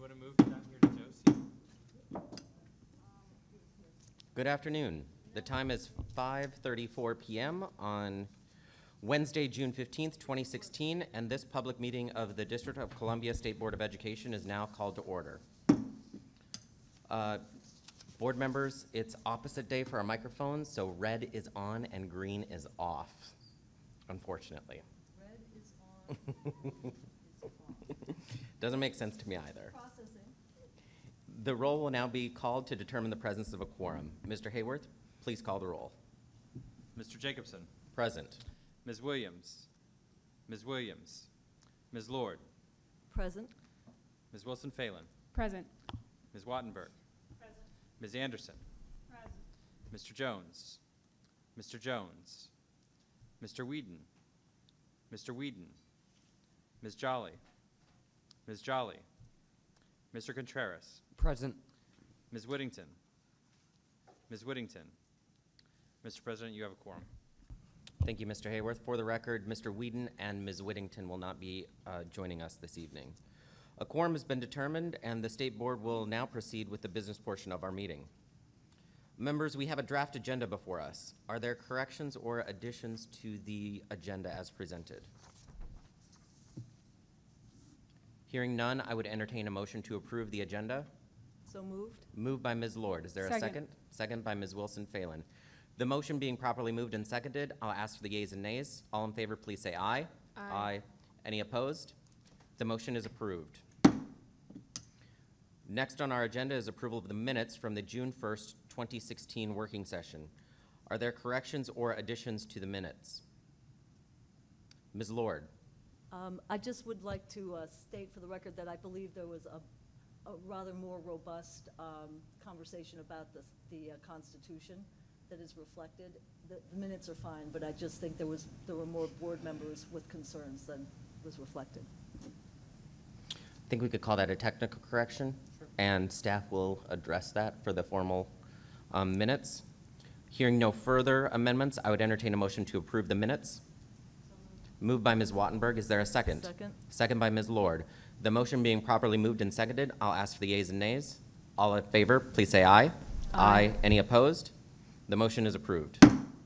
want to move down here to Josie? Good afternoon. The time is 5:34 p.m. on Wednesday, June 15th, 2016, and this public meeting of the District of Columbia State Board of Education is now called to order. Board members, it's opposite day for our microphones, so red is on and green is off, unfortunately. Red is on, green is off. Doesn't make sense to me either. Processing. The roll will now be called to determine the presence of a quorum. Mr. Hayworth, please call the roll. Mr. Jacobson. Present. Ms. Williams. Ms. Williams. Ms. Lord. Present. Ms. Wilson-Phelan. Present. Ms. Wattenberg. Present. Ms. Anderson. Present. Mr. Jones. Mr. Jones. Mr. Whedon. Mr. Whedon. Ms. Jolly. Ms. Jolly. Mr. Contreras. Present. Ms. Whittington. Ms. Whittington. Mr. President, you have a quorum. Thank you, Mr. Hayworth. For the record, Mr. Whedon and Ms. Whittington will not be joining us this evening. A quorum has been determined, and the State Board will now proceed with the business portion of our meeting. Members, we have a draft agenda before us. Are there corrections or additions to the agenda as presented? Hearing none, I would entertain a motion to approve the agenda. So moved. Moved by Ms. Lord. Is there a second? Second by Ms. Wilson-Phelan. The motion being properly moved and seconded, I'll ask for the yeas and nays. All in favor, please say aye. Aye. Any opposed? The motion is approved. Next on our agenda is approval of the minutes from the June 1st, 2016 working session. Are there corrections or additions to the minutes? Ms. Lord. I just would like to state for the record that I believe there was a rather more robust conversation about the Constitution that is reflected. The minutes are fine, but I just think there were more board members with concerns than was reflected. I think we could call that a technical correction, and staff will address that for the formal minutes. Hearing no further amendments, I would entertain a motion to approve the minutes. Moved by Ms. Wattenberg. Is there a second? Second. Second by Ms. Lord. The motion being properly moved and seconded, I'll ask for the yeas and nays. All in favor, please say aye. Aye. Any opposed? The motion is approved.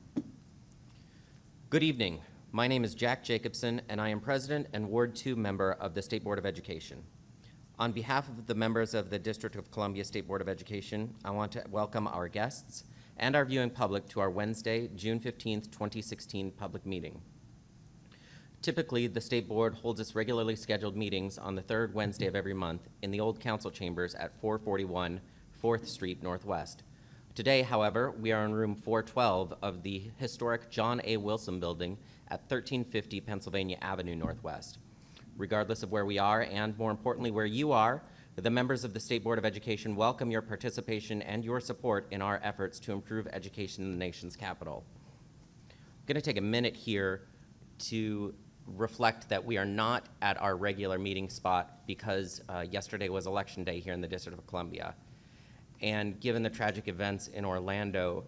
Good evening. My name is Jack Jacobson, and I am President and Ward 2 member of the State Board of Education. On behalf of the members of the District of Columbia State Board of Education, I want to welcome our guests and our viewing public to our Wednesday, June 15th, 2016 public meeting. Typically, the State Board holds its regularly scheduled meetings on the third Wednesday of every month in the old council chambers at 441 4th Street Northwest. Today, however, we are in room 412 of the historic John A. Wilson building at 1350 Pennsylvania Avenue Northwest. Regardless of where we are, and more importantly, where you are, the members of the State Board of Education welcome your participation and your support in our efforts to improve education in the nation's capital. I'm going to take a minute here to reflect that we are not at our regular meeting spot because yesterday was Election Day here in the District of Columbia. And given the tragic events in Orlando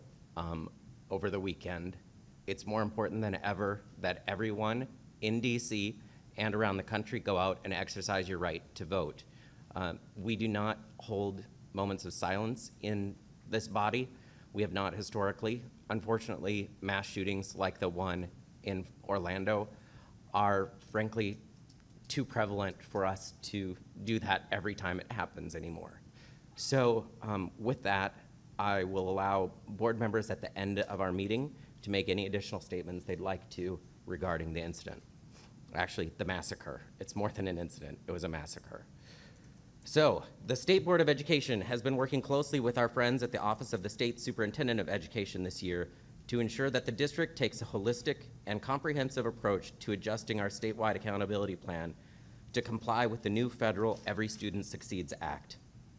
over the weekend, it's more important than ever that everyone in DC and around the country go out and exercise your right to vote. We do not hold moments of silence in this body. We have not historically. Unfortunately, mass shootings like the one in Orlando are frankly too prevalent for us to do that every time it happens anymore. So with that, I will allow board members at the end of our meeting to make any additional statements they'd like to regarding the incident. Actually, the massacre. It's more than an incident. It was a massacre. So the State Board of Education has been working closely with our friends at the Office of the State Superintendent of Education this year to ensure that the district takes a holistic and comprehensive approach to adjusting our statewide accountability plan to comply with the new federal Every Student Succeeds Act.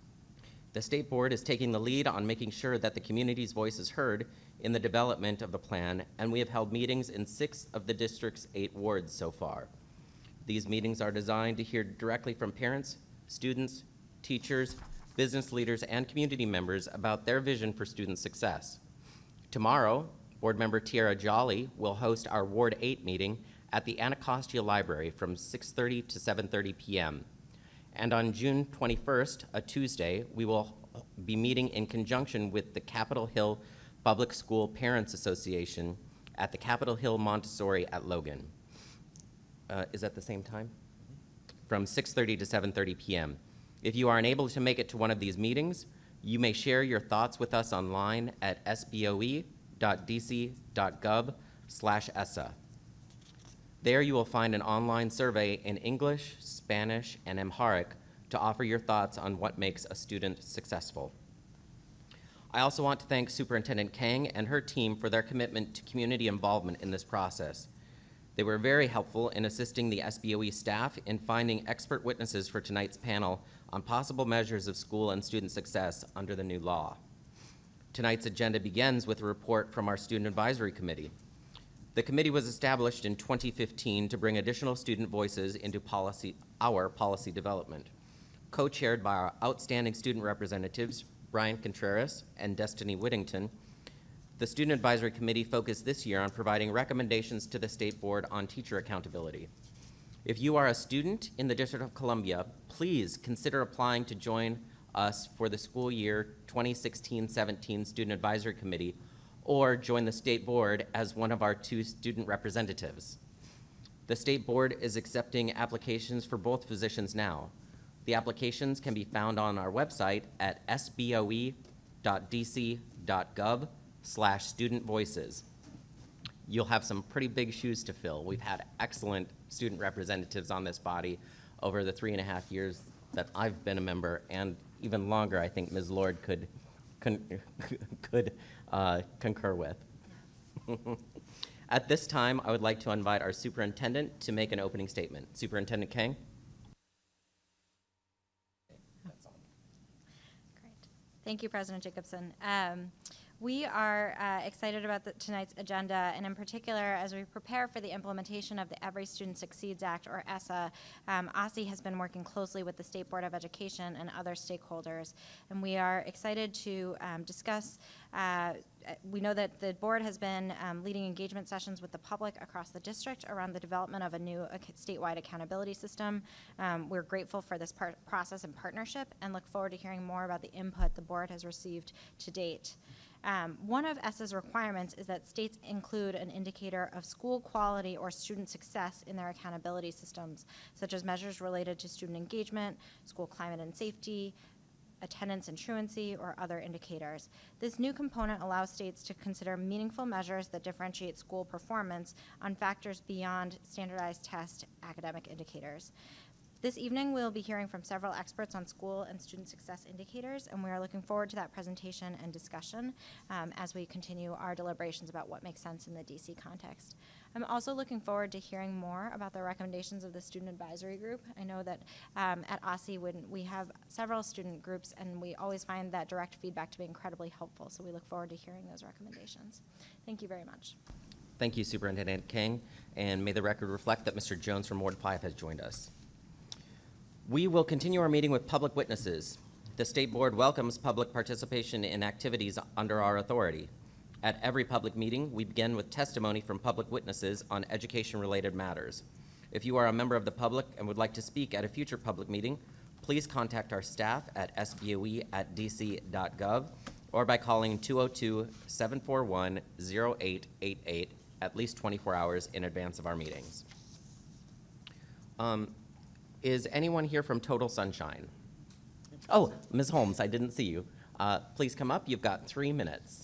The State Board is taking the lead on making sure that the community's voice is heard in the development of the plan, and we have held meetings in 6 of the district's 8 wards so far. These meetings are designed to hear directly from parents, students, teachers, business leaders, and community members about their vision for student success. Tomorrow, Board Member Tiara Jolly will host our Ward 8 meeting at the Anacostia Library from 6:30 to 7:30 p.m. And on June 21st, a Tuesday, we will be meeting in conjunction with the Capitol Hill Public School Parents Association at the Capitol Hill Montessori at Logan. Is that the same time? From 6:30 to 7:30 p.m. If you are unable to make it to one of these meetings, you may share your thoughts with us online at sboe.dc.gov/ESSA. There you will find an online survey in English, Spanish, and Amharic to offer your thoughts on what makes a student successful. I also want to thank Superintendent Kang and her team for their commitment to community involvement in this process. They were very helpful in assisting the SBOE staff in finding expert witnesses for tonight's panel on possible measures of school and student success under the new law. Tonight's agenda begins with a report from our Student Advisory Committee. The committee was established in 2015 to bring additional student voices into our policy development. Co-chaired by our outstanding student representatives, Brian Contreras and Destiny Whittington, the Student Advisory Committee focused this year on providing recommendations to the State Board on teacher accountability. If you are a student in the District of Columbia, please consider applying to join us for the school year 2016-17 Student Advisory Committee, or join the State Board as one of our 2 student representatives. The State Board is accepting applications for both positions now. The applications can be found on our website at sboe.dc.gov/student voices. You'll have some pretty big shoes to fill. We've had excellent student representatives on this body over the 3.5 years that I've been a member, and even longer, I think Ms. Lord could concur with. At this time, I would like to invite our superintendent to make an opening statement. Superintendent Kang. Great. Thank you, President Jacobson. We are excited about tonight's agenda, and in particular, as we prepare for the implementation of the Every Student Succeeds Act, or ESSA, OSSE has been working closely with the State Board of Education and other stakeholders, and we are excited to discuss. We know that the board has been leading engagement sessions with the public across the district around the development of a new statewide accountability system. We're grateful for this process and partnership and look forward to hearing more about the input the board has received to date. One of ESSA's requirements is that states include an indicator of school quality or student success in their accountability systems, such as measures related to student engagement, school climate and safety, attendance and truancy, or other indicators. This new component allows states to consider meaningful measures that differentiate school performance on factors beyond standardized test academic indicators. This evening, we'll be hearing from several experts on school and student success indicators, and we are looking forward to that presentation and discussion as we continue our deliberations about what makes sense in the DC context. I'm also looking forward to hearing more about the recommendations of the Student Advisory Group. I know that at OSSE, we have several student groups, and we always find that direct feedback to be incredibly helpful, so we look forward to hearing those recommendations. Thank you very much. Thank you, Superintendent King, and may the record reflect that Mr. Jones from Ward 5 has joined us. We will continue our meeting with public witnesses. The State Board welcomes public participation in activities under our authority. At every public meeting, we begin with testimony from public witnesses on education-related matters. If you are a member of the public and would like to speak at a future public meeting, please contact our staff at sboe@dc.gov or by calling 202-741-0888 at least 24 hours in advance of our meetings. Is anyone here from Total Sunshine? Oh, Ms. Holmes, I didn't see you. Please come up. You've got 3 minutes.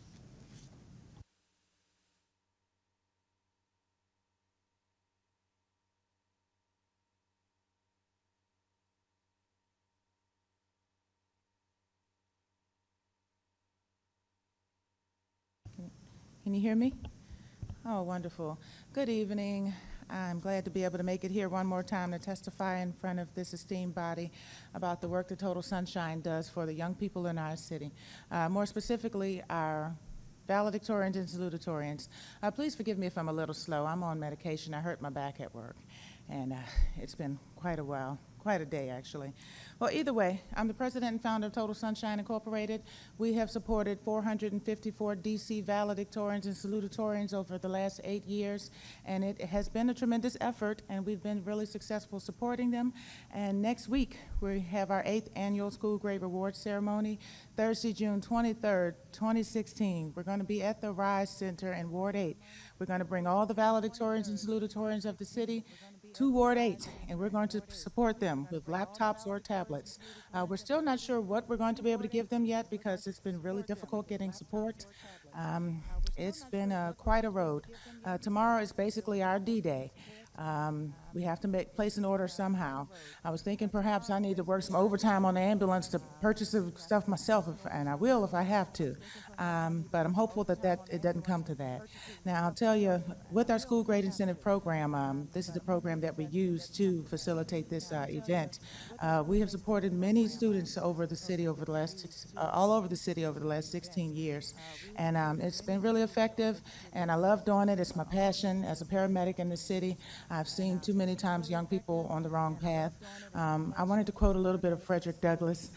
Can you hear me? Oh, wonderful. Good evening. I'm glad to be able to make it here one more time to testify in front of this esteemed body about the work that Total Sunshine does for the young people in our city. More specifically, our valedictorians and salutatorians. Please forgive me if I'm a little slow. I'm on medication. I hurt my back at work, and it's been quite a while. quite a day, actually. Well, either way, I'm the president and founder of Total Sunshine Incorporated. We have supported 454 DC valedictorians and salutatorians over the last 8 years, and it has been a tremendous effort, and we've been really successful supporting them. And next week, we have our 8th annual School Grade Reward Ceremony, Thursday, June 23rd, 2016. We're going to be at the Rise Center in Ward 8. We're going to bring all the valedictorians and salutatorians of the city to Ward 8, and we're going to support them with laptops or tablets. We're still not sure what we're going to be able to give them yet because it's been really difficult getting support. It's been quite a road. Tomorrow is basically our D-Day. We have to place an order somehow. I was thinking perhaps I need to work some overtime on the ambulance to purchase the stuff myself, and I will if I have to. But I'm hopeful that it doesn't come to that. Now, I'll tell you, with our school grade incentive program, this is the program that we use to facilitate this event. We have supported many students over the city over the last all over the city over the last 16 years, and it's been really effective. And I love doing it. It's my passion as a paramedic in the city. I've seen too many times young people on the wrong path. I wanted to quote a little bit of Frederick Douglass.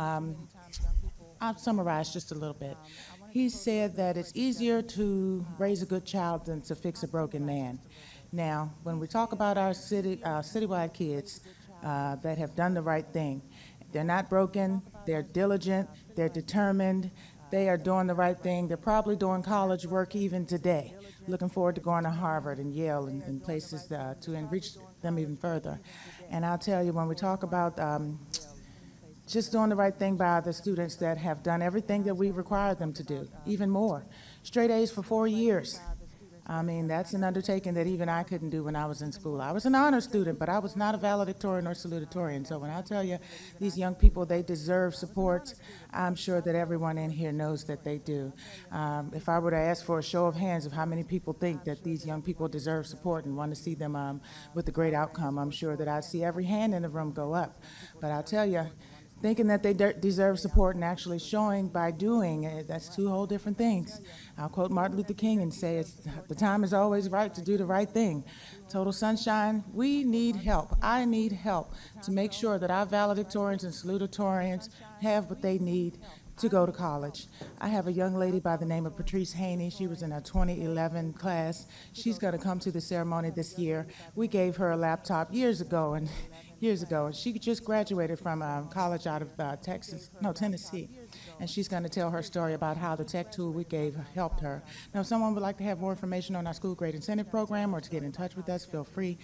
I'll summarize just a little bit. He said that it's easier to raise a good child than to fix a broken man. Now, when we talk about our citywide kids that have done the right thing, they're not broken, they're diligent, they're determined, they are doing the right thing. They're probably doing college work even today. Looking forward to going to Harvard and Yale and places to enrich them even further. And I'll tell you, when we talk about just doing the right thing by the students that have done everything that we require them to do, even more. Straight A's for 4 years. I mean, that's an undertaking that even I couldn't do when I was in school. I was an honor student, but I was not a valedictorian or salutatorian. So when I tell you these young people, they deserve support, I'm sure that everyone in here knows that they do. If I were to ask for a show of hands of how many people think that these young people deserve support and want to see them with a great outcome, I'm sure that I'd see every hand in the room go up. But I'll tell you, thinking that they deserve support and actually showing by doing, that's two whole different things. I'll quote Martin Luther King and say, the time is always right to do the right thing. Total Sunshine, we need help. I need help to make sure that our valedictorians and salutatorians have what they need to go to college. I have a young lady by the name of Patrice Haney. She was in our 2011 class. She's going to come to the ceremony this year. We gave her a laptop years ago, and she just graduated from college out of Tennessee, and she's going to tell her story about how the tech tool we gave helped her. Now, if someone would like to have more information on our school grade incentive program or to get in touch with us, feel free,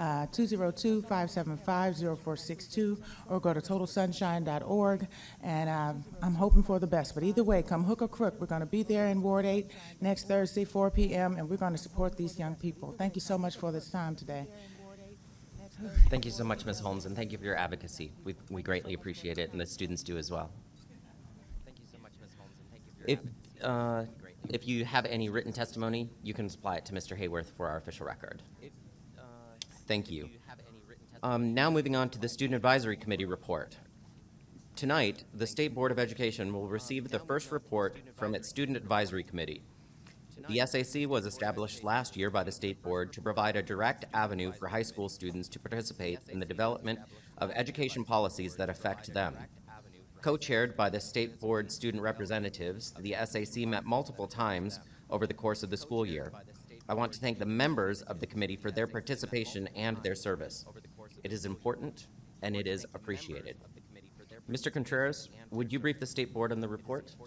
202-575-0462, or go to totalsunshine.org, and I'm hoping for the best. But either way, come hook or crook, we're going to be there in Ward 8 next Thursday, 4 p.m., and we're going to support these young people. Thank you so much for this time today. Thank you so much, Ms. Holmes, and thank you for your advocacy. We greatly appreciate it, and the students do as well. Thank you so much, Ms. Holmes, and thank you for your advocacy. If you have any written testimony, you can supply it to Mr. Hayworth for our official record. Thank you. Now moving on to the Student Advisory Committee report. Tonight, the State Board of Education will receive the first report from its Student Advisory Committee. The SAC was established last year by the State Board to provide a direct avenue for high school students to participate in the development of education policies that affect them. Co-chaired by the State Board student representatives, the SAC met multiple times over the course of the school year. I want to thank the members of the committee for their participation and their service. It is important and it is appreciated. Mr. Contreras, would you brief the State Board on the report?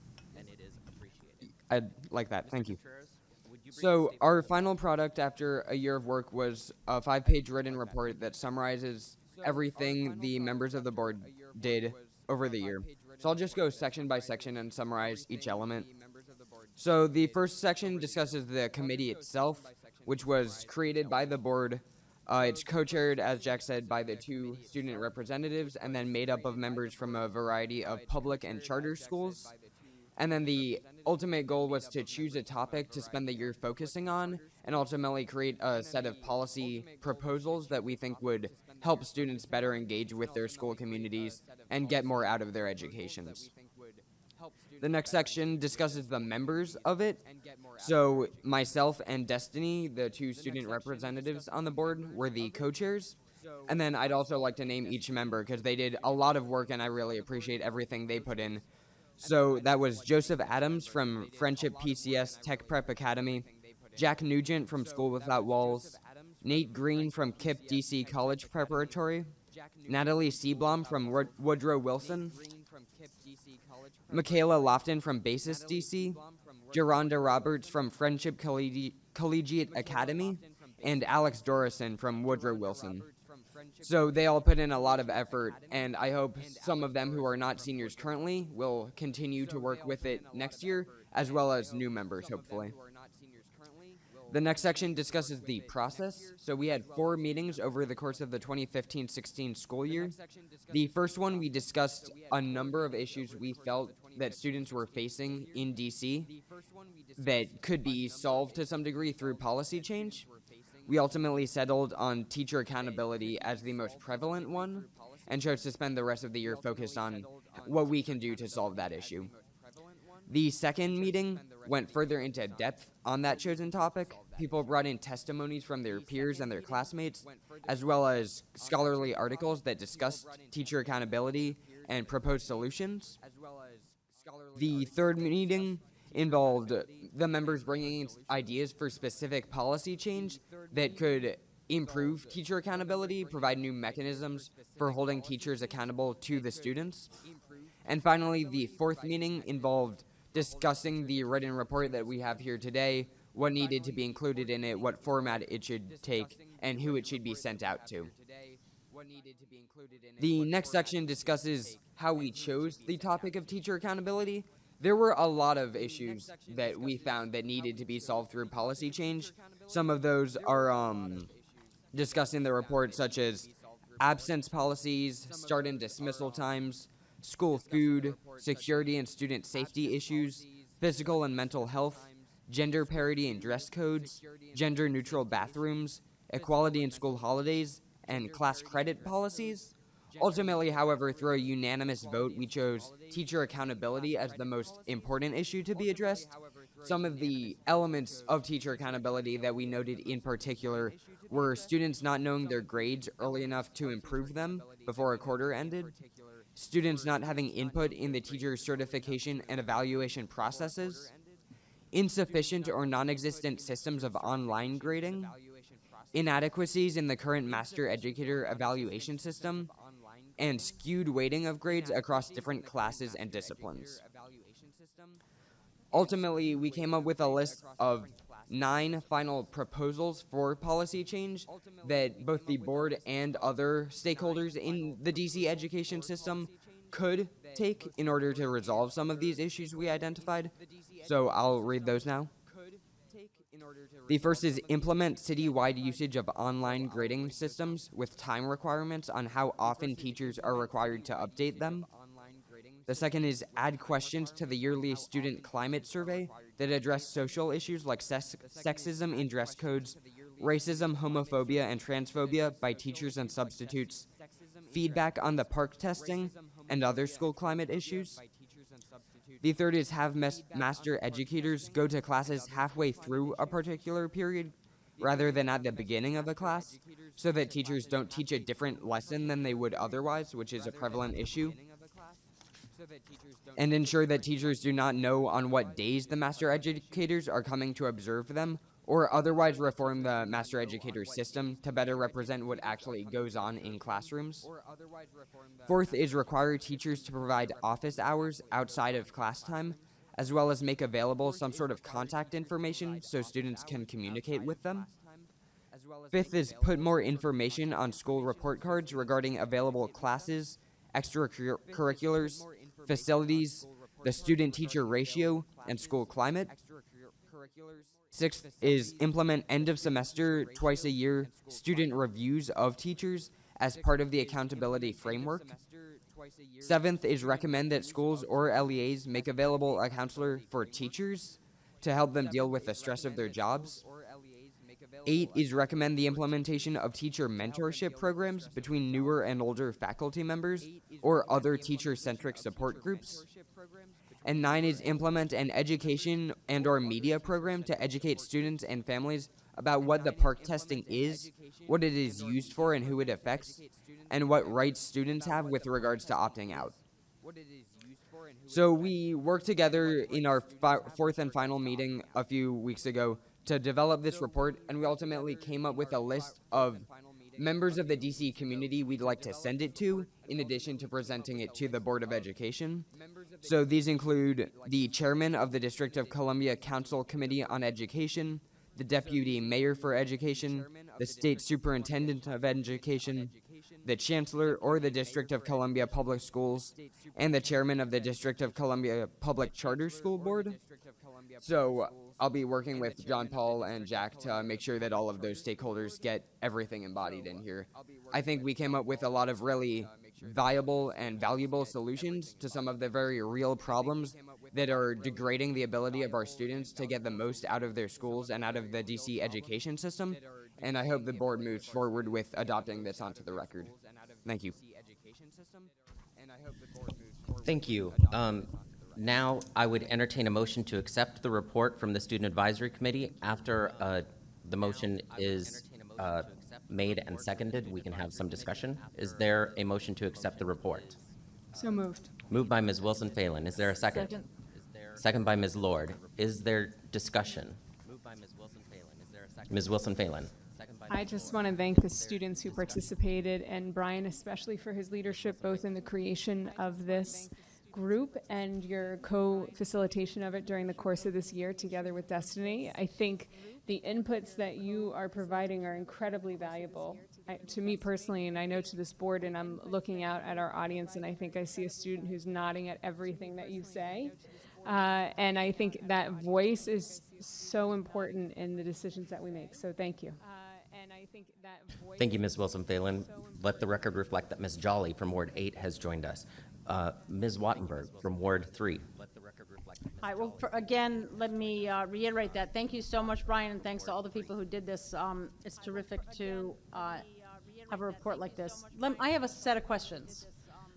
I'd like that. Thank you. So our final product after a year of work was a 5-page written report that summarizes everything the members of the board did over the year. So I'll just go section by section and summarize each element. So the first section discusses the committee itself, which was created by the board. It's co-chaired, as Jack said, by the 2 student representatives, and then made up of members from a variety of public and charter schools. And then the ultimate goal was to choose a topic to spend the year focusing on and ultimately create a set of policy proposals that we think would help students better engage with their school communities and get more out of their educations. The next section discusses the members of it. So myself and Destiny, the 2 student representatives on the board, were the co-chairs. And then I'd also like to name each member because they did a lot of work and I really appreciate everything they put in. So that was Joseph Adams from Friendship PCS Tech Prep Academy, Jack Nugent from School Without Walls, Nate Green from KIPP DC College Preparatory, Natalie Seablom from Woodrow Wilson, Michaela Lofton from Basis DC, Geronda Roberts from Friendship Collegiate Academy, and Alex Dorison from Woodrow Wilson. So they all put in a lot of effort, and I hope some of them who are not seniors currently will continue to work with it next year, as well as new members, hopefully. The next section discusses the process. So we had 4 meetings over the course of the 2015-16 school year. The first one, we discussed a number of issues we felt that students were facing in DC that could be solved to some degree through policy change. We ultimately settled on teacher accountability as the most prevalent one and chose to spend the rest of the year focused on what we can do to solve that issue. The second meeting went further into depth on that chosen topic. People brought in testimonies from their peers and their classmates, as well as scholarly articles that discussed teacher accountability and proposed solutions. The third meeting involved the members bringing in ideas for specific policy change that could improve teacher accountability, provide new mechanisms for holding teachers accountable to the students. And finally, the fourth meeting involved discussing the written report that we have here today, what needed to be included in it, what format it should take, and who it should be sent out to. The next section discusses how we chose the topic of teacher accountability. There were a lot of issues that we found that needed to be solved through policy change. Some of those are discussed in the report, such as absence policies, start and dismissal times, school food, security and student safety issues, physical and mental health, gender parity in dress codes, gender-neutral bathrooms, equality in school holidays, and class credit policies. Ultimately, however, through a unanimous vote, we chose teacher accountability as the most important issue to be addressed. Some of the elements of teacher accountability that we noted in particular were students not knowing their grades early enough to improve them before a quarter ended, students not having input in the teacher certification and evaluation processes, insufficient or non-existent systems of online grading, inadequacies in the current master educator evaluation system, and skewed weighting of grades across different classes and disciplines. Ultimately, we came up with a list of 9 final proposals for policy change that both the board and other stakeholders in the DC education system could take in order to resolve some of these issues we identified. So I'll read those now. The first is implement citywide usage of online grading systems with time requirements on how often teachers are required to update them. The second is add questions to the yearly student climate survey that address social issues like sexism in dress codes, racism, homophobia, and transphobia by teachers and substitutes, feedback on the park testing, and other school climate issues. The third is have master educators go to classes halfway through a particular period rather than at the beginning of a class, so that teachers don't teach a different lesson than they would otherwise, which is a prevalent issue. And ensure that teachers do not know on what days the master educators are coming to observe them, or otherwise reform the master educator system to better represent what actually goes on in classrooms. Fourth is require teachers to provide office hours outside of class time, as well as make available some sort of contact information so students can communicate with them. Fifth is put more information on school report cards regarding available classes, extracurriculars, facilities, the student-teacher ratio, and school climate. Sixth is implement end-of-semester, twice-a-year student reviews of teachers as part of the accountability framework. Seventh is recommend that schools or LEAs make available a counselor for teachers to help them deal with the stress of their jobs. 8 is recommend the implementation of teacher mentorship programs between newer and older faculty members or other teacher-centric support groups. And 9 is implement an education and/or media program to educate students and families about what the park testing is, what it is used for and who it affects, and what rights students have with regards to opting out. So we worked together in our fourth and final meeting a few weeks ago to develop this report, and we ultimately came up with a list of members of the DC community we'd like to send it to, in addition to presenting it to the Board of Education. So these include the chairman of the District of Columbia Council Committee on Education, the deputy mayor for education, the state superintendent of education, the chancellor or the District of Columbia Public Schools, and the chairman of the District of Columbia Public Charter School Board. So I'll be working with John Paul and Jack to make sure that all of those stakeholders get everything embodied in here. I think we came up with a lot of really viable and valuable solutions to some of the very real problems that are degrading the ability of our students to get the most out of their schools and out of the DC education system. And I hope the board moves forward with adopting this onto the record. Thank you. Thank you. Now I would entertain a motion to accept the report from the Student Advisory Committee. After the motion is made and seconded, we can have some discussion. Is there a motion to accept the report? So moved. Moved by Ms. Wilson-Phelan. Is there a second? Second. Second by Ms. Lord. Is there discussion? Moved by Ms. Wilson-Phelan. Is there a second? Ms. Wilson-Phelan. I just want to thank the students who participated, and Brian especially for his leadership both in the creation of this group and your co-facilitation of it during the course of this year together with Destiny. I think the inputs that you are providing are incredibly valuable to me personally, and I know to this board, and I'm looking out at our audience and I think I see a student who's nodding at everything that you say. And I think that voice is so important in the decisions that we make. So thank you. Thank you, Ms. Wilson-Phelan. Let the record reflect that Ms. Jolly from Ward 8 has joined us. Ms. Wattenberg from Ward 3. Let the record reflect that Ms. All right, well, again, let me reiterate that. Thank you so much, Brian, and thanks to all the people who did this. It's terrific to have a report like this. I have a set of questions.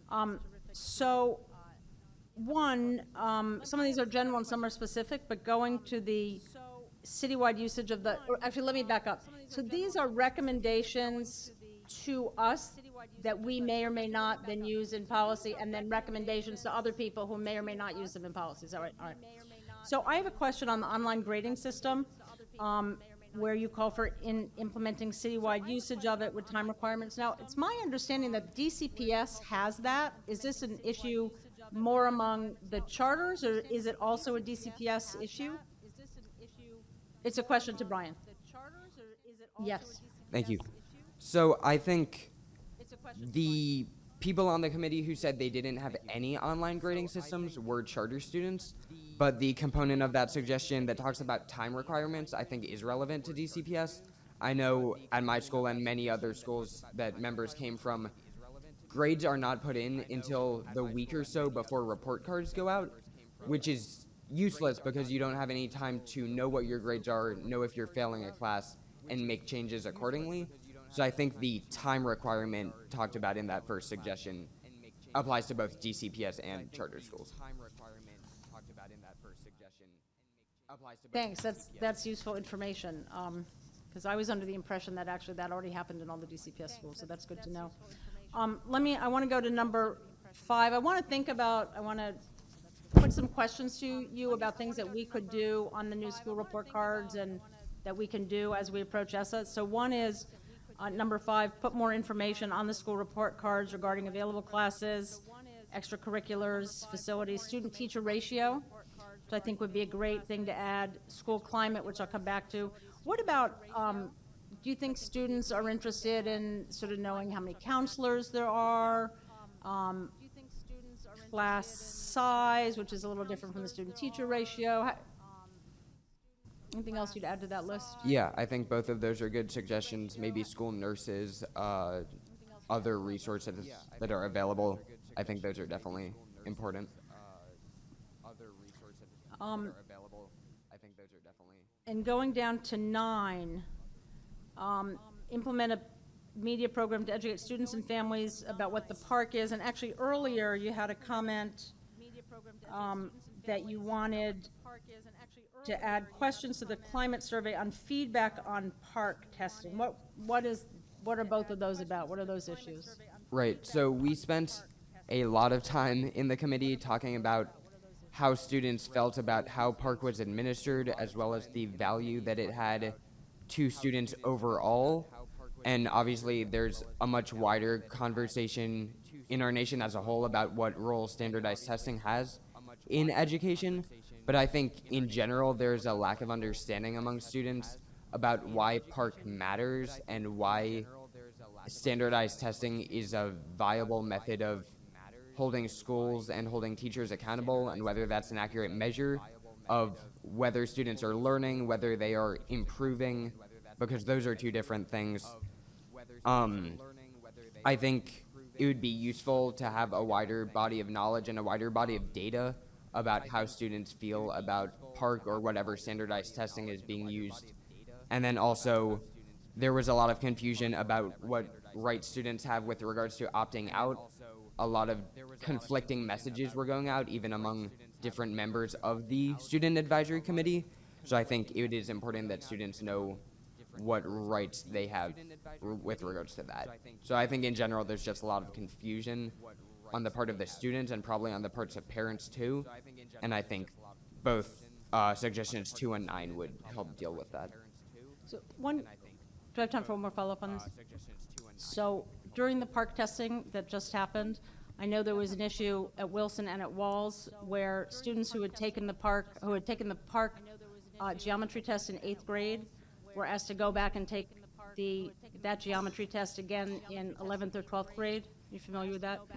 So, one, some of these are general and some are specific, but going to the citywide usage of the, or actually, let me back up. So these are recommendations to us that we may or may not then use in policy, and then recommendations to other people who may or may not use them in policy. Is that right? All right. So I have a question on the online grading system, where you call for implementing citywide usage of it with time requirements. Now, it's my understanding that DCPS has that. Is this an issue more among the charters, or is it also a DCPS issue? It's a question to Brian. Yes. Thank you. So I think the people on the committee who said they didn't have any online grading systems were charter students, but the component of that suggestion that talks about time requirements I think is relevant to DCPS. I know at my school and many other schools that members came from, grades are not put in until the week or so before report cards go out, which is useless because you don't have any time to know what your grades are, know if you're failing a class, and make changes accordingly. So I think the time requirement talked about in that first suggestion applies to both DCPS and charter schools. Thanks. That's useful information. Because I was under the impression that actually that already happened in all the DCPS schools, so that's good to know. I want to go to number 5. I want to put some questions to you about things that we could do on the new school report cards and that we can do as we approach ESSA. So one is, number 5, put more information on the school report cards regarding available classes, extracurriculars, facilities, student-teacher ratio, which I think would be a great thing to add, school climate, which I'll come back to. What about, do you think students are interested in sort of knowing how many counselors there are, class size, which is a little different from the student-teacher ratio? Anything else you'd add to that list? Yeah, I think both of those are good suggestions. Maybe school nurses, other resources that are available. I think those are definitely important. And going down to 9, implement a media program to educate students and families about what the park is. And actually earlier you had a comment that you wanted to add questions to the climate survey on feedback on park testing. What are both of those about? What are those issues? Right, so we spent a lot of time in the committee talking about how students felt about how park was administered, as well as the value that it had to students overall. And obviously there's a much wider conversation in our nation as a whole about what role standardized testing has in education. But I think in general there's a lack of understanding among students about why park matters and why standardized testing is a viable method of holding schools and holding teachers accountable, and whether that's an accurate measure of whether students are learning, whether they are improving, because those are two different things. I think it would be useful to have a wider body of knowledge and a wider body of data about how students feel about park or whatever standardized testing is being used. And then also, there was a lot of confusion about what rights students have with regards to opting out. A lot of conflicting messages were going out, even among different members of the Student Advisory Committee. So I think it is important that students know what rights they have with regards to that. So I think in general there's just a lot of confusion on the part of the students and probably on the parts of parents too. And I think both suggestions 2 and 9 would help deal with that. So do I have time for one more follow-up on this? So during the park testing that just happened, I know there was an issue at Wilson and at Walls where students who had taken the park geometry test in 8th grade were asked to go back and take that geometry test again in 11th or 12th grade. You familiar with that?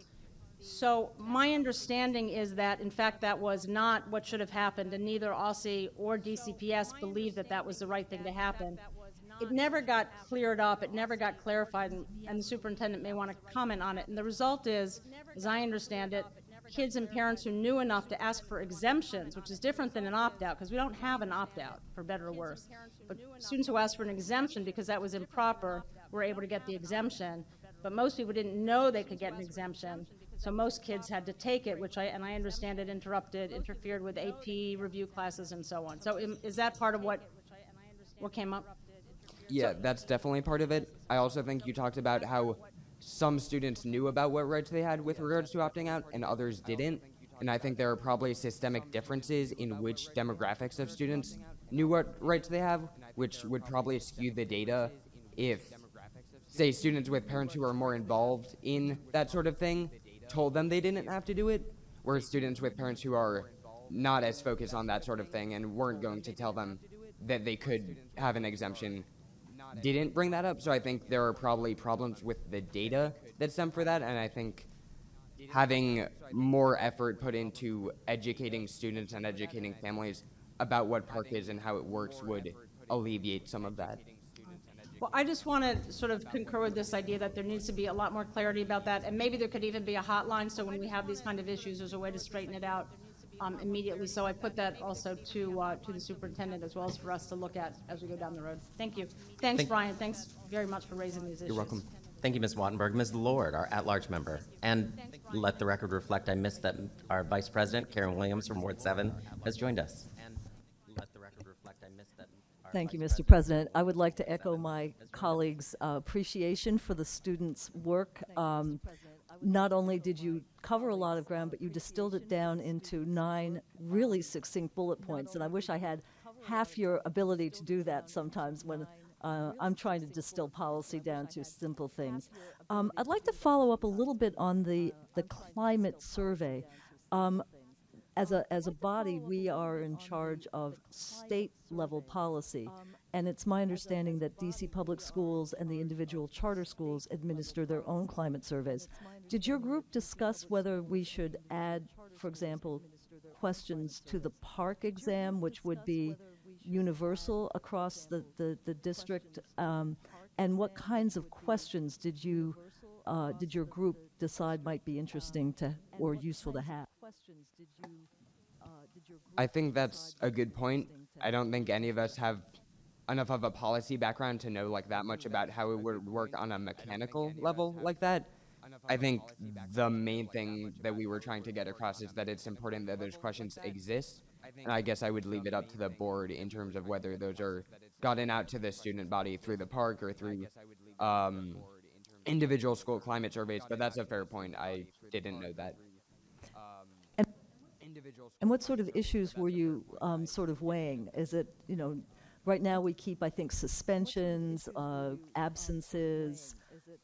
So my understanding is that, in fact, that was not what should have happened, and neither OSSI or DCPS believed that that was the right thing to happen. It never got cleared up, it never got clarified, and the superintendent may want to comment on it. And the result is, as I understand it, kids and parents who knew enough to ask for exemptions, which is different than an opt-out, because we don't have an opt-out, for better or worse. But students who asked for an exemption because that was improper were able to get the exemption, but most people didn't know they could get an exemption. So most kids had to take it, I understand it interfered with AP review classes and so on. So is that part of what came up? Yeah, that's definitely part of it. I also think you talked about how some students knew about what rights they had with regards to opting out and others didn't. And I think there are probably systemic differences in which demographics of students knew what rights they have, which would probably skew the data if, say, students with parents who are more involved in that sort of thing told them they didn't have to do it, whereas students with parents who are not as focused on that sort of thing and weren't going to tell them that they could have an exemption didn't bring that up. So I think there are probably problems with the data that stem for that, and I think having more effort put into educating students and educating families about what park is and how it works would alleviate some of that. Well, I just want to sort of concur with this idea that there needs to be a lot more clarity about that, and maybe there could even be a hotline, so when we have these kind of issues, there's a way to straighten it out immediately. So I put that also to the superintendent as well as for us to look at as we go down the road. Thank you. Thanks, Brian. Thanks very much for raising these issues. You're welcome. Thank you, Ms. Wattenberg. Ms. Lord, our at-large member. And let the record reflect, I missed that our Vice President, Karen Williams from Ward 7, has joined us. And let the record reflect, I missed that. Thank you, Mr. President. I would like to echo my colleagues' appreciation for the students' work. Not only did you cover a lot of ground, but you distilled it down into 9 really succinct bullet points. And I wish I had half your ability to do that sometimes when I'm trying to distill policy down to simple things. I'd like to follow up a little bit on the climate survey. As a body, we are in charge of state-level policy, and it's my understanding that DC Public Schools and the individual charter schools administer their own climate surveys. Did your group discuss whether we should add, for example, questions to the park exam, which would be universal across the district? And what kinds of questions did your group decide might be interesting to or useful to have? I think that's a good point. I don't think any of us have enough of a policy background to know like that much about how it would work on a mechanical level like that. I think the main thing that we were trying to get across is that it's important that those questions exist. And I guess I would leave it up to the board in terms of whether those are gotten out to the student body through the park or through individual school climate surveys, but that's a fair point. I didn't know that. And what sort of issues were you sort of weighing? Is it, you know, right now we keep, I think, suspensions, absences,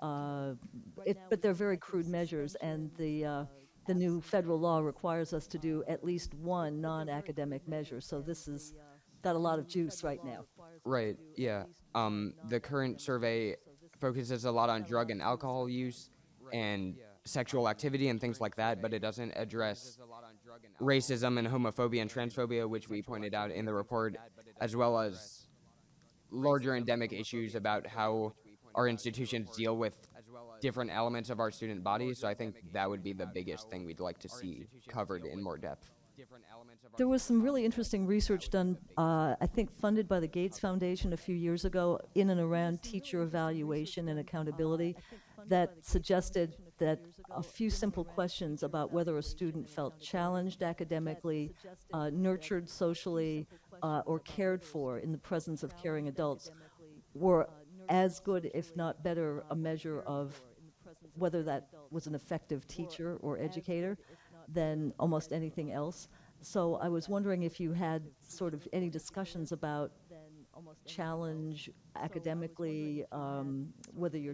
but they're very crude measures, and the new federal law requires us to do at least one non-academic measure. So this has got a lot of juice right now. Right, yeah. The current survey focuses a lot on drug and alcohol use and sexual activity and things like that, but it doesn't address racism and homophobia and transphobia, which we pointed out in the report, as well as larger endemic issues about how our institutions deal with different elements of our student body. So I think that would be the biggest thing we'd like to see covered in more depth. There was some really interesting research done, I think funded by the Gates Foundation a few years ago, in and around teacher evaluation and accountability, that suggested that a few simple questions about whether a student felt challenged academically, nurtured socially, or cared for in the presence of caring adults were as good, if not better, a measure of whether that was an effective teacher or educator than almost anything else. So I was wondering if you had sort of any discussions about challenge academically, whether you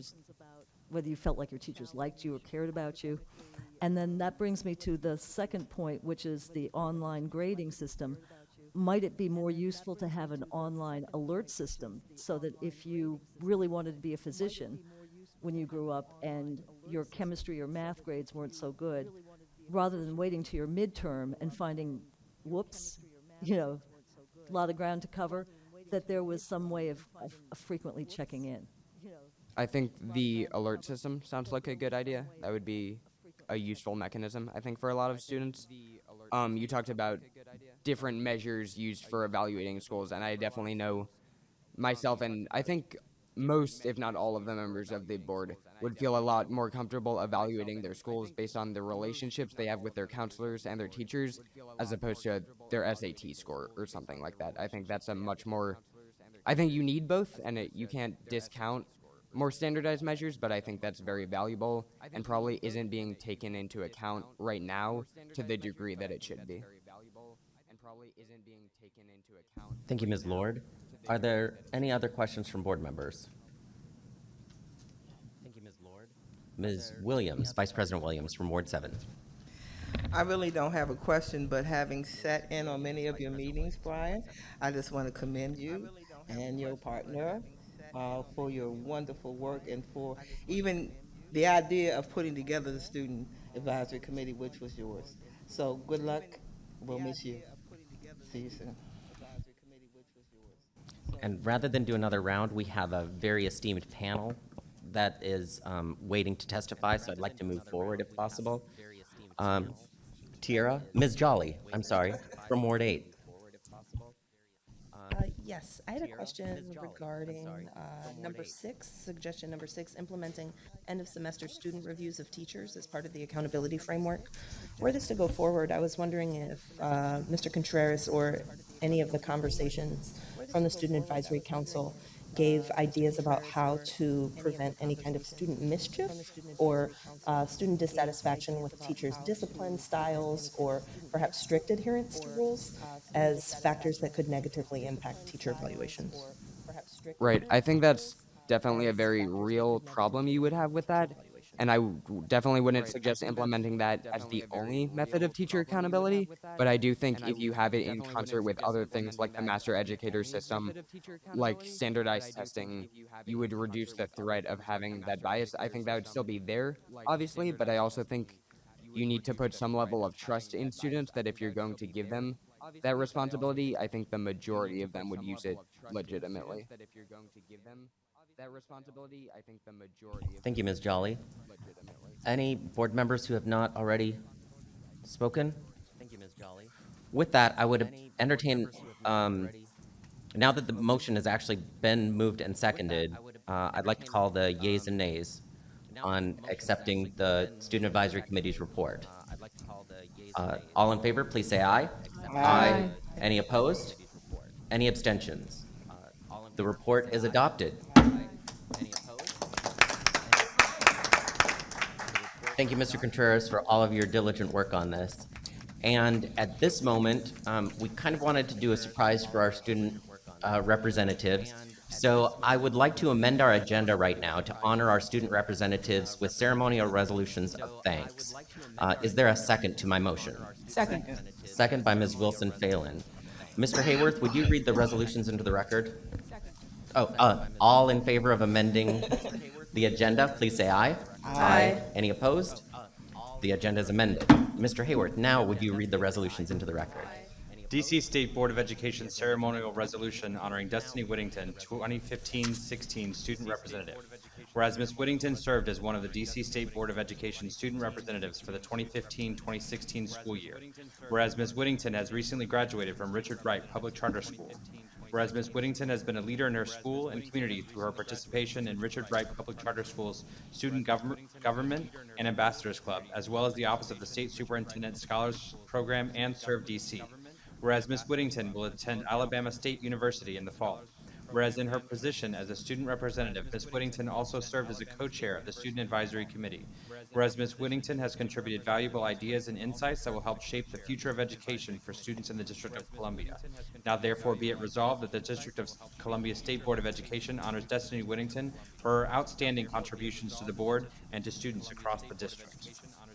felt like your teachers liked you or cared about you. And then that brings me to the second point, which is the online grading system. Might it be more useful to have an online alert system so that if you really wanted to be a physician when you grew up and your chemistry or math grades weren't so good, rather than waiting to your midterm and finding, whoops, you know, a lot of ground to cover, that there was some way of frequently checking in? I think the alert system sounds like a good idea. That would be a useful mechanism, I think, for a lot of students. You talked about different measures used for evaluating schools, and I definitely know myself, and I think most, if not all of the members of the board would feel a lot more comfortable evaluating their schools based on the relationships they have with their counselors and their teachers, as opposed to their SAT score or something like that. I think that's a much more, I think you need both, and you can't discount more standardized measures, but I think that's very valuable and probably isn't being taken into account right now to the degree that it should be. Thank you, Ms. Lord. Are there any other questions from board members? Thank you, Ms. Lord. Ms. Williams, Vice President Williams from Ward 7. I really don't have a question, but having sat in on many of your meetings, Brian, I just want to commend you and your partner for your wonderful work and for even the idea of putting together the Student Advisory Committee, which was yours. So good luck. We'll miss you. See you soon. And rather than do another round, we have a very esteemed panel that is waiting to testify, so I'd like to move forward if possible. Tiara, Ms. Jolly, I'm sorry, from Ward 8. Yes, I had a question regarding number 6, suggestion number 6, implementing end-of-semester student reviews of teachers as part of the accountability framework. Were this to go forward, I was wondering if Mr. Contreras or any of the conversations from the Student Advisory Council gave ideas about how to prevent any kind of student mischief or student dissatisfaction with teachers' discipline styles or perhaps strict adherence to rules as factors that could negatively impact teacher evaluations. Right. I think that's definitely a very real problem you would have with that. And I definitely wouldn't suggest implementing that as the only method of teacher accountability, but I do think if you have it in concert with other things like the master educator system, like standardized testing, you would reduce the threat of having that bias. I think that would still be there, obviously, but I also think you need to put some level of trust in students that if you're going to give them that responsibility, I think the majority of them would use it legitimately. Thank you, Ms. Jolly. Any board members who have not already spoken? Thank you, Ms. Jolly. With that, I would entertain, now that the motion has actually been moved and seconded, I'd like to call the yeas and nays. on accepting the Student Advisory Committee's report? All in favor, please say aye. Aye. Any opposed? Any abstentions? The report is adopted. Thank you, Mr. Contreras, for all of your diligent work on this. And at this moment, we kind of wanted to do a surprise for our student representatives. So I would like to amend our agenda right now to honor our student representatives with ceremonial resolutions of thanks. Is there a second to my motion? Second. Second by Ms. Wilson Phelan. Mr. Hayworth, would you read the resolutions into the record? Oh, all in favor of amending the agenda, please say aye. Aye. Any opposed? The agenda is amended. Mr. Hayworth, now would you read the resolutions into the record? DC State Board of Education ceremonial resolution honoring Destiny Whittington, 2015-16 student representative. Whereas Ms. Whittington served as one of the DC State Board of Education student representatives for the 2015-2016 school year. Whereas Ms. Whittington has recently graduated from Richard Wright Public Charter School. Whereas Ms. Whittington has been a leader in her school and community through her participation in Richard Wright Public Charter School's Student Government and Ambassadors Club, as well as the Office of the State Superintendent Scholars Program and Serve DC. Whereas Ms. Whittington will attend Alabama State University in the fall. Whereas in her position as a student representative, Ms. Whittington also served as a co-chair of the Student Advisory Committee. Whereas Ms. Whittington has contributed valuable ideas and insights that will help shape the future of education for students in the District of Columbia. Now therefore be it resolved that the District of Columbia State Board of Education honors Destiny Whittington for her outstanding contributions to the board and to students across the district.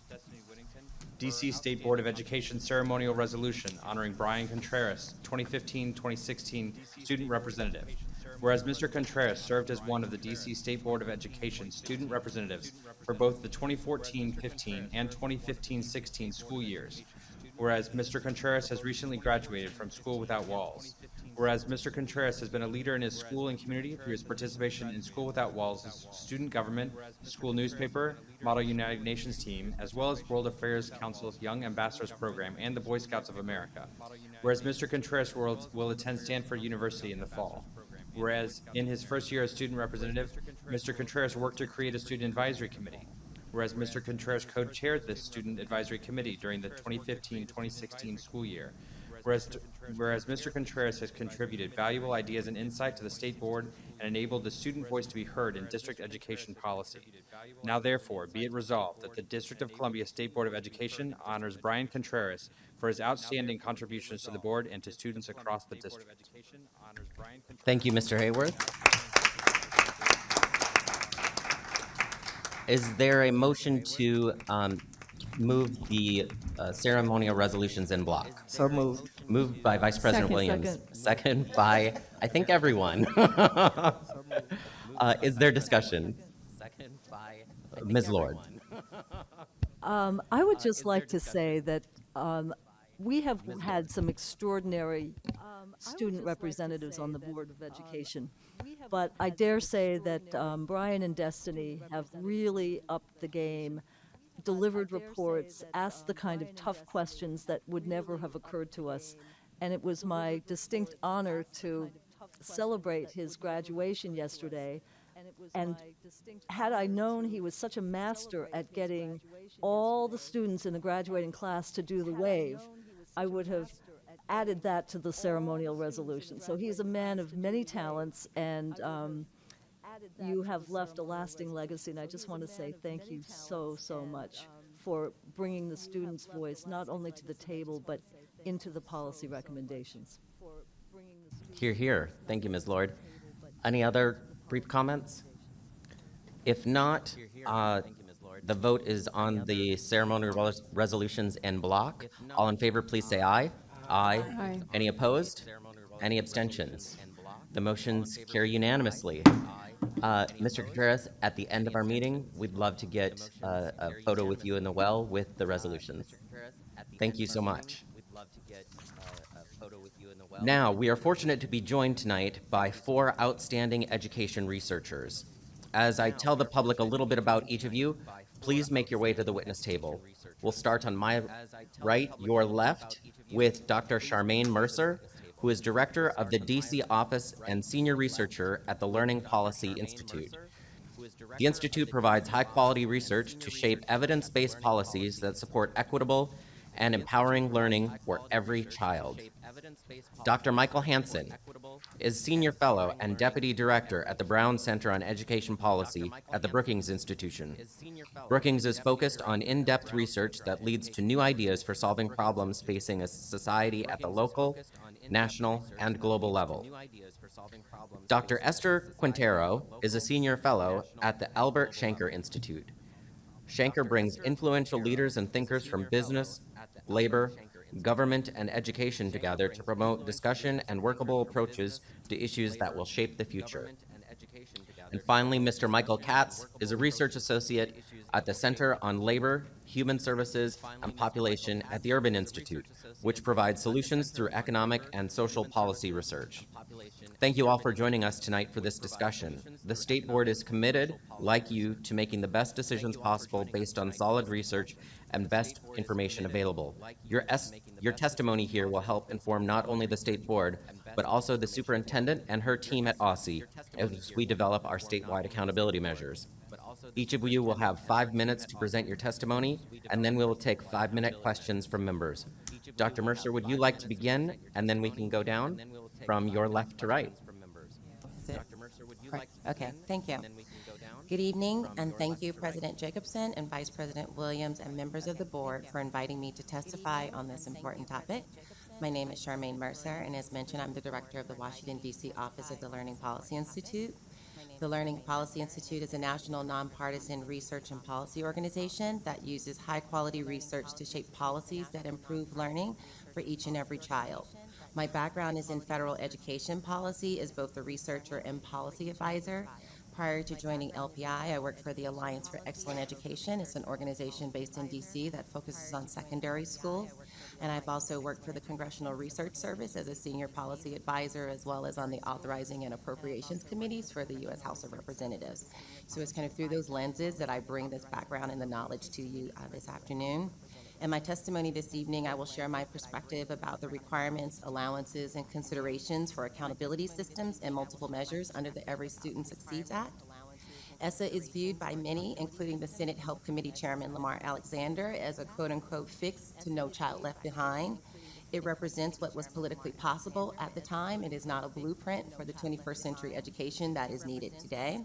DC State Board of Education ceremonial resolution honoring Brian Contreras, 2015-2016 student representative. Whereas Mr. Contreras served as one of the DC State Board of Education student representatives for both the 2014-15 and 2015-16 school years. Whereas Mr. Contreras has recently graduated from School Without Walls. Whereas Mr. Contreras has been a leader in his school and community through his participation in School Without Walls' student government, school newspaper, Model United Nations team, as well as World Affairs Council's Young Ambassadors Program and the Boy Scouts of America. Whereas Mr. Contreras will attend Stanford University in the fall. Whereas in his first year as student representative, Mr. Contreras worked to create a student advisory committee. Whereas Mr. Contreras co-chaired this student advisory committee during the 2015-2016 school year. Whereas Mr. Contreras has contributed valuable ideas and insight to the state board and enabled the student voice to be heard in district education policy. Now therefore, be it resolved that the District of Columbia State Board of Education honors Brian Contreras for his outstanding contributions to the board and to students across the district. Thank you, Mr. Hayworth. Is there a motion to move the ceremonial resolutions in block? So moved. Moved by Vice President Second, Williams. Second by, I think, everyone. Is there discussion? Second by Ms. Lord. I would just like to say that we have had some extraordinary student representatives on the Board of Education, but I dare say that Brian and Destiny have really upped the game, delivered reports, asked the kind of tough questions that would never have occurred to us, and it was my distinct honor to celebrate his graduation yesterday. And had I known he was such a master at getting all the students in the graduating class to do the wave, I would have added that to the ceremonial resolution. So he's a man of many talents, and you have left a lasting legacy, and I just want to say thank you so, so much for bringing the students' voice not only to the table, but into the policy recommendations. Hear, hear. Thank you, Ms. Lord. Any other brief comments? If not, the vote is on the ceremonial resolutions in block. All in favor, please say aye. Aye. Aye. Any opposed? Any abstentions? The motions carry unanimously. Mr. Contreras, at the end of our meeting, we'd love to get a photo with you in the well with the resolutions. Thank you so much. Now, we are fortunate to be joined tonight by 4 outstanding education researchers. As I tell the public a little bit about each of you, please make your way to the witness table. We'll start on my right, your left, with Dr. Charmaine Mercer, who is director of the DC office and senior researcher at the Learning Policy Institute. The Institute provides high-quality research to shape evidence-based policies that support equitable and empowering learning for every child. Dr. Michael Hansen is Senior Fellow and Deputy Director at the Brown Center on Education Policy at the Brookings Institution. Brookings is focused on in-depth research that leads to new ideas for solving problems facing a society at the local, national, and global level. Dr. Esther Quintero is a Senior Fellow at the Albert Shanker Institute. Shanker brings influential leaders and thinkers from business, labor, government, and education together to promote discussion and workable approaches to issues that will shape the future. And finally, Mr. Michael Katz is a research associate at the Center on Labor, Human Services, and Population at the Urban Institute, which provides solutions through economic and social policy research. Thank you all for joining us tonight for this discussion. The State Board is committed, like you, to making the best decisions possible based on solid research and best information available. Your testimony here will help inform not only the State Board, but also the Superintendent and her team at OSSI as we develop our statewide accountability measures. Each of you will have 5 minutes to present your testimony, and then we will take 5-minute questions from members. Dr. Mercer, would you like to begin, and then we can go down from your left to right? Okay, thank you. Good evening, and thank you, President Jacobson and Vice President Williams and members of the board for inviting me to testify on this important topic. My name is Charmaine Mercer, and as mentioned, I'm the director of the Washington, D.C. Office of the Learning Policy Institute. The Learning Policy Institute is a national nonpartisan research and policy organization that uses high-quality research to shape policies that improve learning for each and every child. My background is in federal education policy as both a researcher and policy advisor. Prior to joining LPI, I worked for the Alliance for Excellent Education. It's an organization based in D.C. that focuses on secondary schools. And I've also worked for the Congressional Research Service as a senior policy advisor, as well as on the Authorizing and Appropriations Committees for the U.S. House of Representatives. So it's kind of through those lenses that I bring this background and the knowledge to you this afternoon. In my testimony this evening, I will share my perspective about the requirements, allowances, and considerations for accountability systems and multiple measures under the Every Student Succeeds Act. ESSA is viewed by many, including the Senate Help Committee Chairman Lamar Alexander, as a quote-unquote fix to No Child Left Behind. It represents what was politically possible at the time. It is not a blueprint for the 21st century education that is needed today.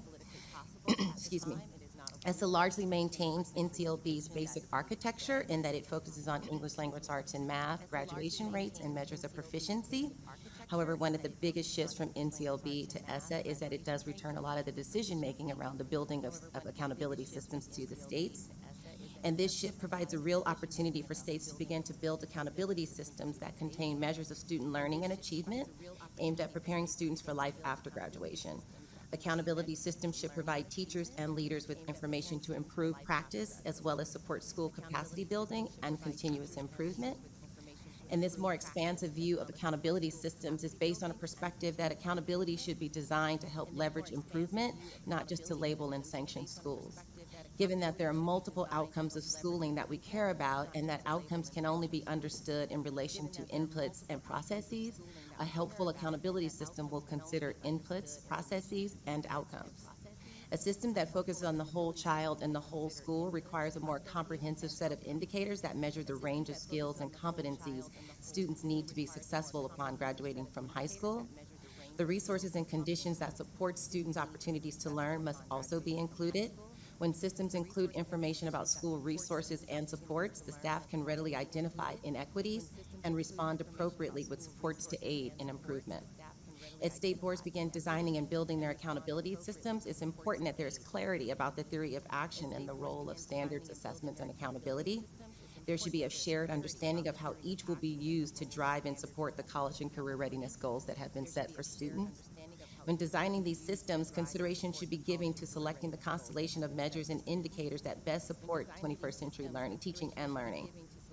Excuse me. ESSA largely maintains NCLB's basic architecture in that it focuses on English language arts and math, graduation rates, and measures of proficiency. However, one of the biggest shifts from NCLB to ESSA is that it does return a lot of the decision-making around the building of accountability systems to the states. And this shift provides a real opportunity for states to begin to build accountability systems that contain measures of student learning and achievement aimed at preparing students for life after graduation. Accountability systems should provide teachers and leaders with information to improve practice, as well as support school capacity building and continuous improvement. And this more expansive view of accountability systems is based on a perspective that accountability should be designed to help leverage improvement, not just to label and sanction schools. Given that there are multiple outcomes of schooling that we care about and that outcomes can only be understood in relation to inputs and processes, a helpful accountability system will consider inputs, processes, and outcomes. A system that focuses on the whole child and the whole school requires a more comprehensive set of indicators that measure the range of skills and competencies students need to be successful upon graduating from high school. The resources and conditions that support students' opportunities to learn must also be included. When systems include information about school resources and supports, the staff can readily identify inequities and respond appropriately with supports to aid in improvement. As state boards begin designing and building their accountability systems, it's important that there's clarity about the theory of action and the role of standards, assessments, and accountability. There should be a shared understanding of how each will be used to drive and support the college and career readiness goals that have been set for students. When designing these systems, consideration should be given to selecting the constellation of measures and indicators that best support 21st century learning, teaching and learning.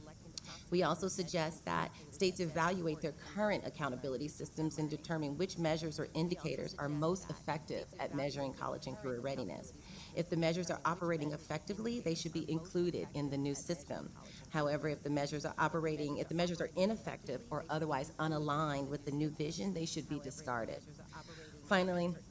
We also suggest that states evaluate their current accountability systems and determine which measures or indicators are most effective at measuring college and career readiness. If the measures are operating effectively, they should be included in the new system. However, if the measures are ineffective or otherwise unaligned with the new vision, they should be discarded. Finally,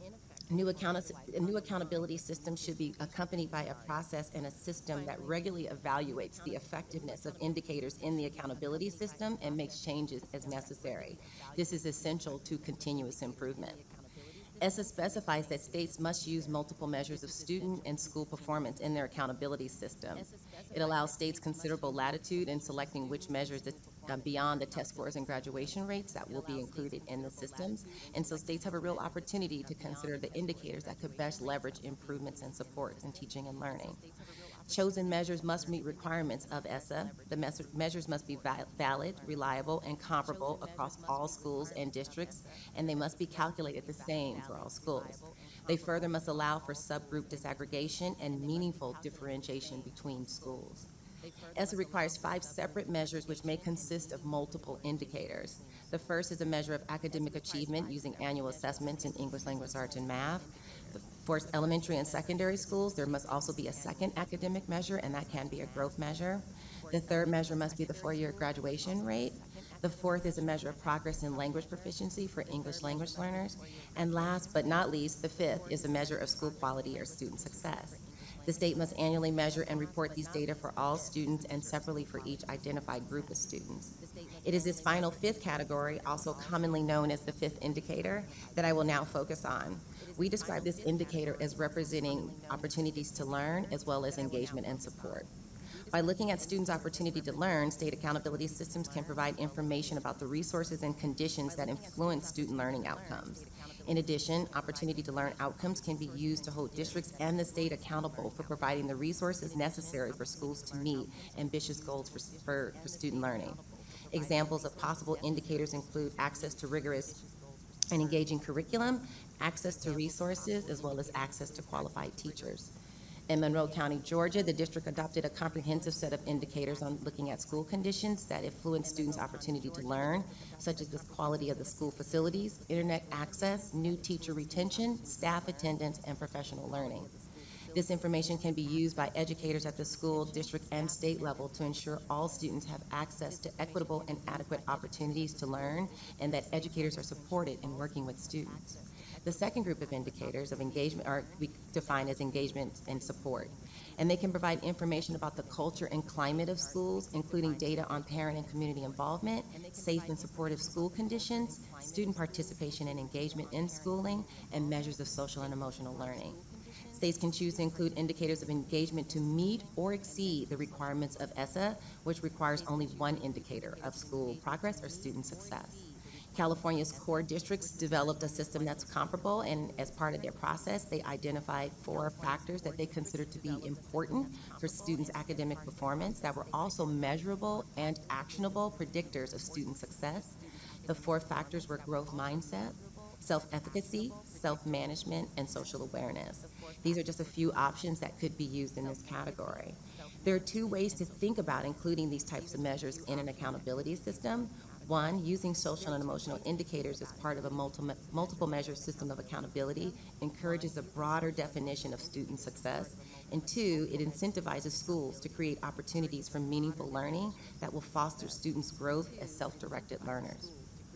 A new accountability system should be accompanied by a process and a system that regularly evaluates the effectiveness of indicators in the accountability system and makes changes as necessary. This is essential to continuous improvement. ESSA specifies that states must use multiple measures of student and school performance in their accountability system. It allows states considerable latitude in selecting which measures beyond the test scores and graduation rates that will be included in the systems. And so states have a real opportunity to consider the indicators that could best leverage improvements and supports in teaching and learning. Chosen measures must meet requirements of ESSA. The measures must be valid, reliable, and comparable across all schools and districts, and they must be calculated the same for all schools. They further must allow for subgroup disaggregation and meaningful differentiation between schools. ESSA requires 5 separate measures which may consist of multiple indicators. The first is a measure of academic achievement using annual assessments in English, language arts, and math. For elementary and secondary schools, there must also be a second academic measure, and that can be a growth measure. The third measure must be the 4-year graduation rate. The fourth is a measure of progress in language proficiency for English language learners. And last but not least, the fifth is a measure of school quality or student success. The state must annually measure and report these data for all students and separately for each identified group of students. It is this final 5th category, also commonly known as the 5th indicator, that I will now focus on. We describe this indicator as representing opportunities to learn as well as engagement and support. By looking at students' opportunity to learn, state accountability systems can provide information about the resources and conditions that influence student learning outcomes. In addition, opportunity to learn outcomes can be used to hold districts and the state accountable for providing the resources necessary for schools to meet ambitious goals for student learning. Examples of possible indicators include access to rigorous and engaging curriculum, access to resources, as well as access to qualified teachers. In Monroe County, Georgia, the district adopted a comprehensive set of indicators on looking at school conditions that influence students' opportunity to learn, such as the quality of the school facilities, internet access, new teacher retention, staff attendance, and professional learning. This information can be used by educators at the school, district, and state level to ensure all students have access to equitable and adequate opportunities to learn, and that educators are supported in working with students. The second group of indicators of engagement are we define as engagement and support, and they can provide information about the culture and climate of schools, including data on parent and community involvement, safe and supportive school conditions, student participation and engagement in schooling, and measures of social and emotional learning. States can choose to include indicators of engagement to meet or exceed the requirements of ESSA, which requires only one indicator of school progress or student success. California's core districts developed a system that's comparable, and as part of their process, they identified 4 factors that they considered to be important for students' academic performance that were also measurable and actionable predictors of student success. The 4 factors were growth mindset, self-efficacy, self-management, and social awareness. These are just a few options that could be used in this category. There are 2 ways to think about including these types of measures in an accountability system. 1, using social and emotional indicators as part of a multiple measure system of accountability encourages a broader definition of student success. And 2, it incentivizes schools to create opportunities for meaningful learning that will foster students' growth as self-directed learners.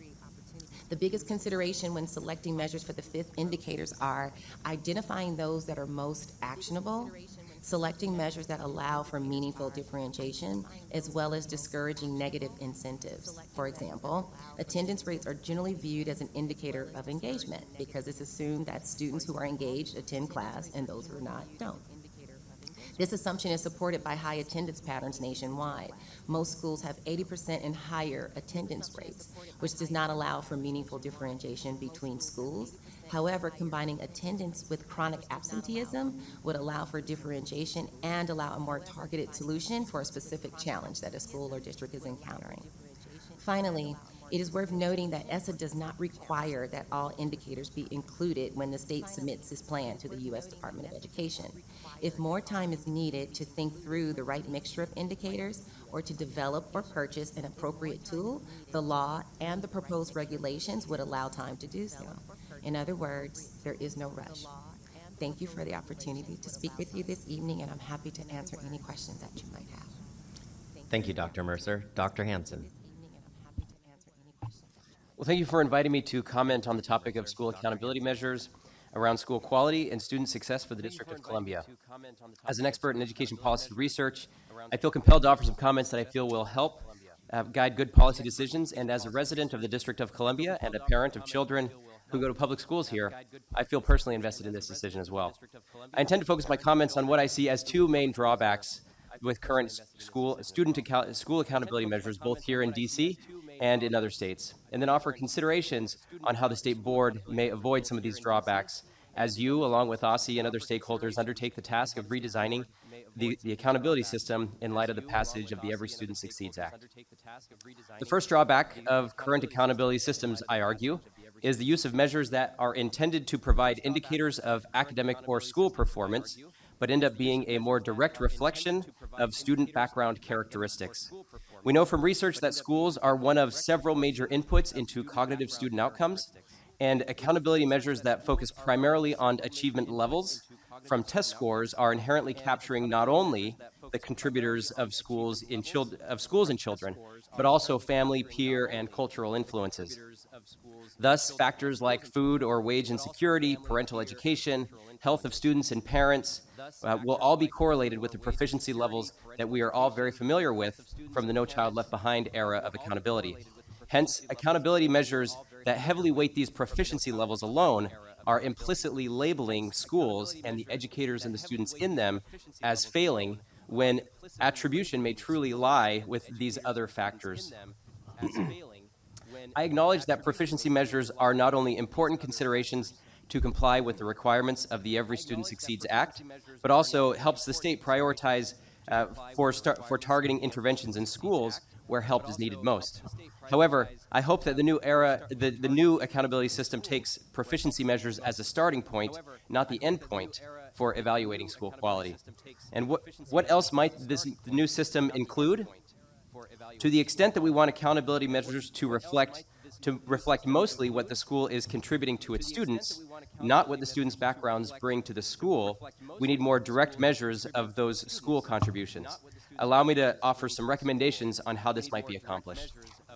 The biggest consideration when selecting measures for the 5th indicators are identifying those that are most actionable, selecting measures that allow for meaningful differentiation, as well as discouraging negative incentives. For example, attendance rates are generally viewed as an indicator of engagement because it's assumed that students who are engaged attend class and those who are not don't. This assumption is supported by high attendance patterns nationwide. Most schools have 80% and higher attendance rates, which does not allow for meaningful differentiation between schools. However, combining attendance with chronic absenteeism would allow for differentiation and allow a more targeted solution for a specific challenge that a school or district is encountering. Finally, it is worth noting that ESSA does not require that all indicators be included when the state submits its plan to the U.S. Department of Education. If more time is needed to think through the right mixture of indicators or to develop or purchase an appropriate tool, the law and the proposed regulations would allow time to do so. In other words, there is no rush. Thank you for the opportunity to speak with you this evening, and I'm happy to answer any questions that you might have. Thank you, Dr. Mercer. Dr. Hanson. Well, thank you for inviting me to comment on the topic of school accountability measures. around school quality and student success for the District of Columbia. As an expert in education policy research, I feel compelled to offer some comments that I feel will help guide good policy decisions, and as a resident of the District of Columbia and a parent of children who go to public schools here, I feel personally invested in this decision as well. I intend to focus my comments on what I see as two main drawbacks with current school accountability measures, both here in DC and in other states, and then offer considerations on how the State Board may avoid some of these drawbacks as you, along with OSSE and other stakeholders, undertake the task of redesigning the accountability system in light of the passage of the Every Student Succeeds Act. The first drawback of current accountability systems, I argue, is the use of measures that are intended to provide indicators of academic or school performance, but end up being a more direct reflection of student background characteristics. We know from research that schools are one of several major inputs into cognitive student outcomes, and accountability measures that focus primarily on achievement levels from test scores are inherently capturing not only the contributors of schools and children, but also family, peer, and cultural influences. Thus, factors like food or wage insecurity, parental education, health of students and parents will all be correlated with the proficiency levels that we are all very familiar with from the No Child Left Behind era of accountability. Hence, accountability measures that heavily weight these proficiency levels alone are implicitly labeling schools and the educators and the students in them as failing, when attribution may truly lie with these other factors. I acknowledge that proficiency measures are not only important considerations to comply with the requirements of the Every Student Succeeds Act, but also helps the state prioritize for targeting interventions in schools where help is needed most. However, I hope that the new accountability system takes proficiency measures as a starting point, not the end point, for evaluating school quality. And what else might the new system include? To the extent that we want accountability measures to reflect mostly what the school is contributing to its students, not what the students' backgrounds bring to the school, we need more direct measures of those school contributions. Allow me to offer some recommendations on how this might be accomplished.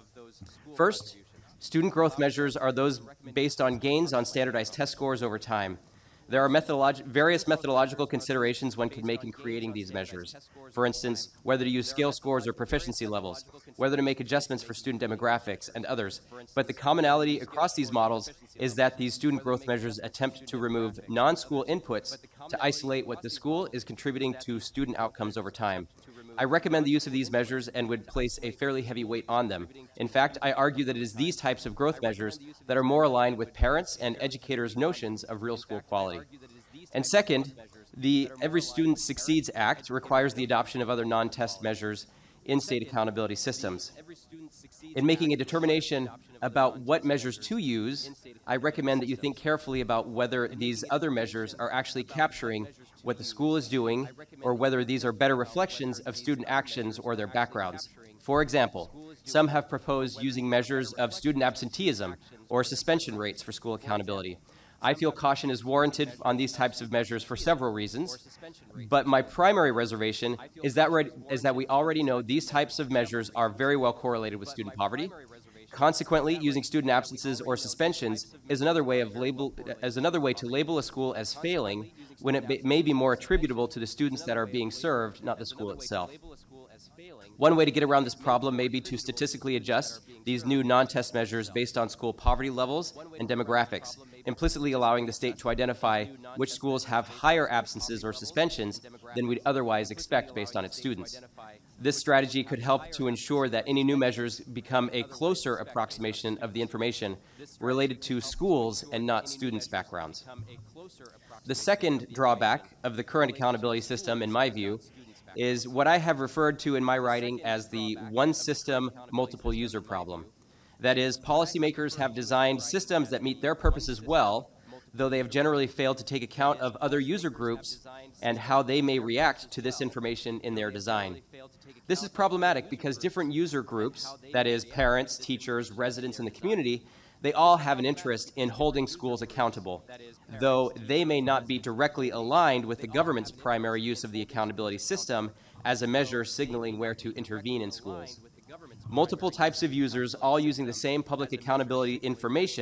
First, student growth measures are those based on gains on standardized test scores over time. There are various methodological considerations one could make in creating these measures. For instance, whether to use scale scores or proficiency levels, whether to make adjustments for student demographics, and others. But the commonality across these models is that these student growth measures attempt to remove non-school inputs to isolate what the school is contributing to student outcomes over time. I recommend the use of these measures and would place a fairly heavy weight on them. In fact, I argue that it is these types of growth measures that are more aligned with parents' and educators' notions of real school quality. And second, the Every Student Succeeds Act requires the adoption of other non-test measures in state accountability systems. In making a determination about what measures to use, I recommend that you think carefully about whether these other measures are actually capturing what the school is doing, or whether these are better reflections of student actions or their backgrounds. For example, some have proposed using measures of student absenteeism or suspension rates for school accountability. I feel caution is warranted on these types of measures for several reasons, but my primary reservation is that we already know these types of measures are very well correlated with student poverty. Consequently, using student absences or suspensions is another way to label a school as failing when it may be more attributable to the students that are being served, not the school itself. One way to get around this problem may be to statistically adjust these new non-test measures based on school poverty levels and demographics, implicitly allowing the state to identify which schools have higher absences or suspensions than we'd otherwise expect based on its students. This strategy could help to ensure that any new measures become a closer approximation of the information related to schools and not students' backgrounds. The second drawback of the current accountability system, in my view, is what I have referred to in my writing as the one system, multiple user problem. That is, policymakers have designed systems that meet their purposes well, though they have generally failed to take account of other user groups and how they may react to this information in their design. This is problematic because different user groups, that is, parents, teachers, residents in the community, they all have an interest in holding schools accountable, though they may not be directly aligned with the government's primary use of the accountability system as a measure signaling where to intervene in schools. Multiple types of users all using the same public accountability information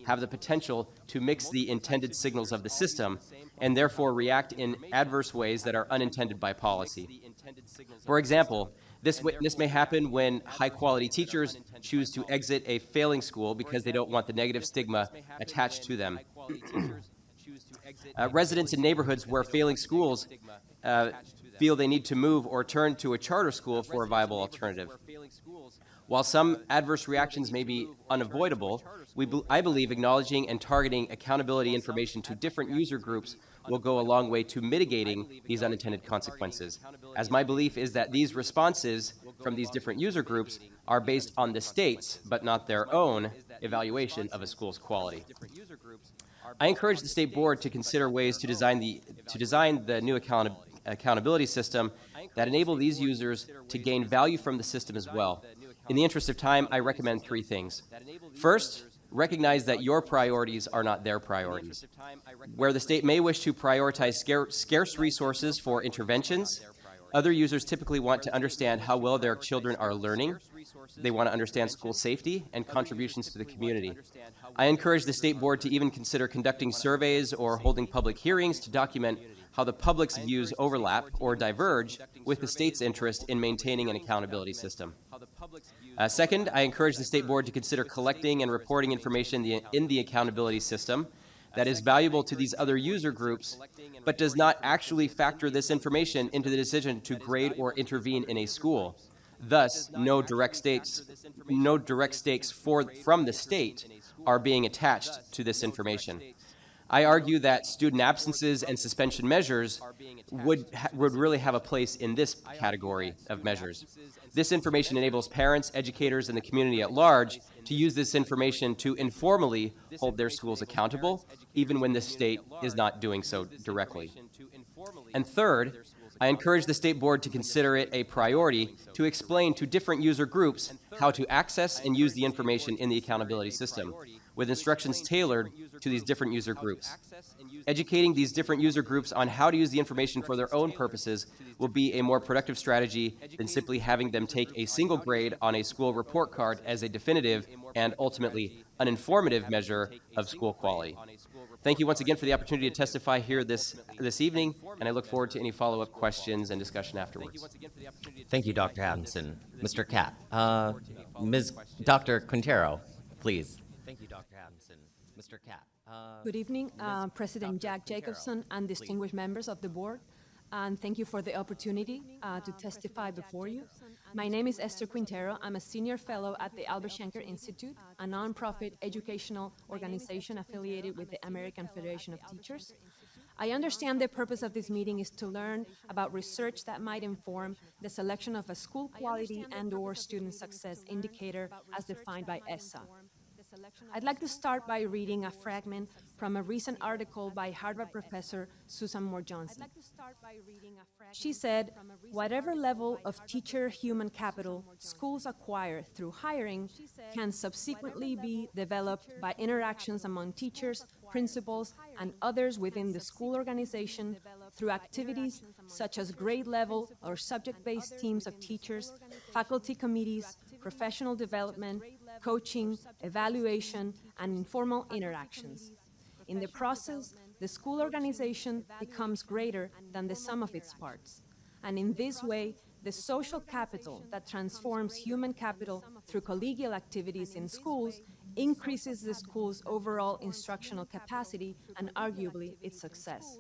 have the potential to mix the intended signals of the system and therefore react in adverse ways that are unintended by policy. For example, this may happen when high-quality teachers choose to exit a failing school because they don't want the negative stigma attached to them. Residents in neighborhoods where failing schools feel they need to move or turn to a charter school for a viable alternative. While some adverse reactions may be unavoidable, I believe acknowledging and targeting accountability information to different user groups will go a long way to mitigating these unintended consequences, as my belief is that these responses from these different user groups are based on the state's, but not their own, evaluation of a school's quality. I encourage the State Board to consider ways to design the new accountability system that enable these users to gain value from the system as well. In the interest of time, I recommend 3 things. First, recognize that your priorities are not their priorities. Where the state may wish to prioritize scarce resources for interventions, other users typically want to understand how well their children are learning. They want to understand school safety and contributions to the community. I encourage the State Board to even consider conducting surveys or holding public hearings to document how the public's views overlap or diverge with the state's interest in maintaining an accountability system. Second, I encourage the State Board to consider collecting and reporting information in the accountability system that is valuable to these other user groups, but does not actually factor this information into the decision to grade or intervene in a school. Thus, no direct stakes from the state are being attached to this information. I argue that student absences and suspension measures would really have a place in this category of measures. This information enables parents, educators, and the community at large to use this information to informally hold their schools accountable, even when the state is not doing so directly. And third, I encourage the State Board to consider it a priority to explain to different user groups how to access and use the information in the accountability system, with instructions tailored to these different user groups. Educating these different user groups on how to use the information for their own purposes will be a more productive strategy than simply having them take a single grade on a school report card as a definitive and ultimately uninformative measure of school quality. Thank you once again for the opportunity to testify here this evening, and I look forward to any follow-up questions and discussion afterwards. Thank you, Dr. Adamson. Mr. Kapp. Dr. Quintero, please. Thank you, Dr. Adamson. Mr. Kapp. Good evening, President Jack Jacobson and distinguished members of the board, and thank you for the opportunity to testify before you. My name is Esther Quintero. I'm a senior fellow at the Albert Shanker Institute, a nonprofit educational organization affiliated with the American Federation of Teachers. I understand the purpose of this meeting is to learn about research that might inform the selection of a school quality and/or student success indicator as defined by ESSA. I'd like to start by reading a fragment from a recent article by Harvard professor Susan Moore Johnson. She said, "Whatever level of teacher human capital schools acquire through hiring can subsequently be developed by interactions among teachers, principals, and others within the school organization through activities such as grade level or subject-based teams of teachers, faculty committees, professional development, coaching, evaluation, and informal interactions. In the process, the school organization becomes greater than the sum of its parts. And in this way, the social capital that transforms human capital through collegial activities in schools increases the school's overall instructional capacity and arguably its success."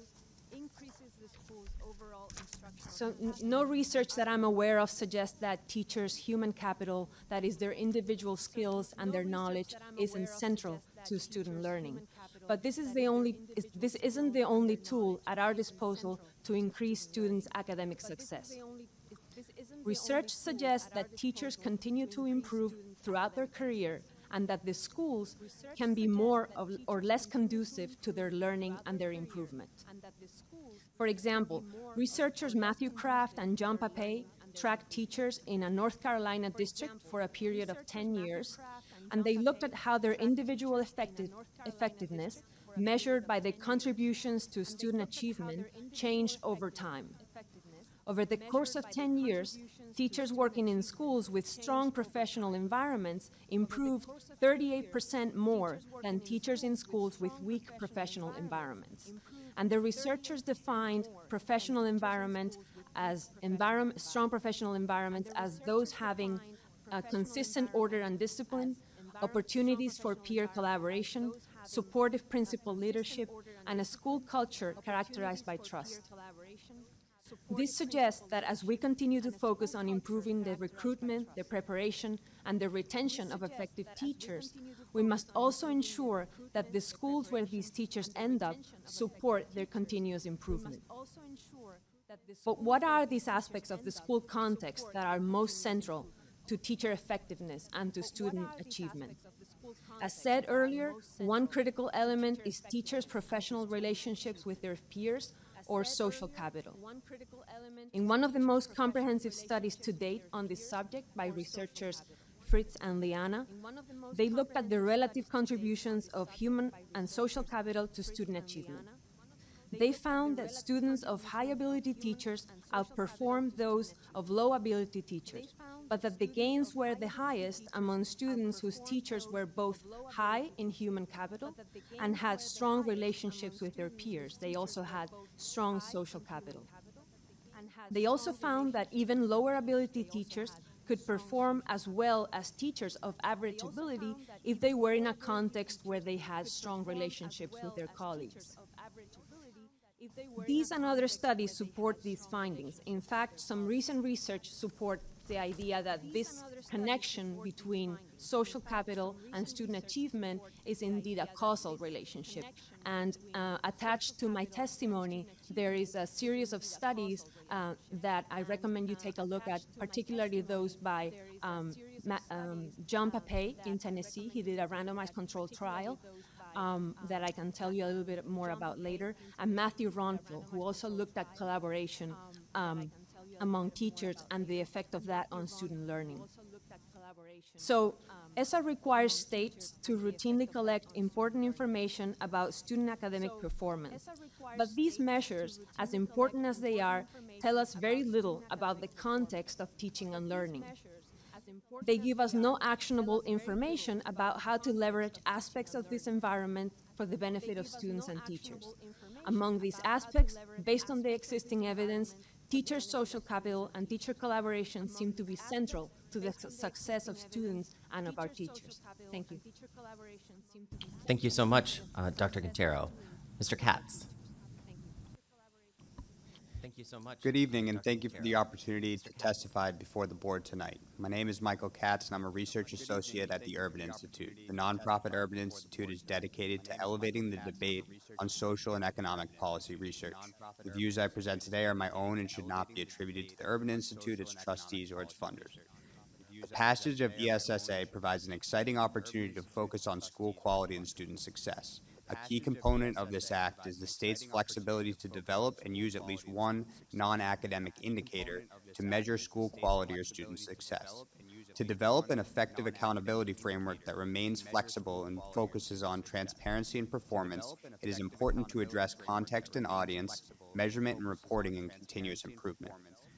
So no research that I'm aware of suggests that teachers' human capital, that is their individual skills and their knowledge, isn't central to student learning. But this isn't the only tool at our disposal to increase students' academic success. Research suggests that teachers continue to improve throughout their career and that the schools can be more or less conducive to their learning and their improvement. For example, researchers Matthew Kraft and John Papay tracked teachers in a North Carolina district for a period of 10 years, and they looked at how their individual effectiveness, measured by the contributions to student achievement, changed over time. Over the course of 10 years, teachers working in schools with strong professional environments improved 38% more than teachers in schools with weak professional environments. And the researchers defined professional environment as strong professional environments as those having a consistent order and discipline, opportunities for peer collaboration, supportive principal leadership, and a school culture characterized by trust. This suggests that as we continue to focus on improving the recruitment, the preparation, and the retention of effective teachers, we must also ensure that the schools where these teachers end up support their continuous improvement. But what are these aspects of the school context that are most central to teacher effectiveness and to student achievement? As said earlier, one critical element is teachers' professional relationships with their peers, or social capital. In one of the most comprehensive studies to date on this subject by researchers Fritz and Liana, they looked at the relative contributions of human and social capital to student achievement. They found that students of high-ability teachers outperformed those of low-ability teachers, but that the gains were the highest among students whose teachers were both high in human capital and had strong relationships with their peers. They also had strong social capital. They also found that even lower-ability teachers could perform as well as teachers of average ability if they were in a context where they had strong relationships with their colleagues. These and other studies support these findings. In fact, some recent research supports the idea that this connection between social capital and student achievement is indeed a causal relationship. And attached to my testimony, there is a series of studies that I recommend you take a look at, particularly those by John Papay in Tennessee. He did a randomized controlled trial that I can tell you a little bit more about later, and Matthew Ronfield, who also looked at collaboration among teachers and the effect of that on student learning. So, ESSA requires states to routinely collect important information about student academic performance. But these measures, as important as they are, tell us very little about the context of teaching and learning. They give us no actionable information about how to leverage aspects of this environment for the benefit of students and teachers. Among these aspects, based on the existing evidence, teacher social capital and teacher collaboration seem to be central to the success of students and of our teachers. Thank you. Thank you so much, Dr. Quintero. Mr. Katz. Thank you so much. Good evening, and thank you for the opportunity to testify before the board tonight. My name is Michael Katz, and I'm a research associate at the Urban Institute. The nonprofit Urban Institute is dedicated to elevating the debate on social and economic policy research. The views I present today are my own and should not be attributed to the Urban Institute, its trustees, or its funders. The passage of ESSA provides an exciting opportunity to focus on school quality and student success. A key component of this act is the state's flexibility to develop and use at least one non-academic indicator to measure school quality or student success. To develop an effective accountability framework that remains flexible and focuses on transparency and performance, it is important to address context and audience, measurement and reporting, and continuous improvement.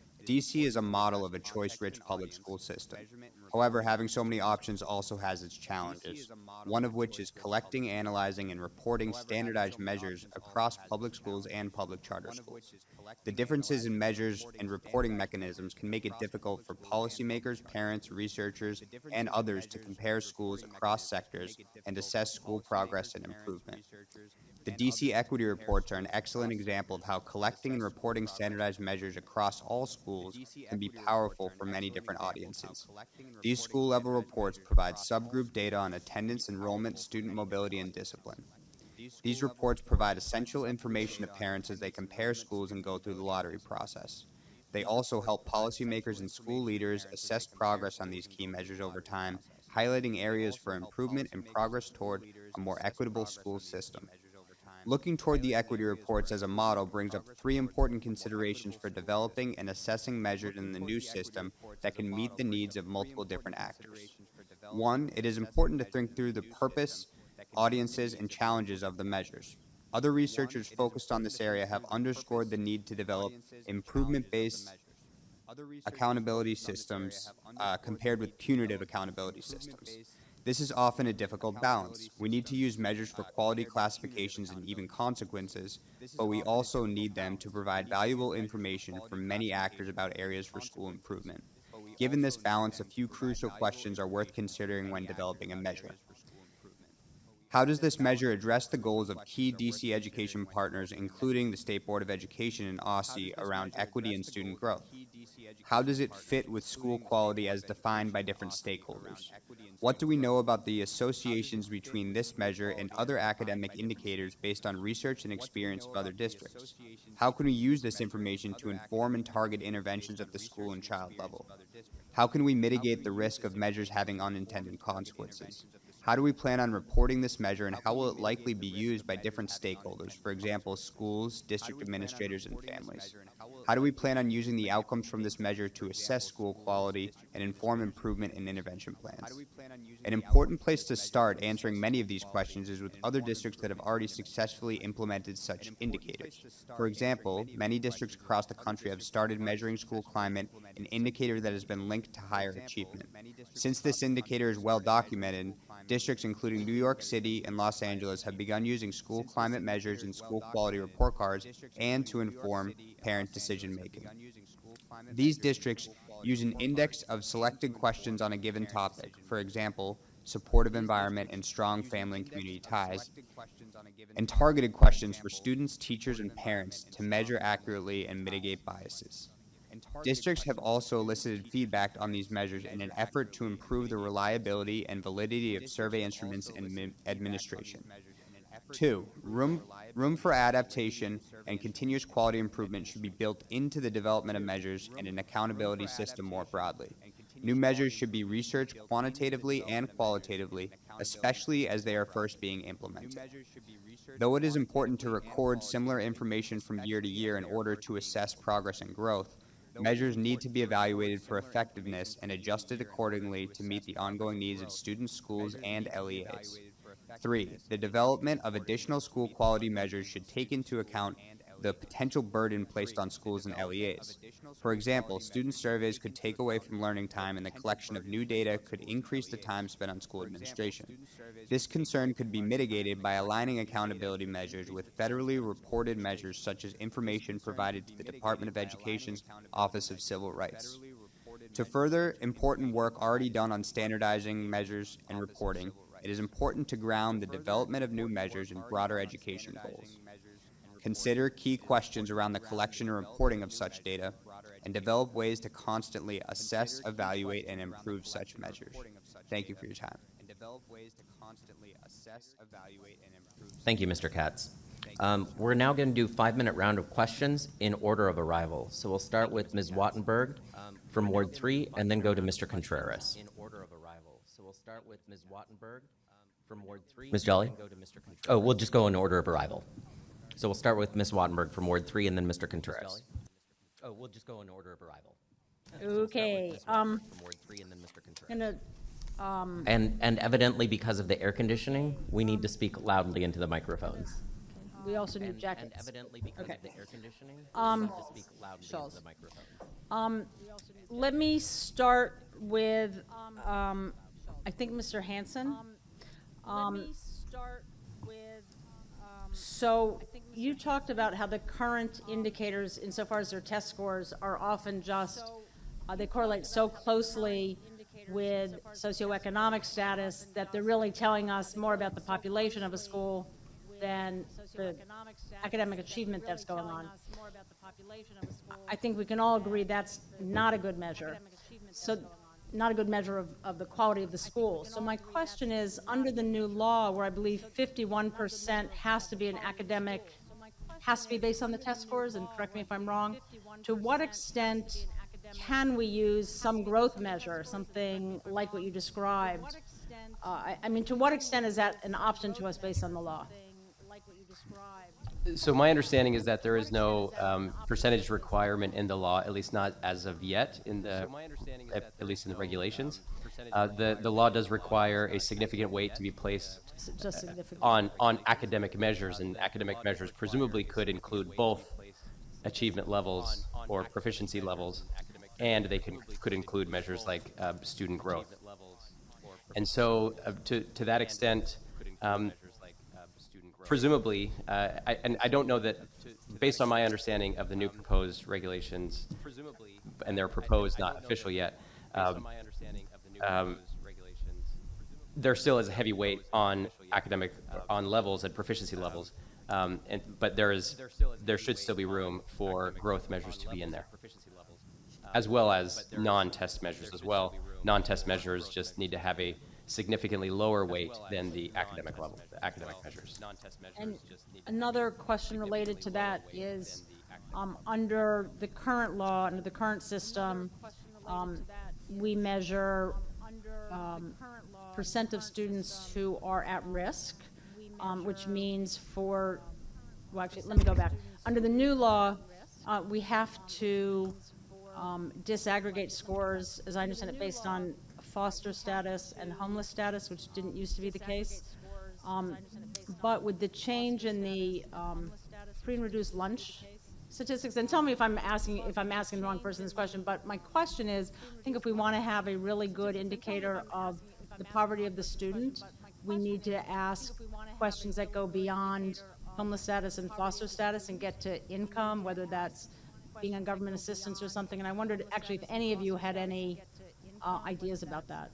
DC is a model of a choice-rich public school system. However, having so many options also has its challenges, one of which is collecting, analyzing, and reporting standardized measures across public schools and public charter schools. The differences in measures and reporting mechanisms can make it difficult for policymakers, parents, researchers, and others to compare schools across sectors and assess school progress and improvement. The DC Equity Reports are an excellent example of how collecting and reporting standardized measures across all schools can be powerful for many different audiences. These school-level reports provide subgroup data on attendance, enrollment, student mobility, and discipline. These reports provide essential information to parents as they compare schools and go through the lottery process. They also help policymakers and school leaders assess progress on these key measures over time, highlighting areas for improvement and progress toward a more equitable school system. Looking toward the equity reports as a model brings up three important considerations for developing and assessing measures in the new system that can meet the needs of multiple different actors. One, it is important to think through the purpose, audiences, and challenges of the measures. Other researchers focused on this area have underscored the need to develop improvement-based accountability systems compared with punitive accountability systems. This is often a difficult balance. We need to use measures for quality classifications and even consequences, but we also need them to provide valuable information from many actors about areas for school improvement. Given this balance, a few crucial questions are worth considering when developing a measure. How does this measure address the goals of key DC education partners, including the State Board of Education and OSSE, around equity and student growth? How does it fit with school quality as defined by different stakeholders? What do we know about the associations between this measure and other academic indicators based on research and experience of other districts? How can we use this information to inform and target interventions at the school and child level? How can we mitigate the risk of measures having unintended consequences? How do we plan on reporting this measure, and how will it likely be used by different stakeholders, for example, schools, district administrators, and families? How do we plan on using the outcomes from this measure to assess school quality and inform improvement and intervention plans? An important place to start answering many of these questions is with other districts that have already successfully implemented such indicators. For example, many districts across the country have started measuring school climate, an indicator that has been linked to higher achievement. Since this indicator is well documented, districts including New York City and Los Angeles have begun using school climate measures in school quality report cards and to inform parent decision-making. These districts use an index of selected questions on a given topic, for example, supportive environment and strong family and community ties, and targeted questions for students, teachers, and parents to measure accurately and mitigate biases. Districts have also elicited feedback on these measures in an effort to improve the reliability and validity of survey instruments and administration. 2, room for adaptation and continuous quality improvement should be built into the development of measures and an accountability system more broadly. New measures should be researched quantitatively and qualitatively, especially as they are first being implemented. Though it is important to record similar information from year to year in order to assess progress and growth, measures need to be evaluated for effectiveness and adjusted accordingly to meet the ongoing needs of students, schools, and LEAs. 3, the development of additional school quality measures should take into account the potential burden placed on schools and LEAs. For example, student surveys could take away from learning time, and the collection of new data could increase the time spent on school administration. This concern could be mitigated by aligning accountability measures with federally reported measures such as information provided to the Department of Education's Office of Civil Rights. To further important work already done on standardizing measures and reporting, it is important to ground the development of new measures in broader education goals. Consider key questions around the collection and reporting of such data, and develop ways to constantly assess, evaluate, and improve such measures. Thank you for your time. Thank you, Mr. Katz. We're now going to do a 5-minute round of questions in order of arrival. So we'll start with Ms. Wattenberg from Ward 3, and then go to Mr. Contreras. In order of arrival. So we'll start with Ms. Wattenberg from Ward 3. Ms. Jolly? Oh, we'll just go in order of arrival. So we'll start with Ms. Wattenberg from Ward 3, and then Mr. Contreras. Oh, we'll just go in order of arrival. Okay. From Ward 3, and then Mr. Contreras. And evidently, because of the air conditioning, we need to speak loudly into the microphones. We also need jackets. And evidently, because of the air conditioning, we need to speak loudly into the microphone. Let me start with, I think, Mr. Hansen. So you talked about how the current indicators, insofar as their test scores, are often just, they correlate so closely with socioeconomic status that they're really telling us more about the population of a school than the academic achievement that's going on. I think we can all agree that's not a good measure. So, not a good measure of the quality of the school. So my question is, under the new law, where I believe 51% has to be an academic, has to be based on the test scores, and correct me if I'm wrong, to what extent can we use some growth measure, something like what you described? I mean, to what extent is that an option to us based on the law? So my understanding is that there is no percentage requirement in the law, at least not as of yet, at least in the regulations. The law does require a significant weight to be placed on academic measures, and academic measures presumably could include both achievement levels or proficiency levels and they could include measures like student growth. And so to that extent, presumably, I don't know that, based on my understanding of the new proposed regulations, and they're proposed, not official yet, there still is a heavy weight on on levels and proficiency levels, but there should still be room for growth measures to be in there, as well as non-test measures as well. Non-test measures just need to have a significantly lower weight than the academic level, the academic measures. And another question related to that is, under the current law, under the current system, we measure percent of students who are at risk, which means well, actually, let me go back. Under the new law, we have to disaggregate scores, as I understand it, based on foster status and homeless status, which didn't used to be the case. But with the change in the free and reduced lunch statistics, and tell me if I'm asking the wrong person this question, but my question is, I think if we want to have a really good indicator of the poverty of the student, we need to ask questions that go beyond homeless status and foster status and get to income, whether that's being on government assistance or something. And I wondered actually if any of you had any ideas about that.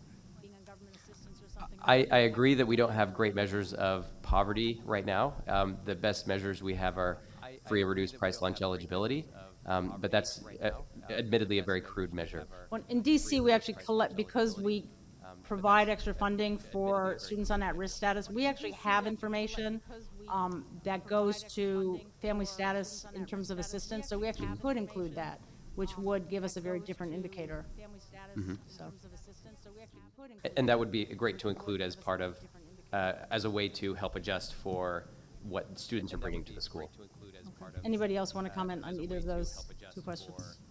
I agree that we don't have great measures of poverty right now. The best measures we have are free and reduced price lunch eligibility, but that's admittedly a very crude measure. Well, in DC, we actually collect, because we provide extra funding for students on at-risk status, we actually have information that goes to family status in terms of assistance, so we actually could include that, which would give us a very different indicator. Mm-hmm. So. And that would be great to include as part of, as a way to help adjust for what students are bringing to the school. Anybody else want to comment on either of those two questions?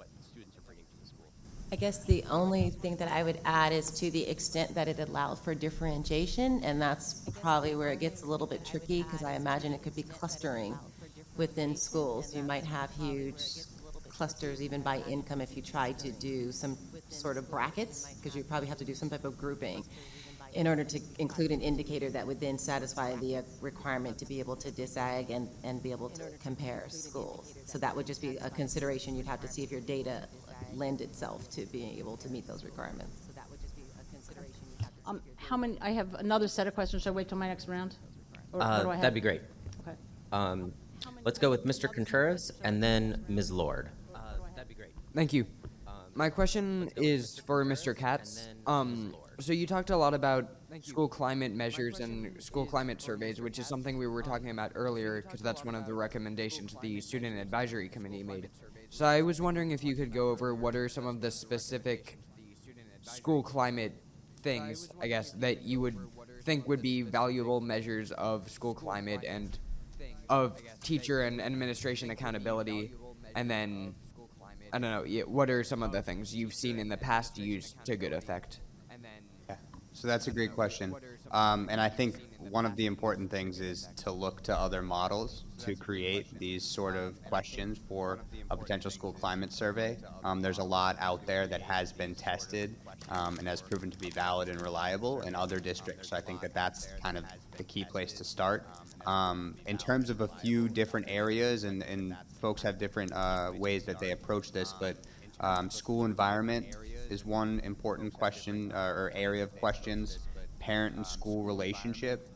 I guess the only thing that I would add is to the extent that it allows for differentiation, and that's probably where it gets a little bit tricky, because I imagine it could be clustering within schools. You might have huge clusters even by income if you try to do some sort of brackets, because you probably have to do some type of grouping in order to include an indicator that would then satisfy the requirement to be able to disag and be able to compare schools. So that would just be a consideration. You'd have to see if your data lend itself to being able to meet those requirements. So that would just be a consideration. How many? I have another set of questions. Should I wait till my next round? Or what do I have? That'd be great. Okay. Let's go with Mr. Contreras and then Ms. Lord. That'd be great. Thank you. My question is for Mr. Katz. So you talked a lot about school climate measures and school climate surveys, which is something we were talking about earlier, because that's one of the recommendations the Student Advisory Committee made. So I was wondering if you could go over what are some of the specific school climate things, I guess, that you would think would be valuable measures of school climate and of teacher and administration accountability, and then, I don't know, what are some of the things you've seen in the past used to good effect? Yeah. So that's a great question. And I think one of the important things is to look to other models to create these sort of questions for a potential school climate survey. There's a lot out there that has been tested and has proven to be valid and reliable in other districts. So I think that that's kind of the key place to start. In terms of a few different areas, and folks have different ways that they approach this, but school environment is one important question or area of questions. Parent and school relationship,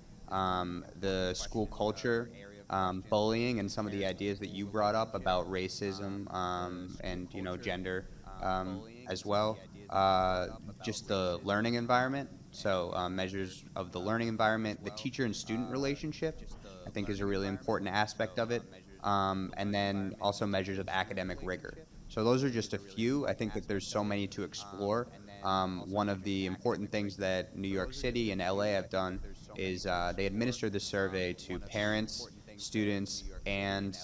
the school culture, bullying, and some of the ideas that you brought up about racism and gender as well. Just the learning environment. So measures of the learning environment, the teacher and student relationship, I think is a really important aspect of it. And then also measures of academic rigor. So those are just a few. I think that there's so many to explore. One of the important things that New York City and LA have done is they administer the survey to parents, students, and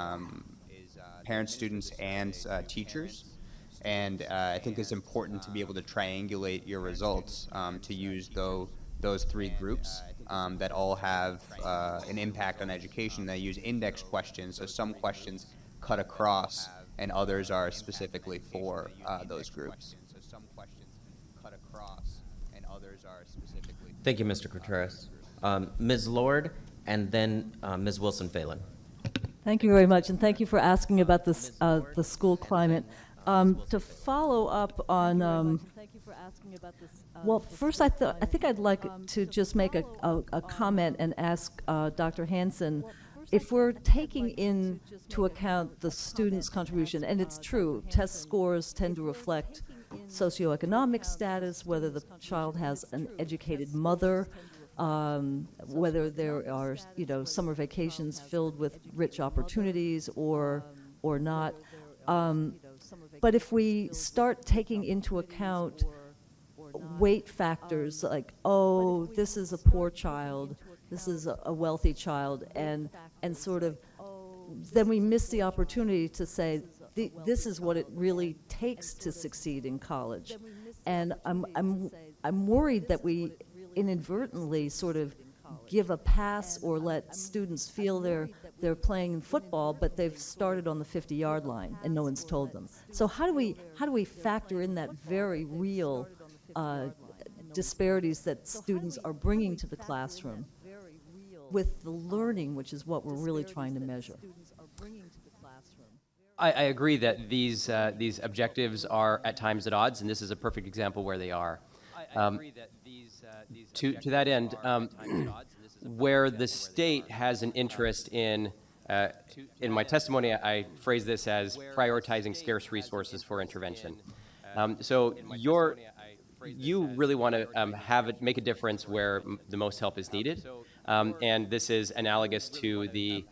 teachers. And I think it's important to be able to triangulate your results to use those three groups that all have an impact on education. They use index questions, so some questions cut across and others are specifically for those groups. So some questions cut across, and others are specifically. Thank you, Mr. Contreras. Ms. Lord, and then Ms. Wilson-Phelan. Thank you very much, and thank you for asking about this, the school climate. To follow up on, well, first I think I'd like to just make a comment and ask Dr. Hansen, if we're taking into account the student's contribution, and it's true, test scores tend to reflect socioeconomic status, whether the child has an educated mother, whether there are, you know, summer vacations filled with rich opportunities or not. But if we start taking into account weight factors like, oh, this is a poor child, this is a wealthy child, and sort of, then we miss the opportunity to say, this is what it really takes to succeed in college. And I'm worried that we inadvertently sort of give a pass or let students feel they're playing football, but they've started on the 50-yard line and no one's told them. So how do we factor in that very real disparities that students are bringing to the classroom with the learning, which is what we're really trying to measure? I agree that these objectives are at times at odds, and this is a perfect example where they are. To that end, where the state has an interest in my testimony, I phrase this as prioritizing scarce resources for intervention. So you really want to make a difference where the most help is needed, and this is analogous to the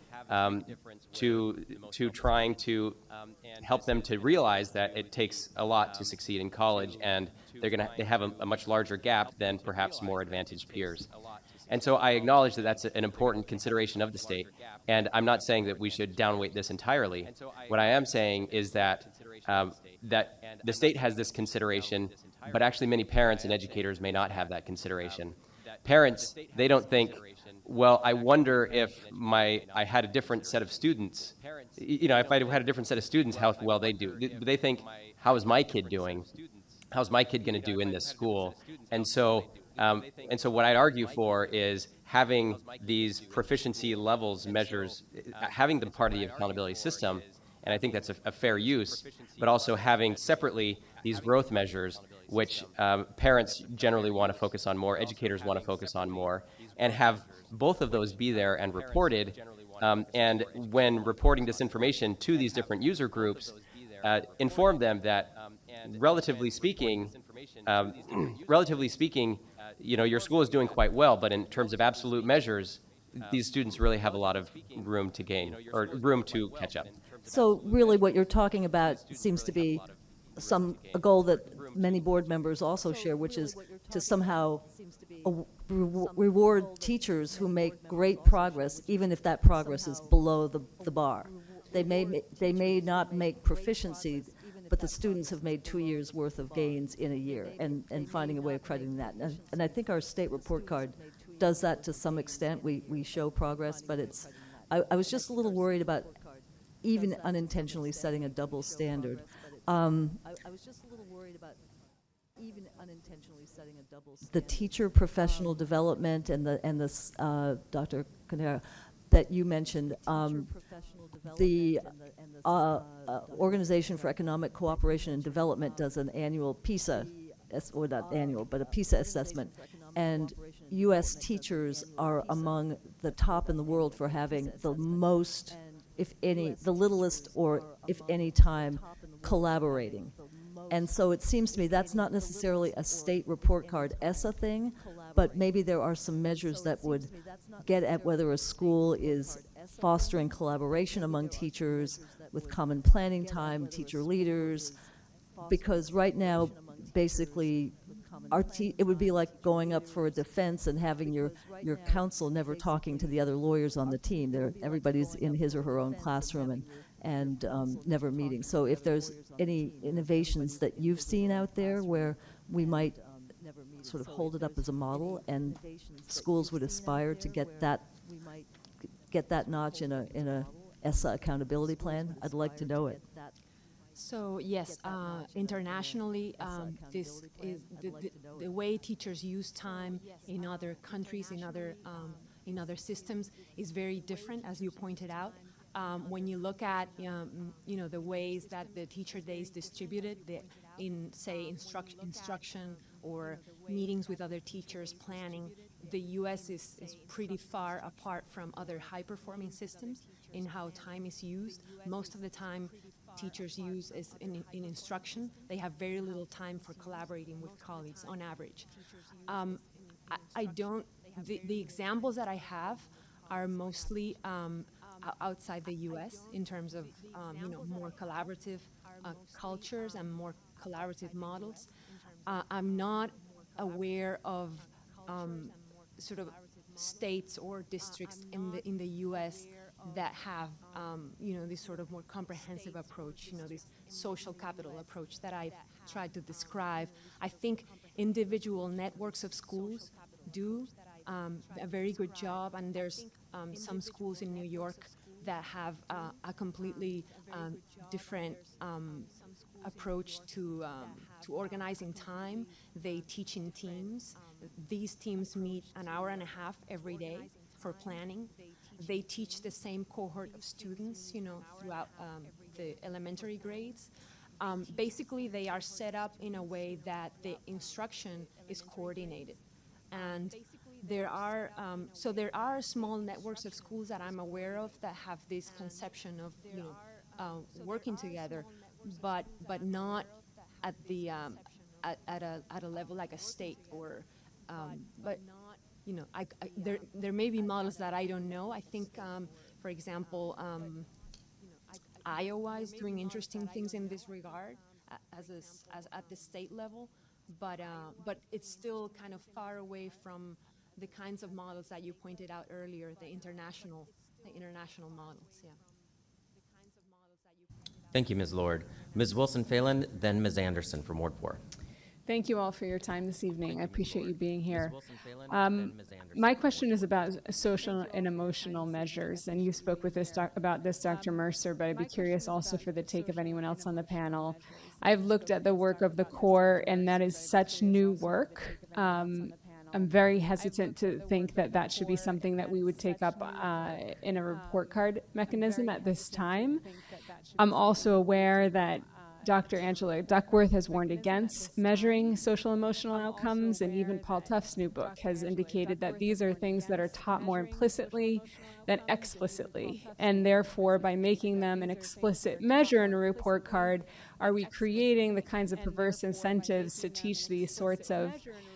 to trying to help them to realize that it takes a lot to succeed in college, and they have a much larger gap than perhaps more advantaged peers. And so I acknowledge that that's an important consideration of the state, and I'm not saying that we should downweight this entirely. What I am saying is that that the state has this consideration, but actually many parents and educators may not have that consideration. Parents, they don't think, well, I wonder if I had a different set of students, you know, if I had a different set of students, how well they do. They think, how is my kid doing? How's my kid going to do in this school? And so what I'd argue for is having these proficiency levels measures, having them part of the accountability system, and I think that's a fair use, but also having separately these growth measures, which parents generally want to focus on more, educators want to focus on more, and have both of those be there and reported. And when reporting this information to these different user groups, inform them that, relatively speaking, you know, your school is doing quite well, but in terms of absolute measures, these students really have a lot of room to gain, or room to catch up. So really what you're talking about seems to be a goal that many board members also share, which is to somehow reward teachers who make great progress, even if that progress is below the bar. They may not make proficiency, but the students have made 2 years' worth of gains in a year, and finding a way of crediting that. And I think our state report card does that to some extent. We show progress, but I was just a little worried about even unintentionally setting a double standard. The teacher professional development and the Dr. Canera that you mentioned, the Organization for Economic Cooperation and Development does an annual PISA, or not annual, but a PISA assessment, and U.S. teachers are among the top in the world for having the most, if any, the littlest or if any time collaborating. And so it seems to me that's not necessarily a state report card ESSA thing, but maybe there are some measures that would get at whether a school is fostering collaboration among teachers with common planning time, teacher leaders, because right now, basically, it would be like going up for a defense and having your counsel never talking to the other lawyers on the team. Everybody's in his or her own classroom and never meeting. So if there's any innovations that you've seen out there where we might sort of hold it up as a model and schools would aspire to get that notch in a ESSA accountability plan, I'd like to know it. So yes, internationally, this is the way teachers use time in other countries, in other systems, is very different, as you pointed out. When you look at the ways that the teacher day is distributed, in say instruction or meetings with other teachers, planning, the U.S. is pretty far apart from other high-performing systems in how time is used. Most of the time teachers use is in instruction. They have very little time for collaborating with colleagues on average. The examples that I have are mostly outside the U.S. in terms of more collaborative cultures and more collaborative models. I'm not aware of sort of states or districts in the U.S. that have this sort of more comprehensive approach, this social capital approach that I've tried to describe. I think individual networks of schools do a very good job, and there's some schools in New York that have a completely different approach to organizing time. They teach in teams. These teams meet an hour and a half every day for planning. They teach the same cohort of students, throughout the elementary grades. Basically, they are set up in a way that the instruction is coordinated. And there are small networks of schools that I'm aware of that have this conception of working together, but not at the at a level like a state or but there may be models that I don't know. I think for example Iowa is doing interesting things in this regard as at the state level, but it's still kind of far away from the kinds of models that you pointed out earlier, the international models. Yeah. Thank you, Ms. Lord. Ms. Wilson-Phelan, then Ms. Anderson from Ward 4. Thank you all for your time this evening. I appreciate you being here. Then Ms. Anderson. My question is about social and emotional measures, and you spoke with about this, Dr. Mercer, but I'd be curious also for the take of anyone else on the panel. I've looked at the work of the Corps, and that is such new work. I'm very hesitant to think that that should be something that we would take up in a report card mechanism at this time. I'm also aware that Dr. Angela Duckworth has warned against measuring social emotional outcomes, and even Paul Tuff's new book has indicated that these are things that are taught more implicitly than explicitly. And therefore, by making them an explicit measure in a report card, are we creating the kinds of perverse incentives to teach these sorts of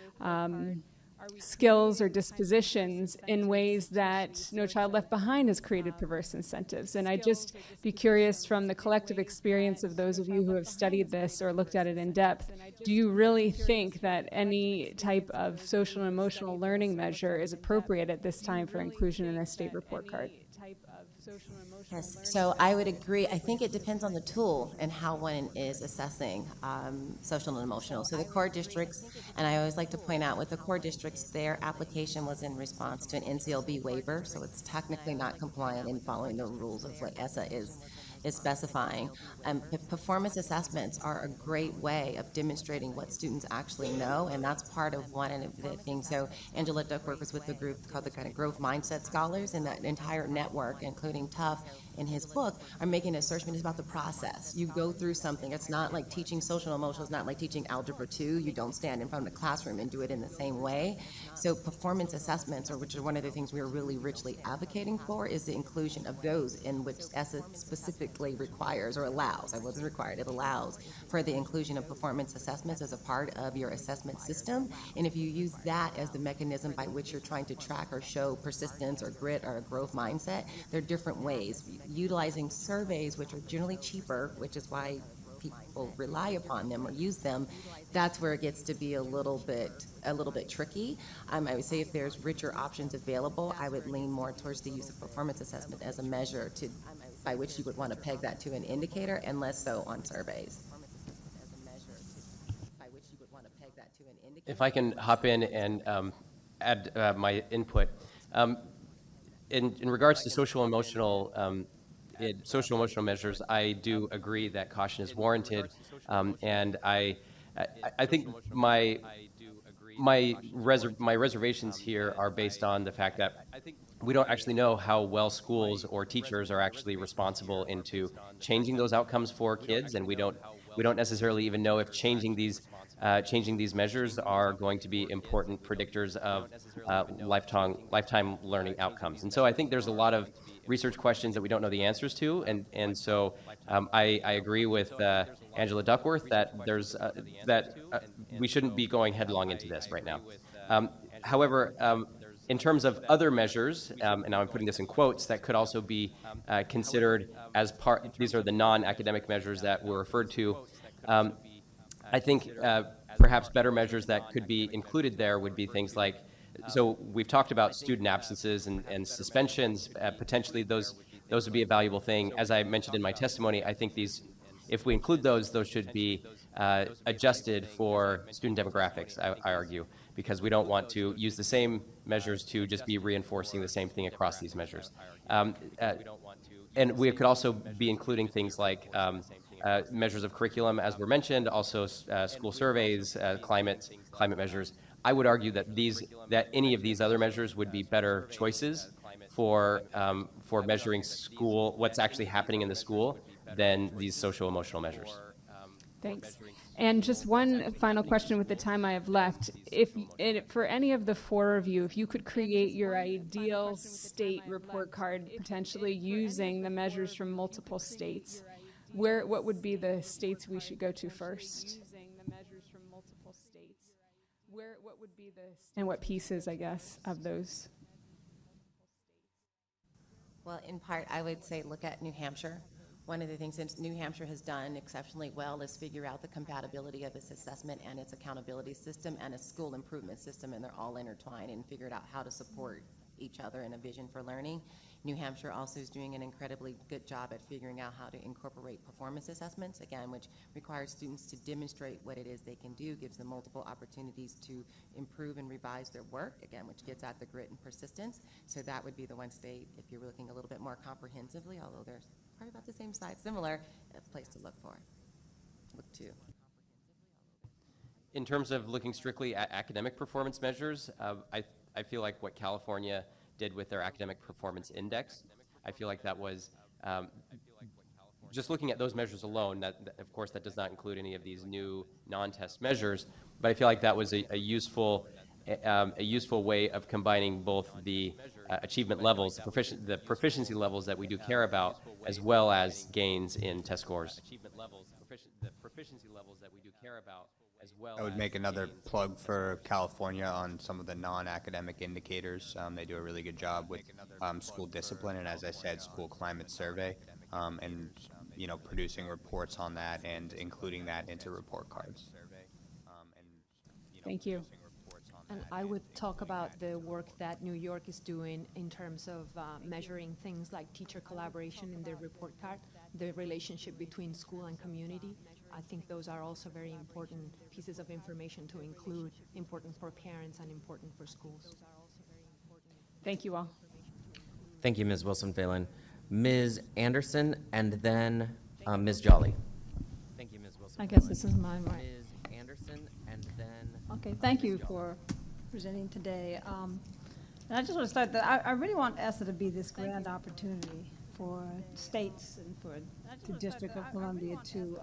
skills or dispositions in ways that No Child Left Behind has created perverse incentives? And I'd just be curious, from the collective experience of those of you who have studied this or looked at it in depth, do you really think that any type of social and emotional learning measure is appropriate at this time for inclusion in a state report card? Yes, so I would agree. I think it depends on the tool and how one is assessing social and emotional. So the core districts, and I always like to point out with the core districts, their application was in response to an NCLB waiver, so it's technically not compliant in following the rules of what ESSA is specifying. Performance assessments are a great way of demonstrating what students actually know, and that's part of one of the things. So Angela Duckworth was with the group called the kind of Growth Mindset Scholars, and that entire network, including Tuff in his book, are making assertions about the process. You go through something. It's not like teaching social emotional. It's not like teaching Algebra 2. You don't stand in front of the classroom and do it in the same way. So performance assessments, which are one of the things we are really richly advocating for, is the inclusion of those in which ESSA specifically requires or allows. I wasn't required. It allows for the inclusion of performance assessments as a part of your assessment system. And if you use that as the mechanism by which you're trying to track or show persistence or grit or a growth mindset, there are different ways. Utilizing surveys, which are generally cheaper, which is why people rely upon them or use them, that's where it gets to be a little bit tricky. I would say if there's richer options available, I would lean more towards the use of performance assessment as a measure by which you would want to peg that to an indicator, and less so on surveys. If I can hop in and add my input. In regards to social emotional social emotional measures, I do agree that caution is warranted, and I think my reservations here are based on the fact that we don't actually know how well schools or teachers are actually responsible into changing those outcomes for kids, and we don't necessarily even know if changing these measures are going to be important predictors of lifetime learning outcomes. And so I think there's a lot of research questions that we don't know the answers to, and so I agree with Angela Duckworth that we shouldn't be going headlong into this right now. However, in terms of other measures, and now I'm putting this in quotes, that could also be considered as part, these are the non-academic measures that were referred to. I think perhaps better measures that could be included there would be things like, so we've talked about student absences and suspensions. Potentially those would be a valuable thing. As I mentioned in my testimony, I think these, if we include those should be adjusted for student demographics, I argue, because we don't want to use the same measures to just be reinforcing the same thing across these measures. And we could also be including things like measures of curriculum, as were mentioned, also school surveys, climate measures. I would argue that any of these other measures would be better choices for measuring what's actually happening in the school than these social-emotional measures. Thanks. And just one final question with the time I have left. For any of the four of you, if you could create your ideal state report card, potentially using the measures from multiple states, what would be the states we should go to first? What would be and what pieces, I guess, of those? Well, in part, I would say look at New Hampshire. One of the things that New Hampshire has done exceptionally well is figure out the compatibility of its assessment and its accountability system and its school improvement system, and they're all intertwined, and figured out how to support each other in a vision for learning. New Hampshire also is doing an incredibly good job at figuring out how to incorporate performance assessments, again, which requires students to demonstrate what it is they can do, gives them multiple opportunities to improve and revise their work, again, which gets at the grit and persistence. So that would be the one state, if you're looking a little bit more comprehensively, although there's probably about the same size, similar, a place to look to. In terms of looking strictly at academic performance measures, I feel like what California did with their academic performance index, I feel like that was, just looking at those measures alone, of course that does not include any of these new non-test measures, but I feel like that was a useful way of combining both the achievement levels, the proficiency levels that we do care about, as well as gains in test scores. I would make another plug for California on some of the non-academic indicators. They do a really good job with school discipline and, as I said, school climate survey, and producing reports on that and including that into report cards. Thank you. And I would talk about the work that New York is doing in terms of measuring things like teacher collaboration in their report card, the relationship between school and community. I think those are also very important pieces of information to include, important for parents and important for schools. Thank you all. Thank you, Ms. Wilson-Phelan. Ms. Anderson, and then Ms. Jolly. Thank you, Ms. Wilson-Phelan. I guess this is mine, right? Ms. Anderson, and then... Okay, thank you for presenting today. And I just want to start that I really want ESSA to be this grand opportunity for states and for the District of Columbia to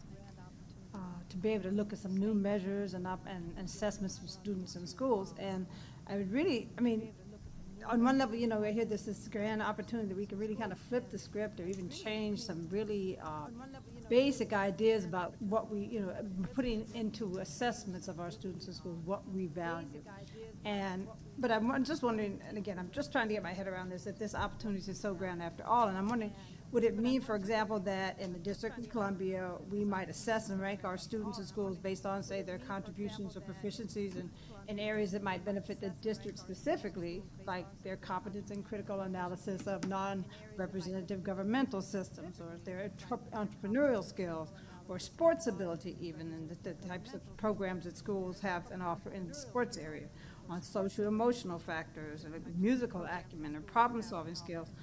be able to look at some new measures and assessments for students in schools. And I would really, on one level, I hear this grand opportunity that we can really kind of flip the script or even change some really basic ideas about what we, putting into assessments of our students in schools, what we value. But I'm just wondering, and again, I'm just trying to get my head around this, if this opportunity is so grand after all, and I'm wondering, would it mean, for example, that in the District of Columbia, we might assess and rank our students in schools based on, say, their contributions or proficiencies in areas that might benefit the district specifically, like their competence in critical analysis of non-representative governmental systems, or their entrepreneurial skills, or sports ability even, and the types of programs that schools have and offer in the sports area, on social emotional factors, or musical acumen, or problem-solving skills.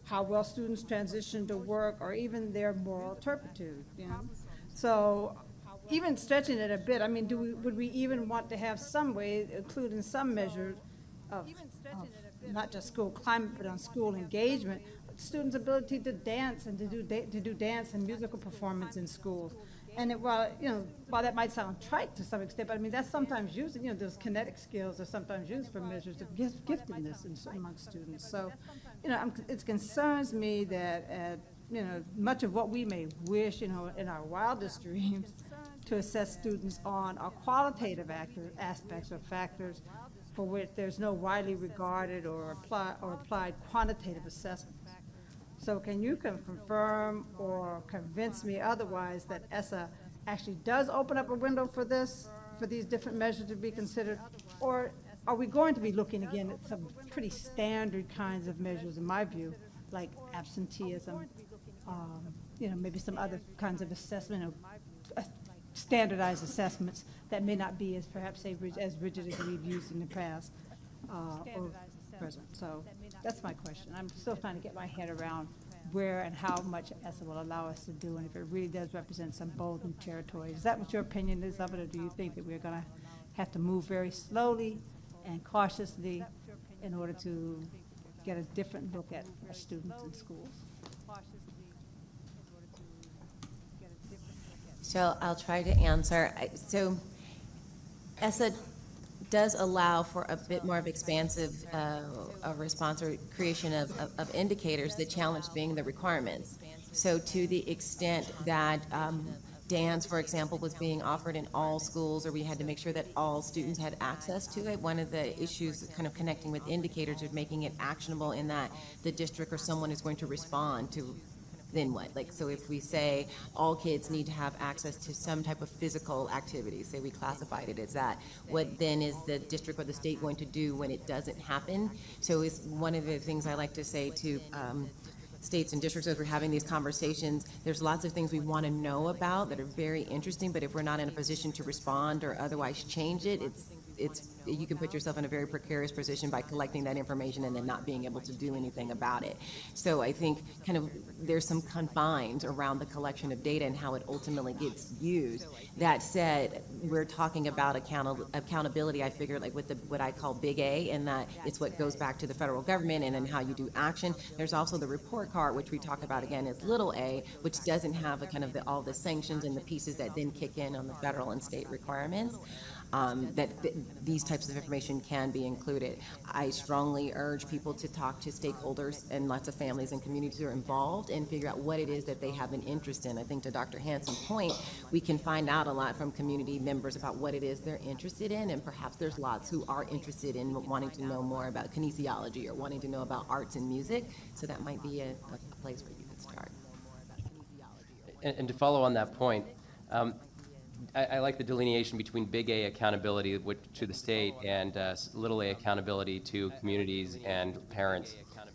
how well students transition to work, or even their moral turpitude, you know? So even stretching it a bit, I mean, would we even want to have some way, including some measure of not just school climate, but on school engagement, students' ability to dance and to do dance and musical performance in schools? And while that might sound trite to some extent, but I mean, that's sometimes used, those kinetic skills are sometimes used for measures of giftedness amongst students. So, it concerns me that, much of what we may wish, in our wildest dreams, to assess students on are qualitative aspects or factors for which there's no widely regarded or applied quantitative assessments. So can you confirm or convince me otherwise that ESSA actually does open up a window for these different measures to be considered? Or are we going to be looking again at some pretty standard kinds of measures, in my view, like absenteeism, maybe some other kinds of assessment of standardized assessments that may not be as rigid as we've used in the past or present. So that's my question. I'm still trying to get my head around where and how much ESSA will allow us to do, and if it really does represent some bold new territory. Is that what your opinion is of it, or do you think that we're going to have to move very slowly and cautiously in order to get a different look at our students in schools? So I'll try to answer. So ESSA does allow for a bit more of expansive response or creation of indicators, the challenge being the requirements. So to the extent that dance, for example, was being offered in all schools, or we had to make sure that all students had access to it, one of the issues kind of connecting with indicators is making it actionable in that the district or someone is going to respond to then what? Like, so if we say all kids need to have access to some type of physical activity, say we classified it as that, what then is the district or the state going to do when it doesn't happen? So it's one of the things I like to say to states and districts as we're having these conversations, there's lots of things we want to know about that are very interesting, but if we're not in a position to respond or otherwise change it, you can put yourself in a very precarious position by collecting that information and then not being able to do anything about it. So I think kind of there's some confines around the collection of data and how it ultimately gets used. That said, we're talking about accountability, I figure, like with what I call big A, and that it's what goes back to the federal government and then how you do action. There's also the report card, which we talk about again as little a, which doesn't have a kind of all the sanctions and the pieces that then kick in on the federal and state requirements. These types of information can be included. I strongly urge people to talk to stakeholders and lots of families and communities who are involved and figure out what it is that they have an interest in. I think to Dr. Hanson's point, we can find out a lot from community members about what it is they're interested in, and perhaps there's lots who are interested in wanting to know more about kinesiology or wanting to know about arts and music, so that might be a place where you could start. And to follow on that point, I like the delineation between big A accountability to the state and little a accountability to communities and parents.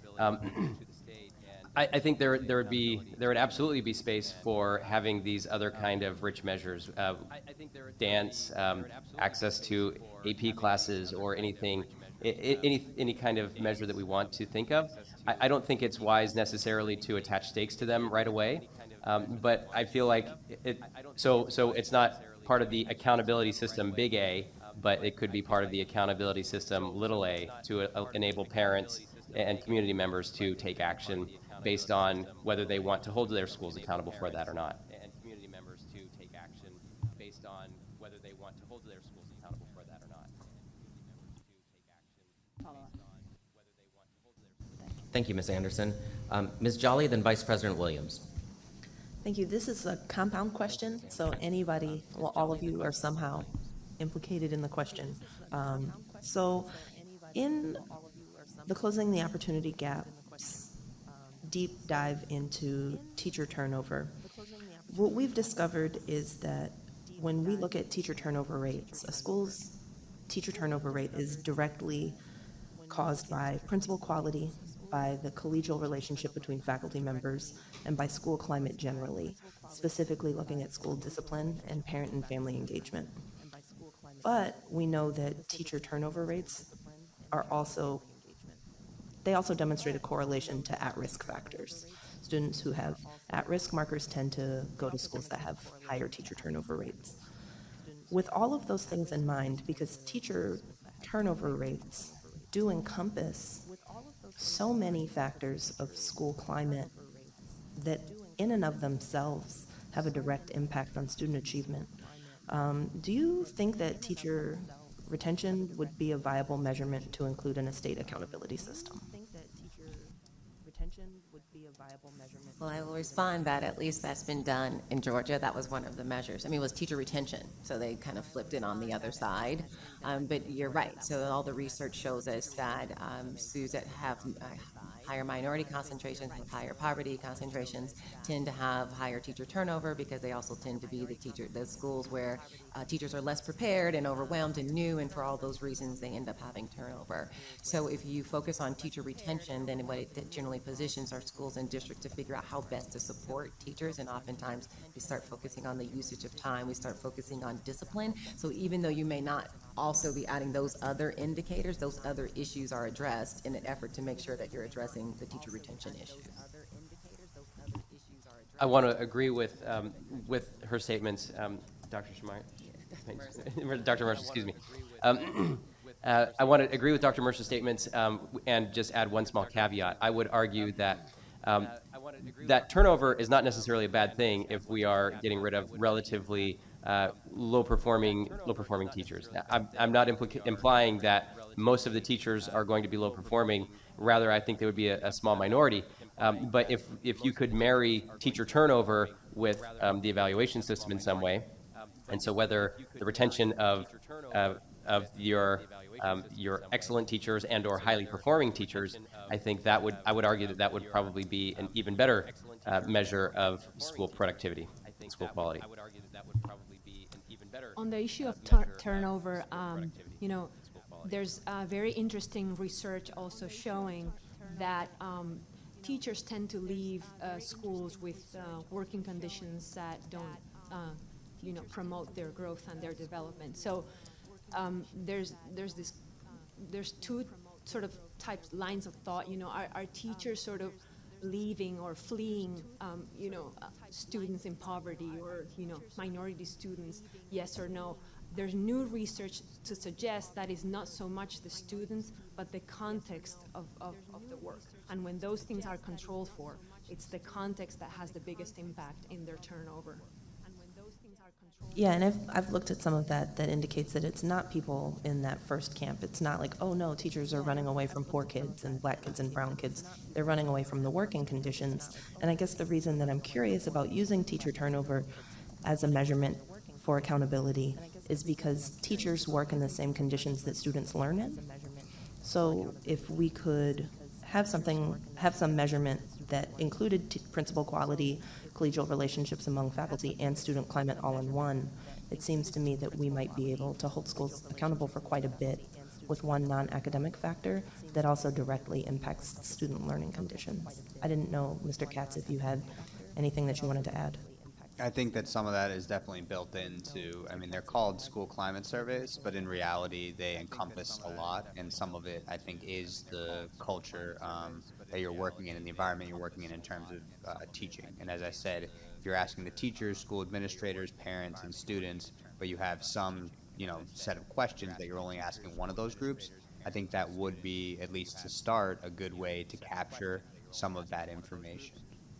I think there would absolutely be space for having these other kind of rich measures, dance, access to AP classes, or anything, any kind of measure that we want to think of. I don't think it's wise necessarily to attach stakes to them right away. But I feel like so it's not part of the accountability system, big A, but it could be part of the accountability system, little a, to enable parents and community members to take action based on whether they want to hold their schools accountable for that or not. And community members to take action based on whether they want to hold their schools accountable for that or not. Thank you, Ms. Anderson. Ms. Jolly, then Vice President Williams. Thank you. This is a compound question, so anybody, well, all of you are somehow implicated in the question. So in the Closing the Opportunity Gap deep dive into teacher turnover, what we've discovered is that when we look at teacher turnover rates, a school's teacher turnover rate is directly caused by principal quality, by the collegial relationship between faculty members, and by school climate generally, specifically looking at school discipline and parent and family engagement. But we know that teacher turnover rates are also they also demonstrate a correlation to at-risk factors. Students who have at-risk markers tend to go to schools that have higher teacher turnover rates. With all of those things in mind, because teacher turnover rates do encompass so many factors of school climate that in and of themselves have a direct impact on student achievement, do you think that teacher retention would be a viable measurement to include in a state accountability system? Well, I will respond that at least that's been done in Georgia. That was one of the measures. I mean, it was teacher retention, so they kind of flipped it on the other side. But you're right. So all the research shows us that schools that have higher minority concentrations, with higher poverty concentrations, tend to have higher teacher turnover because they also tend to be the schools where teachers are less prepared and overwhelmed and new, and for all those reasons they end up having turnover. So if you focus on teacher retention, then what it generally positions our schools and districts to figure out how best to support teachers, and oftentimes we start focusing on the usage of time, we start focusing on discipline. So even though you may not also be adding those other indicators, those other issues are addressed in an effort to make sure that you're addressing the teacher retention issues. I want to agree with her statements, Dr. Schmeier. Dr. Marshall, excuse me. I want to agree with Dr. Mercer's statements and just add one small caveat. I would argue that that turnover is not necessarily a bad thing if we are getting rid of relatively low-performing teachers. I'm not implying that most of the teachers are going to be low-performing. Rather, I think they would be a small minority. But if you could marry teacher turnover with the evaluation system in some way, and so whether the retention of your excellent teachers and or highly performing teachers, I think I would argue that would probably be an even better measure of school productivity, school quality. On the issue of turnover, you know, there's very interesting research also showing that teachers tend to leave schools with working conditions that don't, you know, promote their growth and their development. So there's two sort of lines of thought. You know, are teachers sort of leaving or fleeing, you know, students in poverty or, you know, minority students, yes or no? There's new research to suggest that is not so much the students, but the context of the work. And when those things are controlled for, it's the context that has the biggest impact in their turnover. Yeah, and I've looked at some of that indicates that it's not people in that first camp. It's not like, oh no, teachers are running away from poor kids and black kids and brown kids. They're running away from the working conditions. And I guess the reason that I'm curious about using teacher turnover as a measurement for accountability is because teachers work in the same conditions that students learn in. So if we could have some measurement that included principal quality, collegial relationships among faculty, and student climate all in one, it seems to me that we might be able to hold schools accountable for quite a bit with one non-academic factor that also directly impacts student learning conditions. I didn't know, Mr. Katz, if you had anything that you wanted to add. I think that some of that is definitely built into, I mean, they're called school climate surveys, but in reality, they encompass a lot, and some of it, I think, is the culture that you're working in and the environment you're working in terms of teaching. And as I said, if you're asking the teachers, school administrators, parents, and students, but you have some, you know, set of questions that you're only asking one of those groups, I think that would be, at least to start, a good way to capture some of that information.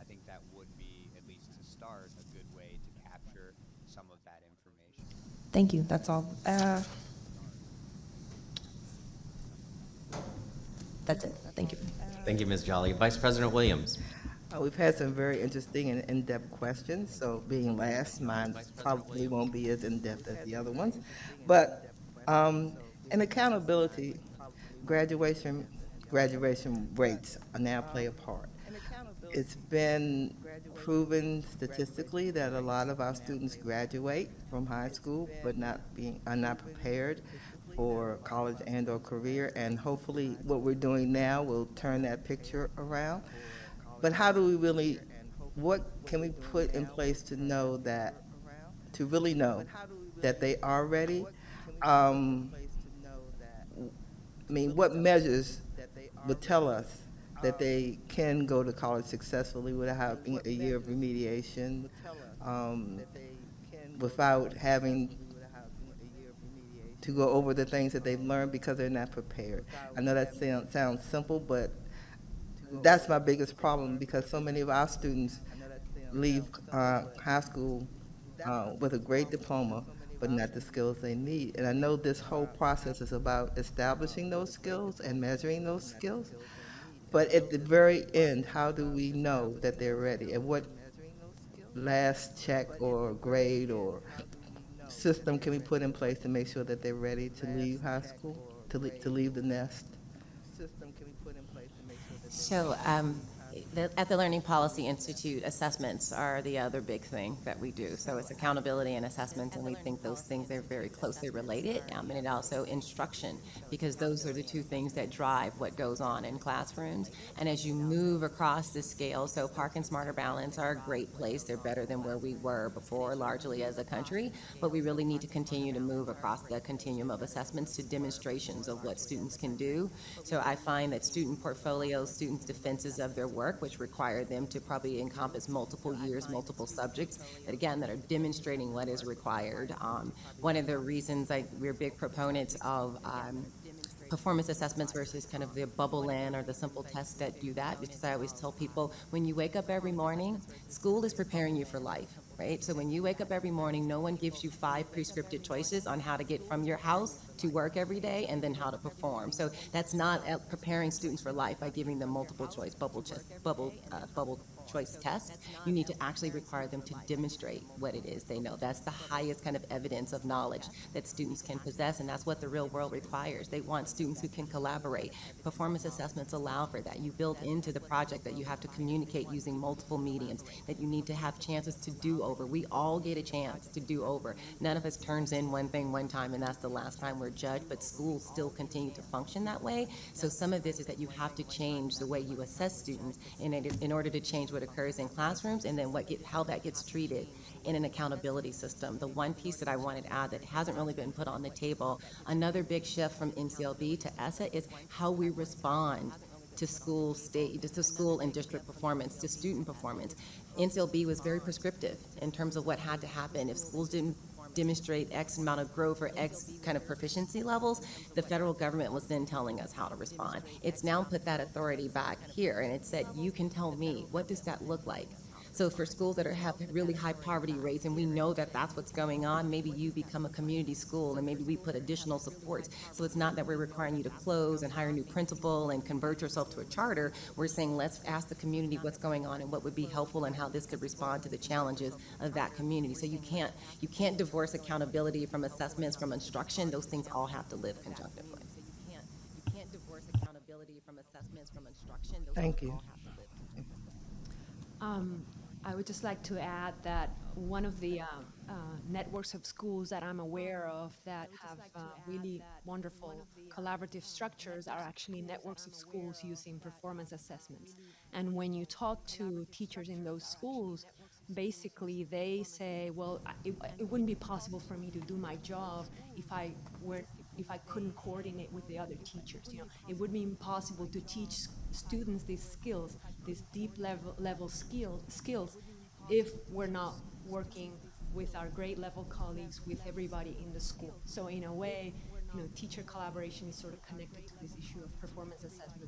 Thank you. That's all. That's it. Thank you. Thank you, Ms. Jolly. Vice President Williams. We've had some very interesting and in-depth questions, so being last, mine probably won't be as in-depth as the other ones. But in accountability, graduation rates now play a part. It's been proven statistically that a lot of our students graduate from high school but are not prepared for college and or career, and hopefully what we're doing now will turn that picture around. But how do we really, what can we put in place to really know that they are ready? I mean, what measures would tell us that they can go to college successfully without having a year of remediation, without having to go over the things that they've learned because they're not prepared. I know that sounds simple, but that's my biggest problem, because so many of our students leave high school with a great diploma, but not the skills they need. And I know this whole process is about establishing those skills and measuring those skills, but at the very end, how do we know that they're ready? And what last check or grade or system can we put in place to make sure that they're ready to leave high school, to leave the nest? So at the Learning Policy Institute, assessments are the other big thing that we do. So it's accountability and assessment, and we think those things are very closely related. And it also instruction, because those are the two things that drive what goes on in classrooms. And as you move across the scale, so Park and Smarter Balance are a great place. They're better than where we were before, largely as a country, but we really need to continue to move across the continuum of assessments to demonstrations of what students can do. So I find that student portfolios, students' defenses of their work, which require them to probably encompass multiple years, multiple subjects, that are demonstrating what is required. One of the reasons we're big proponents of performance assessments versus kind of the bubble in or the simple tests that do that, because I always tell people, when you wake up every morning, school is preparing you for life, right? So when you wake up every morning, no one gives you 5 prescriptive choices on how to get from your house to work every day and then how to perform. So that's not preparing students for life by giving them multiple choice bubble choice tests. You need to actually require them to demonstrate what it is they know. That's the highest kind of evidence of knowledge that students can possess, and that's what the real world requires. They want students who can collaborate. Performance assessments allow for that. You build into the project that you have to communicate using multiple mediums, that you need to have chances to do over. We all get a chance to do over. None of us turns in one thing one time and that's the last time we're judged, but schools still continue to function that way. So some of this is that you have to change the way you assess students in order to change what occurs in classrooms, and then how that gets treated in an accountability system. The one piece that I wanted to add that hasn't really been put on the table, another big shift from NCLB to ESSA, is how we respond to school and district performance, to student performance. NCLB was very prescriptive in terms of what had to happen. If schools didn't demonstrate X amount of growth or X kind of proficiency levels, the federal government was then telling us how to respond. It's now put that authority back here, and it said, you can tell me, what does that look like? So for schools that have really high poverty rates, and we know that that's what's going on, maybe you become a community school, and maybe we put additional supports. So it's not that we're requiring you to close and hire a new principal and convert yourself to a charter. We're saying, let's ask the community what's going on and what would be helpful and how this could respond to the challenges of that community. So you can't divorce accountability from assessments, from instruction. Those things all have to live conjunctively. You can't divorce accountability from assessments, from instruction. Those Thank things you. all have to live. I would just like to add that one of the networks of schools that I'm aware of that have really wonderful collaborative structures are actually networks of schools using performance assessments. And when you talk to teachers in those schools, basically they say, well, it wouldn't be possible for me to do my job if I couldn't coordinate with the other teachers. It would be impossible to teach students these skills, these deep level skills, if we're not working with our grade level colleagues, with everybody in the school. So in a way, teacher collaboration is sort of connected to this issue of performance assessment.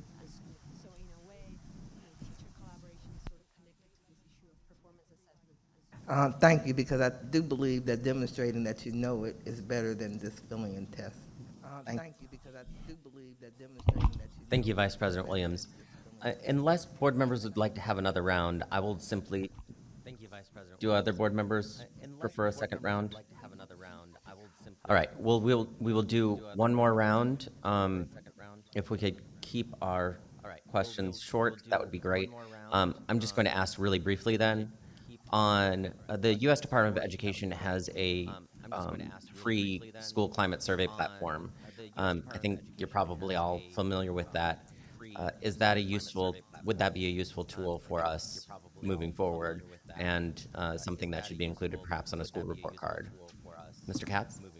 Thank you, because I do believe that demonstrating that you know it is better than just filling in tests. Thank you, because I do believe that demonstrating that you Thank you, Vice President Williams. Unless board members would like to have another round, I will simply. Thank you, Vice President. Do other board members prefer a second round? All right. Well, we will do one more round. If we could keep our questions short, that would be great. I'm just going to ask really briefly then. On the U.S. Department of Education has a free school climate survey platform. I think you're probably all familiar with that. Would that be a useful tool for us moving forward, and something that should be included perhaps on a school report card? Mr. Katz?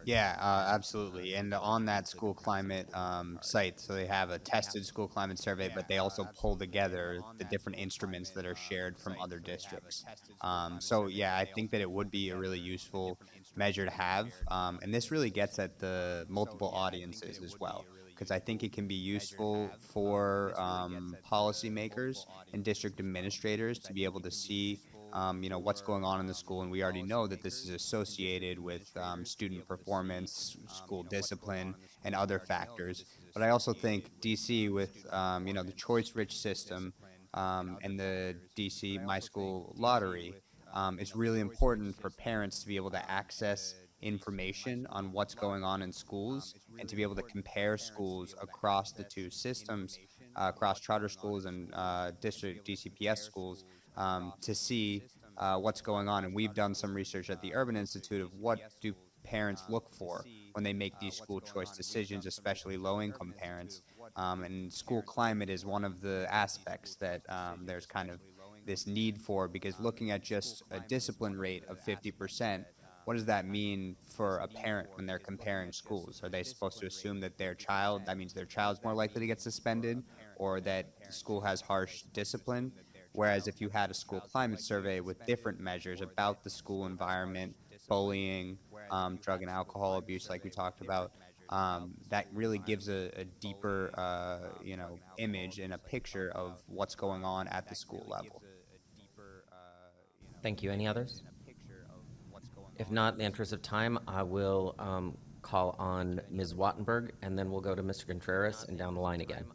Yeah, absolutely. And on that school climate site, so they have a tested school climate survey, but they also pull together the different instruments that are shared from other districts. So yeah, I think that it would be a really useful measure to have. And this really gets at the multiple audiences as well, because I think it can be useful for policymakers and district administrators to be able to see what's going on in the school, and we already know that this is associated with student performance, school discipline, and other factors. But I also think DC with, the choice-rich system and the DC My School Lottery, it's really important for parents to be able to access information on what's going on in schools and to be able to compare schools across the two systems, across charter schools and district DCPS schools, to see what's going on. And we've done some research at the Urban Institute of what do parents look for when they make these school choice decisions, especially low-income parents. And school climate is one of the aspects that there's kind of this need for, because looking at just a discipline rate of 50%, what does that mean for a parent when they're comparing schools? Are they supposed to assume that that means their child's more likely to get suspended, or that the school has harsh discipline? Whereas if you had a school climate survey with different measures about the school environment, bullying, drug and alcohol abuse, like we talked about, that really gives a deeper, image and a picture of what's going on at the school level. Thank you. Any others? If not, in the interest of time, I will call on Ms. Wattenberg, and then we'll go to Mr. Contreras and down the line again.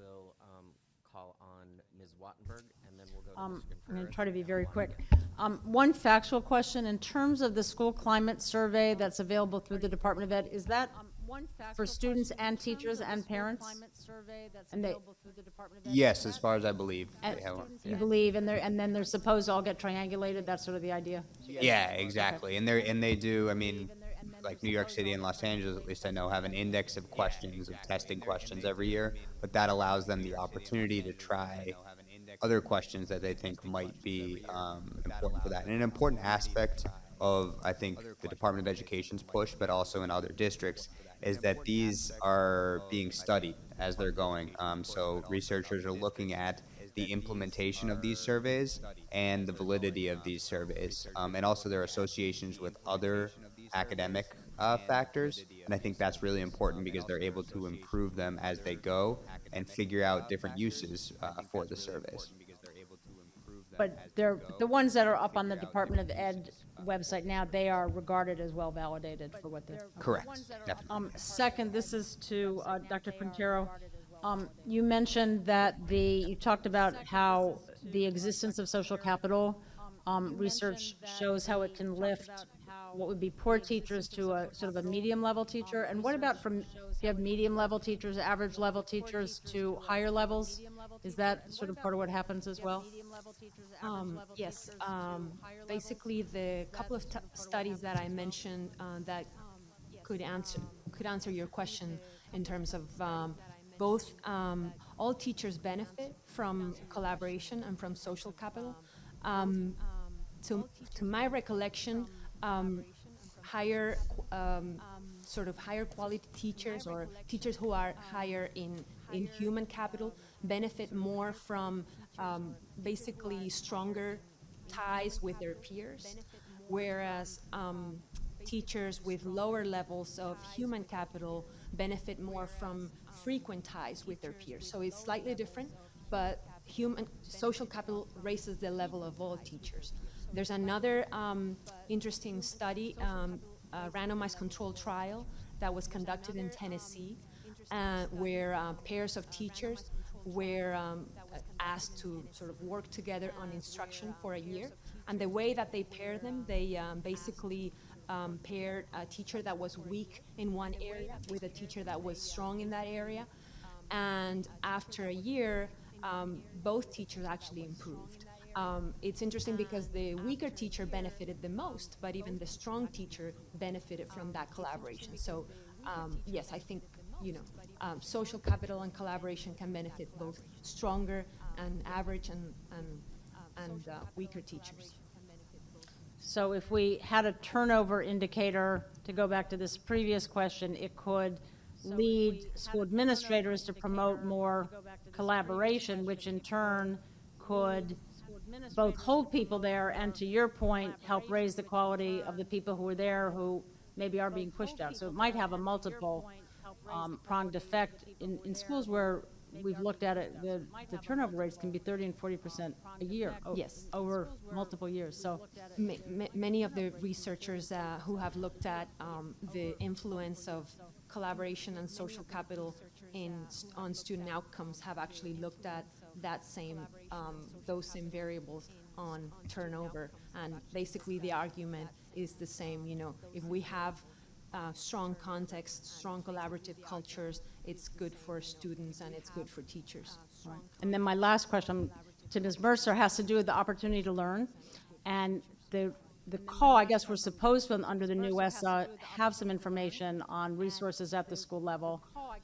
I'm going to try to be very quick. One factual question, in terms of the school climate survey that's available through the Department of Ed, is that for students and teachers and parents? And they, Yes, as far as I believe. you believe, and then they're supposed to all get triangulated, that's sort of the idea? Yeah, exactly. And they do, I mean, like New York City and Los Angeles, at least I know, have an index of questions, of testing questions every year, but that allows them the opportunity to try other questions that they think might be important for that. And an important aspect of, I think, the Department of Education's push, but also in other districts, is that these are being studied as they're going. So researchers are looking at the implementation of these surveys and the validity of these surveys, and also their associations with other academic factors. And I think that's really important because they're able to improve them as they go and figure out different uses for the surveys. But they're, the ones that are up on the Department of Ed website now, they are regarded as well validated for what they're. Correct. Definitely. Second, this is to Dr. Quintero. You mentioned that you talked about how the existence of social capital research shows how it can lift what would be poor teachers to a sort of a medium-level teacher. And what about if you have medium-level teachers, average-level teachers to higher levels? Is that sort of part of what happens as well? Yes. Basically, the couple of studies that I mentioned that could answer your question in terms of both all teachers benefit from collaboration and from social capital. To my recollection, higher quality teachers or teachers who are higher in human capital benefit more from basically stronger ties with their peers, whereas teachers with lower levels of human capital benefit more from frequent ties with their peers. So it's slightly different, but social capital raises the level of all teachers. There's another interesting study, a randomized controlled trial that was conducted in Tennessee, where pairs of teachers were asked to sort of work together on instruction for a year. And the way that they paired them, they basically paired a teacher that was weak in one area with a teacher that was strong in that area. And after a year, both teachers actually improved. It's interesting because the weaker teacher benefited the most, but even the strong teacher benefited from that collaboration. So yes, I think, social capital and collaboration can benefit both stronger and average and weaker teachers. So if we had a turnover indicator to go back to this previous question, it could lead school administrators to promote more collaboration, which in turn could both hold people there and, to your point, help raise the quality of the people who are there who maybe are being pushed out. So it might have a multiple pronged effect in schools where we've looked at it. The turnover rates can be 30 and 40% a year. Yes. Over multiple years. So many of the researchers who have looked at the influence of collaboration and social capital on student outcomes have actually looked at that same those same variables on turnover, and basically the argument is the same. You know, if we have strong context, strong collaborative cultures, it's good for students and it's good for teachers. Right. And then my last question to Ms. Mercer has to do with the opportunity to learn, and the call, I guess we're supposed to, under the new ESSA, have some information on resources at the school level.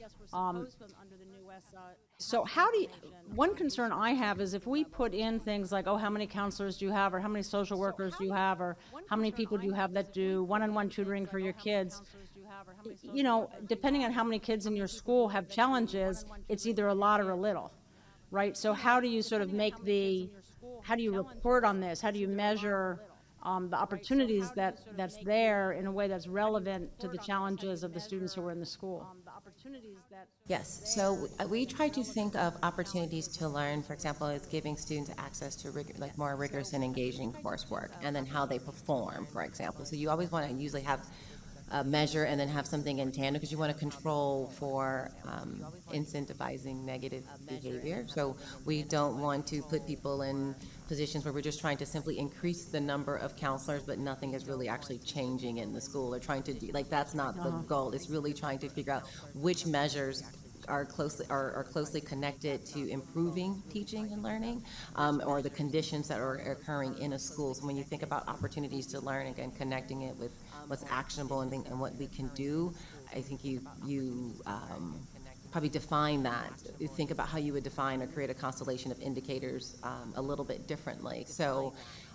So how do you, one concern I have is if we put in things like, oh, how many counselors do you have, or how many social workers do you have, or how many people do you have that do one-on-one tutoring for your kids, you know, depending on how many kids in your school have challenges, it's either a lot or a little, right? So how do you sort of make how do you report on this? How do you measure the opportunities that's there in a way that's relevant to the challenges of the students who are in the school? Yes, so we try to think of opportunities to learn, for example, as giving students access to more rigorous and engaging coursework, and then how they perform, for example. So you always want to usually have a measure and then have something in tandem, because you want to control for incentivizing negative behavior. So we don't want to put people in positions where we're just trying to simply increase the number of counselors, but nothing is really actually changing in the school, or trying to do, like, that's not the goal. It's really trying to figure out which measures are closely connected to improving teaching and learning, or the conditions that are occurring in a school. So when you think about opportunities to learn, again, connecting it with what's actionable and what we can do, I think you probably define that. You think about how you would define or create a constellation of indicators a little bit differently. So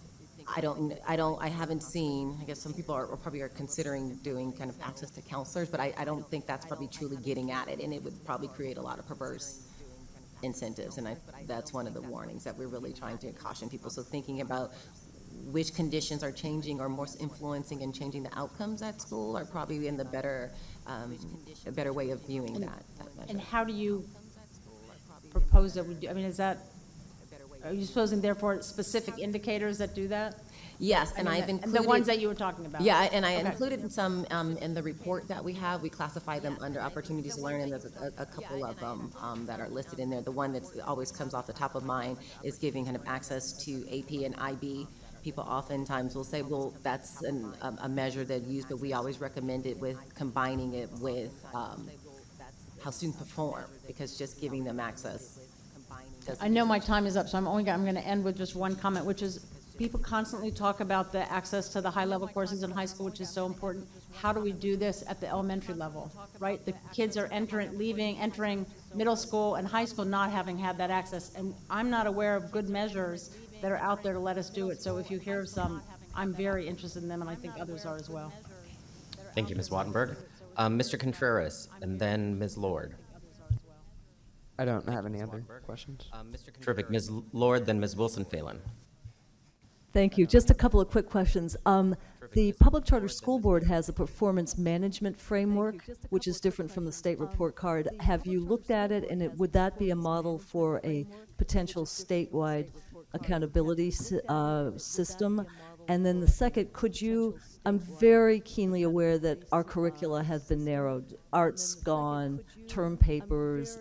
I haven't seen, I guess some people are considering doing kind of access to counselors, but I don't think that's probably truly getting at it, and it would probably create a lot of perverse incentives, and that's one of the warnings that we're really trying to caution people. So thinking about which conditions are changing or more influencing and changing the outcomes at school are probably in the better way of viewing that measure. And how do you propose that we do? I mean, are you supposing therefore specific indicators that do that? Yes, and I've included the ones that you were talking about. Yeah, and I included some in the report that we have. We classify them under opportunities to learn, and there's a couple of them that are listed in there. The one that always comes off the top of mind is giving kind of access to AP and IB. People oftentimes will say, well, that's a measure that used, but we always recommend it with combining it with how students perform, because just giving them access. I know my time is up, so I'm going to end with just one comment, which is people constantly talk about the access to the high-level courses in high school, which is so important. How do we do this at the elementary level, right? The kids are entering middle school and high school not having had that access, and I'm not aware of good measures that are out there to let us do it. So if you hear of some, I'm very interested in them, and I think others are as well. Thank you, Ms. Wattenberg. Mr. Contreras, and then Ms. Lord. I don't have any other questions. Terrific. Ms. Lord, then Ms. Wilson-Phelan. Thank you. Just a couple of quick questions. The Public Charter School Board has a performance management framework, which is different from the state report card. Have you looked at it, and would that be a model for a potential statewide accountability system? And then the second, I'm very keenly aware that our curricula has been narrowed. Art's gone, term papers.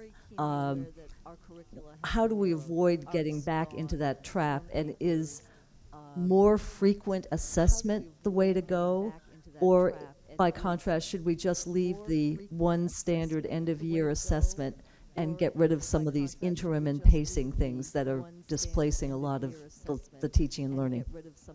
How do we avoid getting back into that trap? And is more frequent assessment the way to go? Or by contrast, should we just leave the one standard end-of-year assessment and get rid of some of these interim and pacing things that are displacing a lot of the teaching and learning?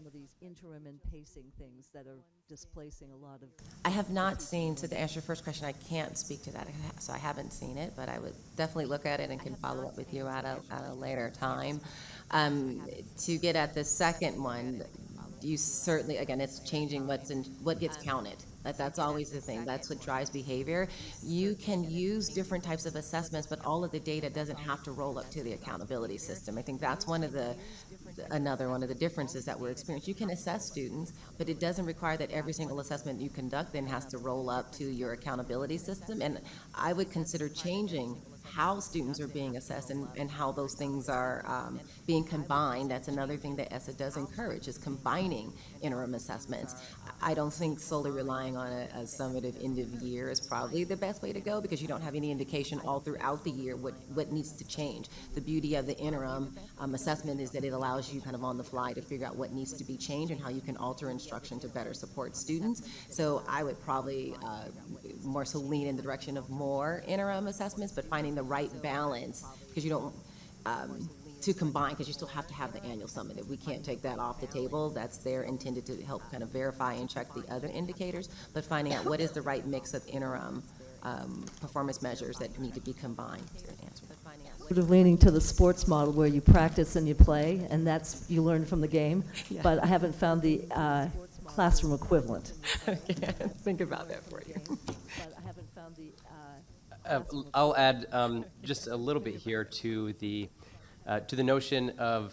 I have not seen, so to answer your first question, I can't speak to that, so I haven't seen it, but I would definitely look at it and can follow up with you at a later time. To get at the second one, you certainly, again, it's changing what gets counted. That's always the thing. That's what drives behavior. You can use different types of assessments, but all of the data doesn't have to roll up to the accountability system. I think that's another one of the differences that we're experiencing. You can assess students, but it doesn't require that every single assessment you conduct then has to roll up to your accountability system. And I would consider changing how students are being assessed and how those things are being combined. That's another thing that ESSA does encourage, is combining interim assessments. I don't think solely relying on a summative end of year is probably the best way to go, because you don't have any indication all throughout the year what needs to change. The beauty of the interim assessment is that it allows you kind of on the fly to figure out what needs to be changed and how you can alter instruction to better support students. So I would probably more so lean in the direction of more interim assessments, but finding the right balance, because you don't to combine, because you still have to have the annual summative. We can't take that off the table. That's there intended to help kind of verify and check the other indicators, but finding out what is the right mix of interim performance measures that need to be combined to answer that. Sort of leaning to the sports model where you practice and you play, and that's, you learn from the game, but I haven't found the classroom equivalent. Think about that for you. But I haven't found the I'll add just a little bit here to the notion of.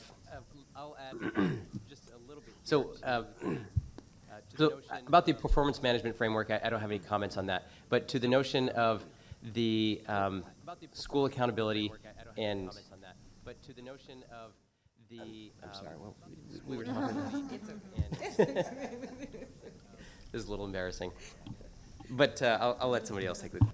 So about the performance management framework, I don't have any comments on that. But to the notion of the school accountability and. But to the notion of the. I'm sorry. Well, we were talking about. This is a little embarrassing, but I'll let somebody else take the.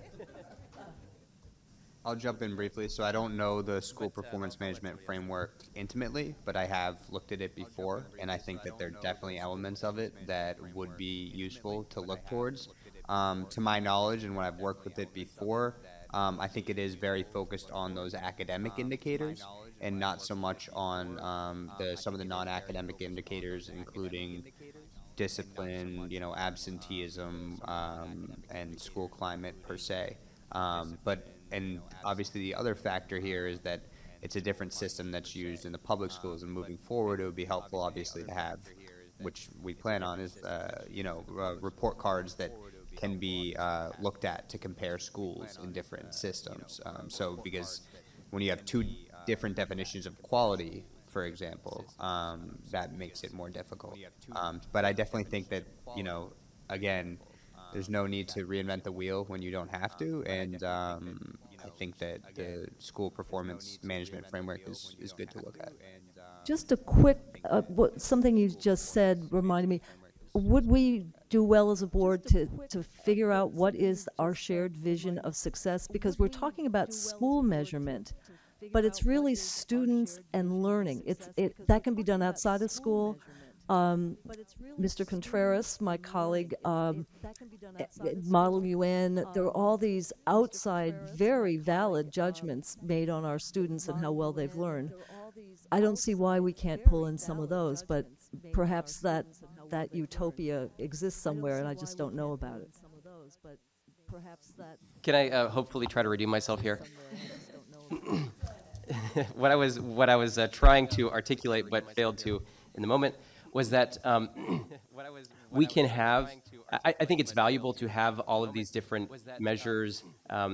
I'll jump in briefly. So I don't know the school performance management framework intimately, but I have looked at it before, and I think that there are definitely elements of it that would be useful to look towards. To my knowledge, and when I've worked with it before, I think it is very focused on those academic indicators and not so much on some of the non-academic indicators, including discipline, absenteeism, and school climate per se. And obviously the other factor here is that it's a different system that's used in the public schools, and moving forward it would be helpful obviously to have, which we plan on, is report cards that can be looked at to compare schools in different systems. So because when you have two different definitions of quality, for example, that makes it more difficult. But I definitely think that, again, there's no need to reinvent the wheel when you don't have to, and I think that the school performance management framework is good to look at. Just a quick, something you just said reminded me, would we do well as a board to figure out what is our shared vision of success? Because we're talking about school measurement, but it's really students and learning. That can be done outside of school. Mr. Contreras, my colleague, Model UN, there are all these outside, very valid judgments made on our students and how well they've learned. I don't see why we can't pull in some of those, but perhaps that utopia exists somewhere and I just don't know about it. Can I hopefully try to redeem myself here? What I was trying to articulate but failed to in the moment was that we can have, I think it's valuable to have all of these different measures,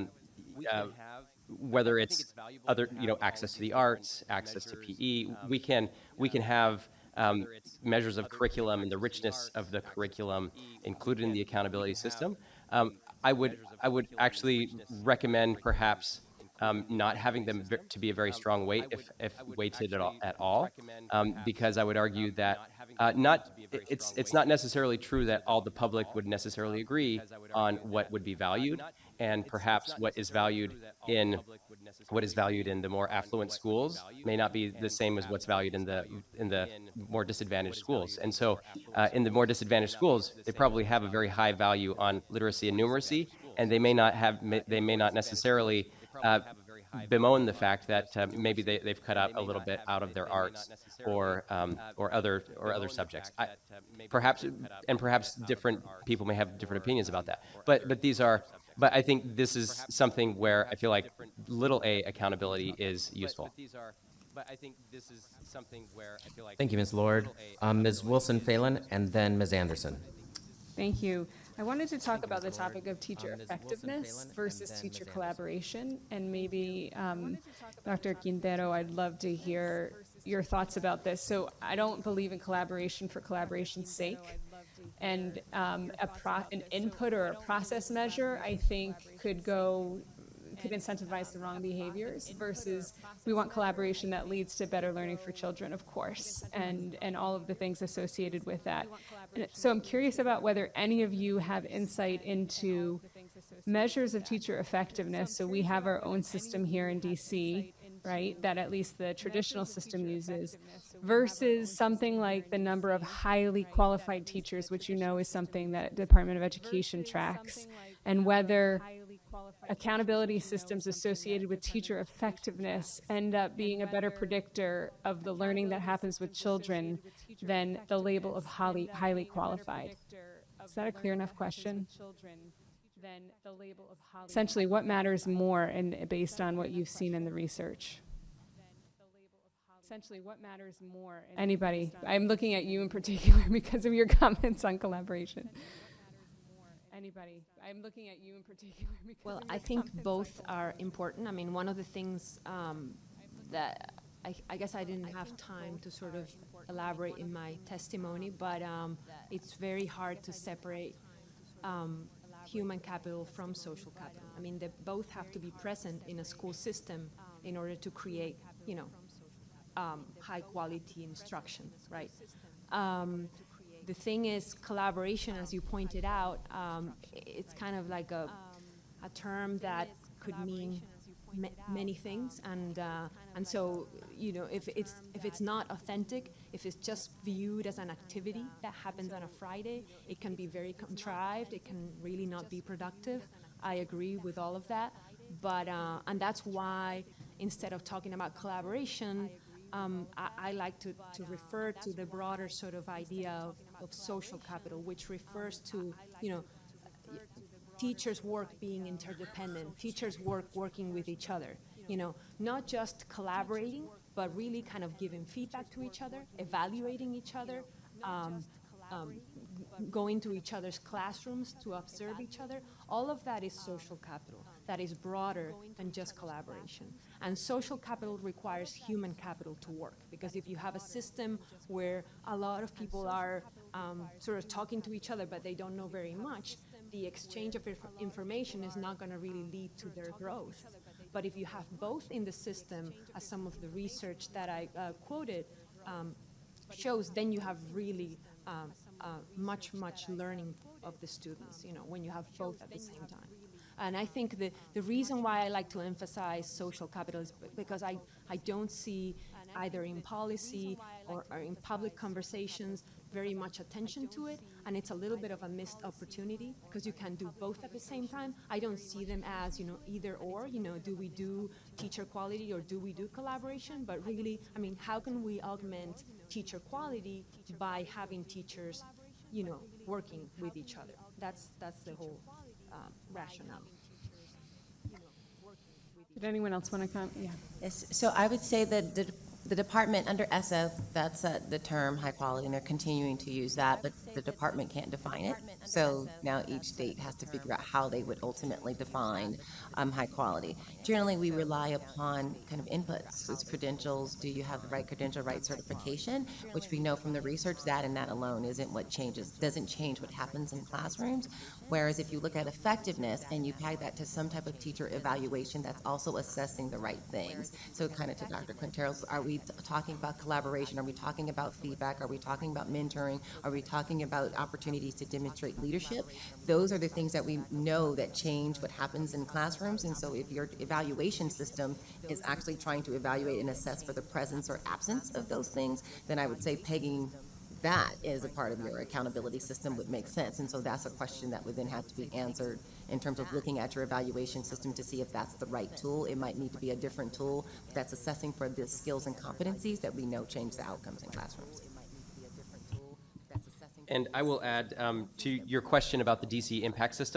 whether it's other, access to the arts, access to PE. We can have measures of curriculum and the richness of the curriculum included in the accountability system. I would actually recommend perhaps not having them to be a very strong weight, if weighted at all, because I would argue that it's not necessarily true that all the public would necessarily agree on what would be valued, and perhaps what is valued in the more affluent schools may not be the same as what's valued in the more disadvantaged schools. And so, in the more disadvantaged schools, they probably have a very high value on literacy and numeracy, and they may not necessarily bemoan the fact that maybe they've cut out a little bit out of their arts or other subjects. Perhaps different people may have different opinions about that. But I think this is something where I feel like little a accountability is useful. but I think this is something where I feel like. Thank you, Ms. Lord. Ms. Wilson-Phelan, and then Ms. Anderson. Thank you. I wanted to talk about the Ms. Lord. topic of teacher Ms. effectiveness Wilson-Phelan, versus and then teacher Ms. Anderson. collaboration, and maybe Dr. Quintero, I'd love to hear your thoughts about this. So I don't believe in collaboration for collaboration's sake, and an input or a process measure, I think, could incentivize the wrong behaviors, versus we want collaboration that leads to better learning for children, of course, and all of the things associated with that. And so I'm curious about whether any of you have insight into measures of teacher effectiveness. So we have our own system here in DC, right, that at least the traditional system uses, versus something like the number of highly qualified teachers, which you know is something that Department of Education tracks, and whether accountability systems associated with teacher effectiveness end up being a better predictor of the learning that happens with children than the label of highly qualified. Is that a clear enough question? Essentially, what matters more, and based on what you've seen in the research? Essentially, what matters more? Anybody? I'm looking at you in particular because of your comments on collaboration. Anybody? I'm looking at you in particular because Well, of your I think comments both on are important. I mean, one of the things that I guess I didn't have time to sort of elaborate in my testimony, but it's very hard to separate human capital from social capital. I mean, they both have to be present in a school system in order to create, you know, high quality instruction, right? The thing is, collaboration, as you pointed out, it's kind of like a term that could mean many things, and so, you know, if it's not authentic, if it's just viewed as an activity that happens on a Friday, it can be very contrived. It can really not be productive. I agree with all of that, but and that's why instead of talking about collaboration, I like to refer to the broader sort of idea of social capital, which refers to, you know, teachers' work being interdependent, teachers' working with each other, you know, not just collaborating, but really kind of giving feedback to each other, evaluating each other, going to each other's classrooms to observe each other. All of that is social capital. That is broader than just collaboration. And social capital requires human capital to work, because if you have a system where a lot of people are sort of talking to each other but they don't know very much, the exchange of information is not going to really lead to their growth. But if you have both in the system, as some of the research that I quoted shows, then you have really much learning of the students, you know, when you have both at the same time. And I think the reason why I like to emphasize social capital is because I don't see either in policy or in public conversations very much attention to it, and it's a little bit of a missed opportunity because you can do both at the same time. I don't see them as, you know, either or, you know, do we do teacher quality or do we do collaboration? But really, I mean, how can we augment teacher quality by having teachers, you know, working with each other? That's the whole rationale. Did anyone else want to comment? Yeah. Yes, so I would say that the department under ESSA, that's the term high quality, and they're continuing to use that, but the department can't define it. So now each state has to figure out how they would ultimately define high quality. Generally, we rely upon kind of inputs. It's credentials. Do you have the right credential, right certification? Which we know from the research, that and that alone isn't what changes, doesn't change what happens in classrooms. Whereas if you look at effectiveness and you tag that to some type of teacher evaluation, that's also assessing the right things. So kind of to Dr. Quintero's, are we talking about collaboration? Are we talking about feedback? Are we talking about mentoring? Are we talking about opportunities to demonstrate leadership? Those are the things that we know that change what happens in classrooms. And so if your evaluation system is actually trying to evaluate and assess for the presence or absence of those things, then I would say pegging that as a part of your accountability system would make sense. And so that's a question that would then have to be answered in terms of looking at your evaluation system to see if that's the right tool. It might need to be a different tool that's assessing for the skills and competencies that we know change the outcomes in classrooms. And I will add to your question about the DC impact system.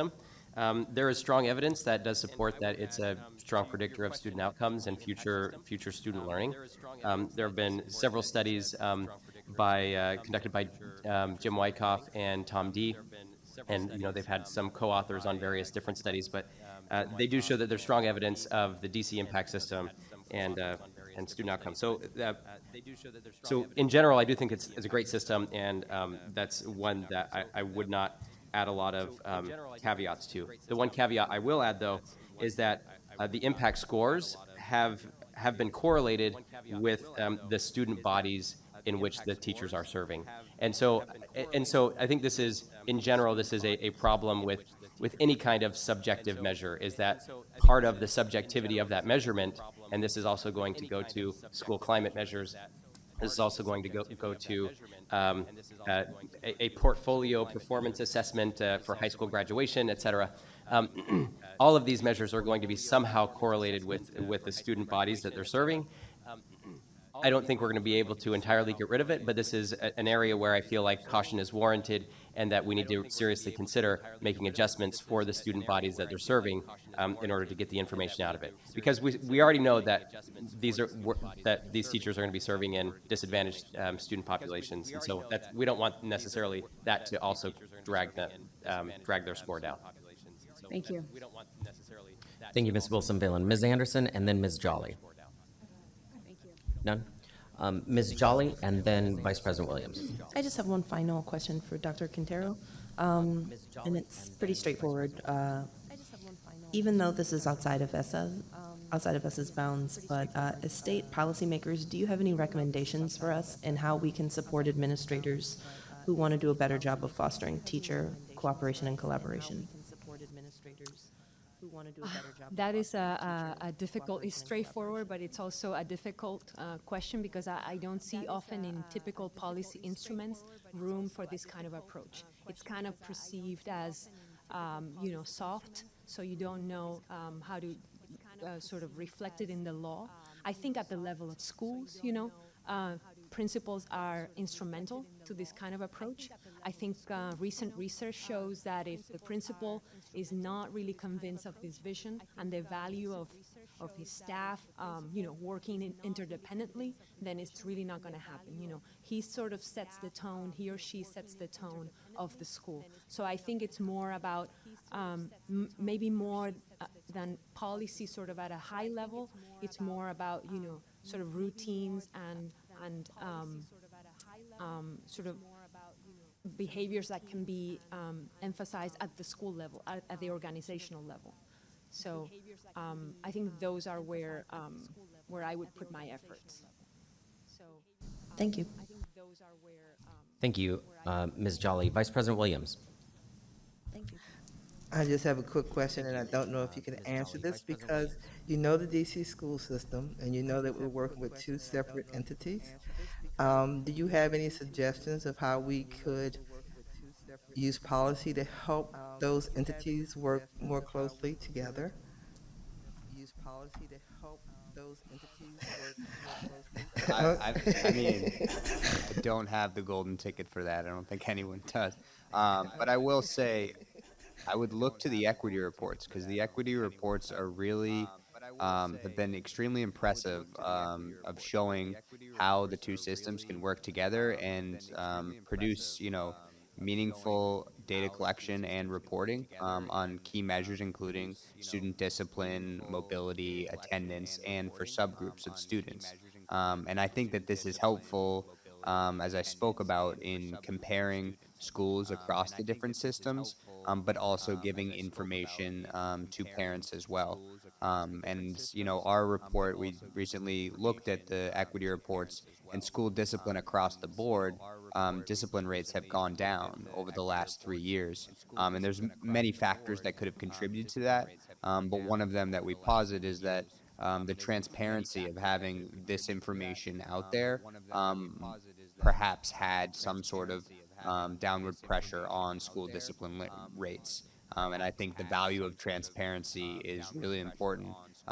There is strong evidence that does support that it's a strong predictor of student outcomes and future student learning. There have been several studies conducted by Jim Wyckoff and Tom D. And they've had some co-authors on various different studies, but they do show that there's strong evidence of the DC impact system and student outcomes. So in general, I do think it's a great system, and that's one that I would not add a lot of caveats to. The one caveat I will add, though, is that the impact scores have been correlated with the student bodies in which the teachers are serving. And so I think this is, in general, this is a problem with any kind of subjective measure, is that part of the subjectivity of that measurement, and this is also going to go to school climate measures, this is also going to go to a portfolio performance assessment for high school graduation, et cetera. All of these measures are going to be somehow correlated with the student bodies that they're serving. I don't think we're going to be able to entirely get rid of it, but this is an area where I feel like caution is warranted and that we need to seriously consider making adjustments for the student bodies that they're serving in order to get the information out of it. Because we already know that these teachers are going to be serving in disadvantaged student populations, and so we don't want necessarily that to also drag their score down. Thank you. Thank you, Ms. Wilson-Valen. Ms. Anderson, and then Ms. Jolly. None? Ms. Jolly, and then Vice President Williams. I just have one final question for Dr. Quintero, and it's pretty straightforward. Even though this is outside of ESSA's bounds, but as state policymakers, do you have any recommendations for us in how we can support administrators who want to do a better job of fostering teacher cooperation and collaboration? That is a difficult, it's straightforward, but it's also a difficult question because I don't see often in typical policy instruments room for this kind of approach. It's kind of perceived as, soft, so you don't know how to sort of reflect it in the law. I think at the level of schools, principals are instrumental to this kind of approach. I think recent research shows that if the principal is not really convinced of this vision and the value of his staff, working interdependently, then it's really not going to happen. He sort of sets the tone, he or she sets the tone of the school. So I think it's more about maybe more than policy sort of at a high level. It's more about, sort of routines and sort of behaviors that can be emphasized at the school level, at the organizational level. So I think those are where I would put my efforts. Thank you. Thank you, Ms. Jolly. Vice President Williams. Thank you. I just have a quick question, and I don't know if you can answer this because you know the DC school system, and you know that we're working with two separate entities. Do you have any suggestions of how we could use policy to help those entities work more closely together? Use policy to help those entities work more closely. I mean, I don't have the golden ticket for that. I don't think anyone does. But I will say, I would look to the equity reports, because the equity reports are really have been extremely impressive of showing how the two systems can work together and produce, meaningful data collection and reporting on key measures, including student discipline, mobility, attendance, and for subgroups of students. And I think that this is helpful, as I spoke about, in comparing schools across the different systems, but also giving information to parents as well. And, our report, we recently looked at the equity reports, and school discipline across the board, discipline rates have gone down over the last 3 years. And there's many factors that could have contributed to that, but one of them that we posit is that the transparency of having this information out there perhaps had some sort of downward pressure on school discipline rates. And I think the value of transparency is really important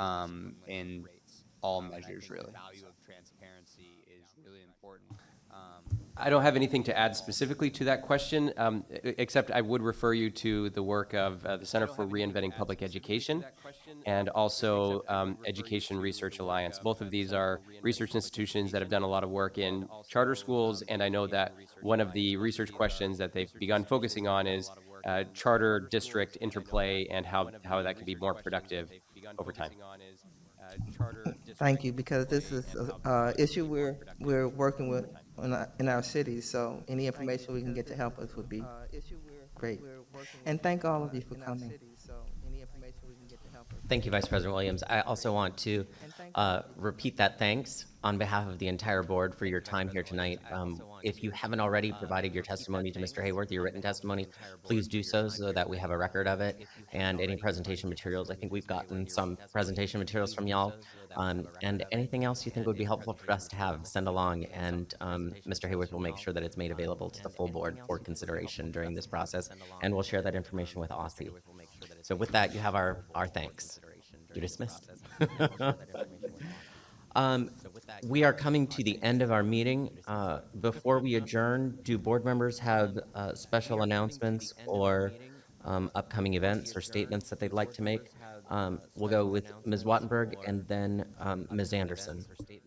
in all measures, really. I don't have anything to add specifically to that question, except I would refer you to the work of the Center for Reinventing Public Education and also Education Research Alliance. Both of these are research institutions that have done a lot of work in charter schools, and I know that one of the research questions that they've begun focusing on is charter district interplay and how that can be more productive over time. Thank you, because this is an issue we're working with in our cities, so any information we can get to help us would be great. And thank all of you for coming. Thank you, Vice President Williams. I also want to repeat that thanks on behalf of the entire board for your time here tonight. If you haven't already provided your testimony to Mr. Hayworth, your written testimony, please do so that we have a record of it. And any presentation materials, I think we've gotten some presentation materials from y'all. And anything else you think would be helpful for us to have, send along. And Mr. Hayworth will make sure that it's made available to the full board for consideration during this process. And we'll share that information with OSSE. So with that, you have our thanks. You're dismissed. We are coming to the end of our meeting. Before we adjourn, do board members have special announcements or upcoming events or statements that they'd like to make? We'll go with Ms. Wattenberg and then Ms. Anderson.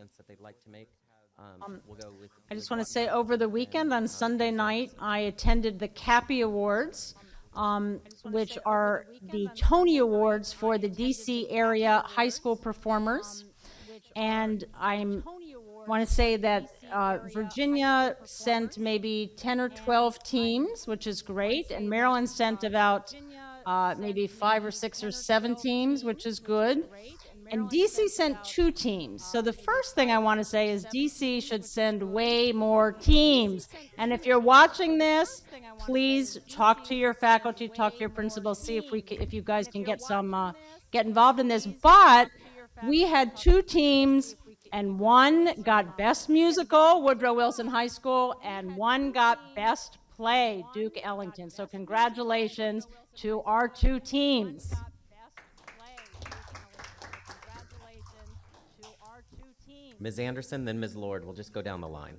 I just want to say, over the weekend on Sunday night, I attended the CAPI Awards, which are the Tony Awards for the DC area high school performers. And I want to say that Virginia sent maybe 10 or 12 teams, which is great, and Maryland sent about maybe 5 or 6 or 7 teams, which is good. And DC sent 2 teams. So the first thing I want to say is DC should send way more teams. And if you're watching this, please talk to your faculty, talk to your principals, see if you guys can get get involved in this. But we had 2 teams, and one got Best Musical, Woodrow Wilson High School, and one got Best Play, Duke Ellington. So congratulations to our 2 teams. Ms. Anderson, then Ms. Lord. We'll just go down the line.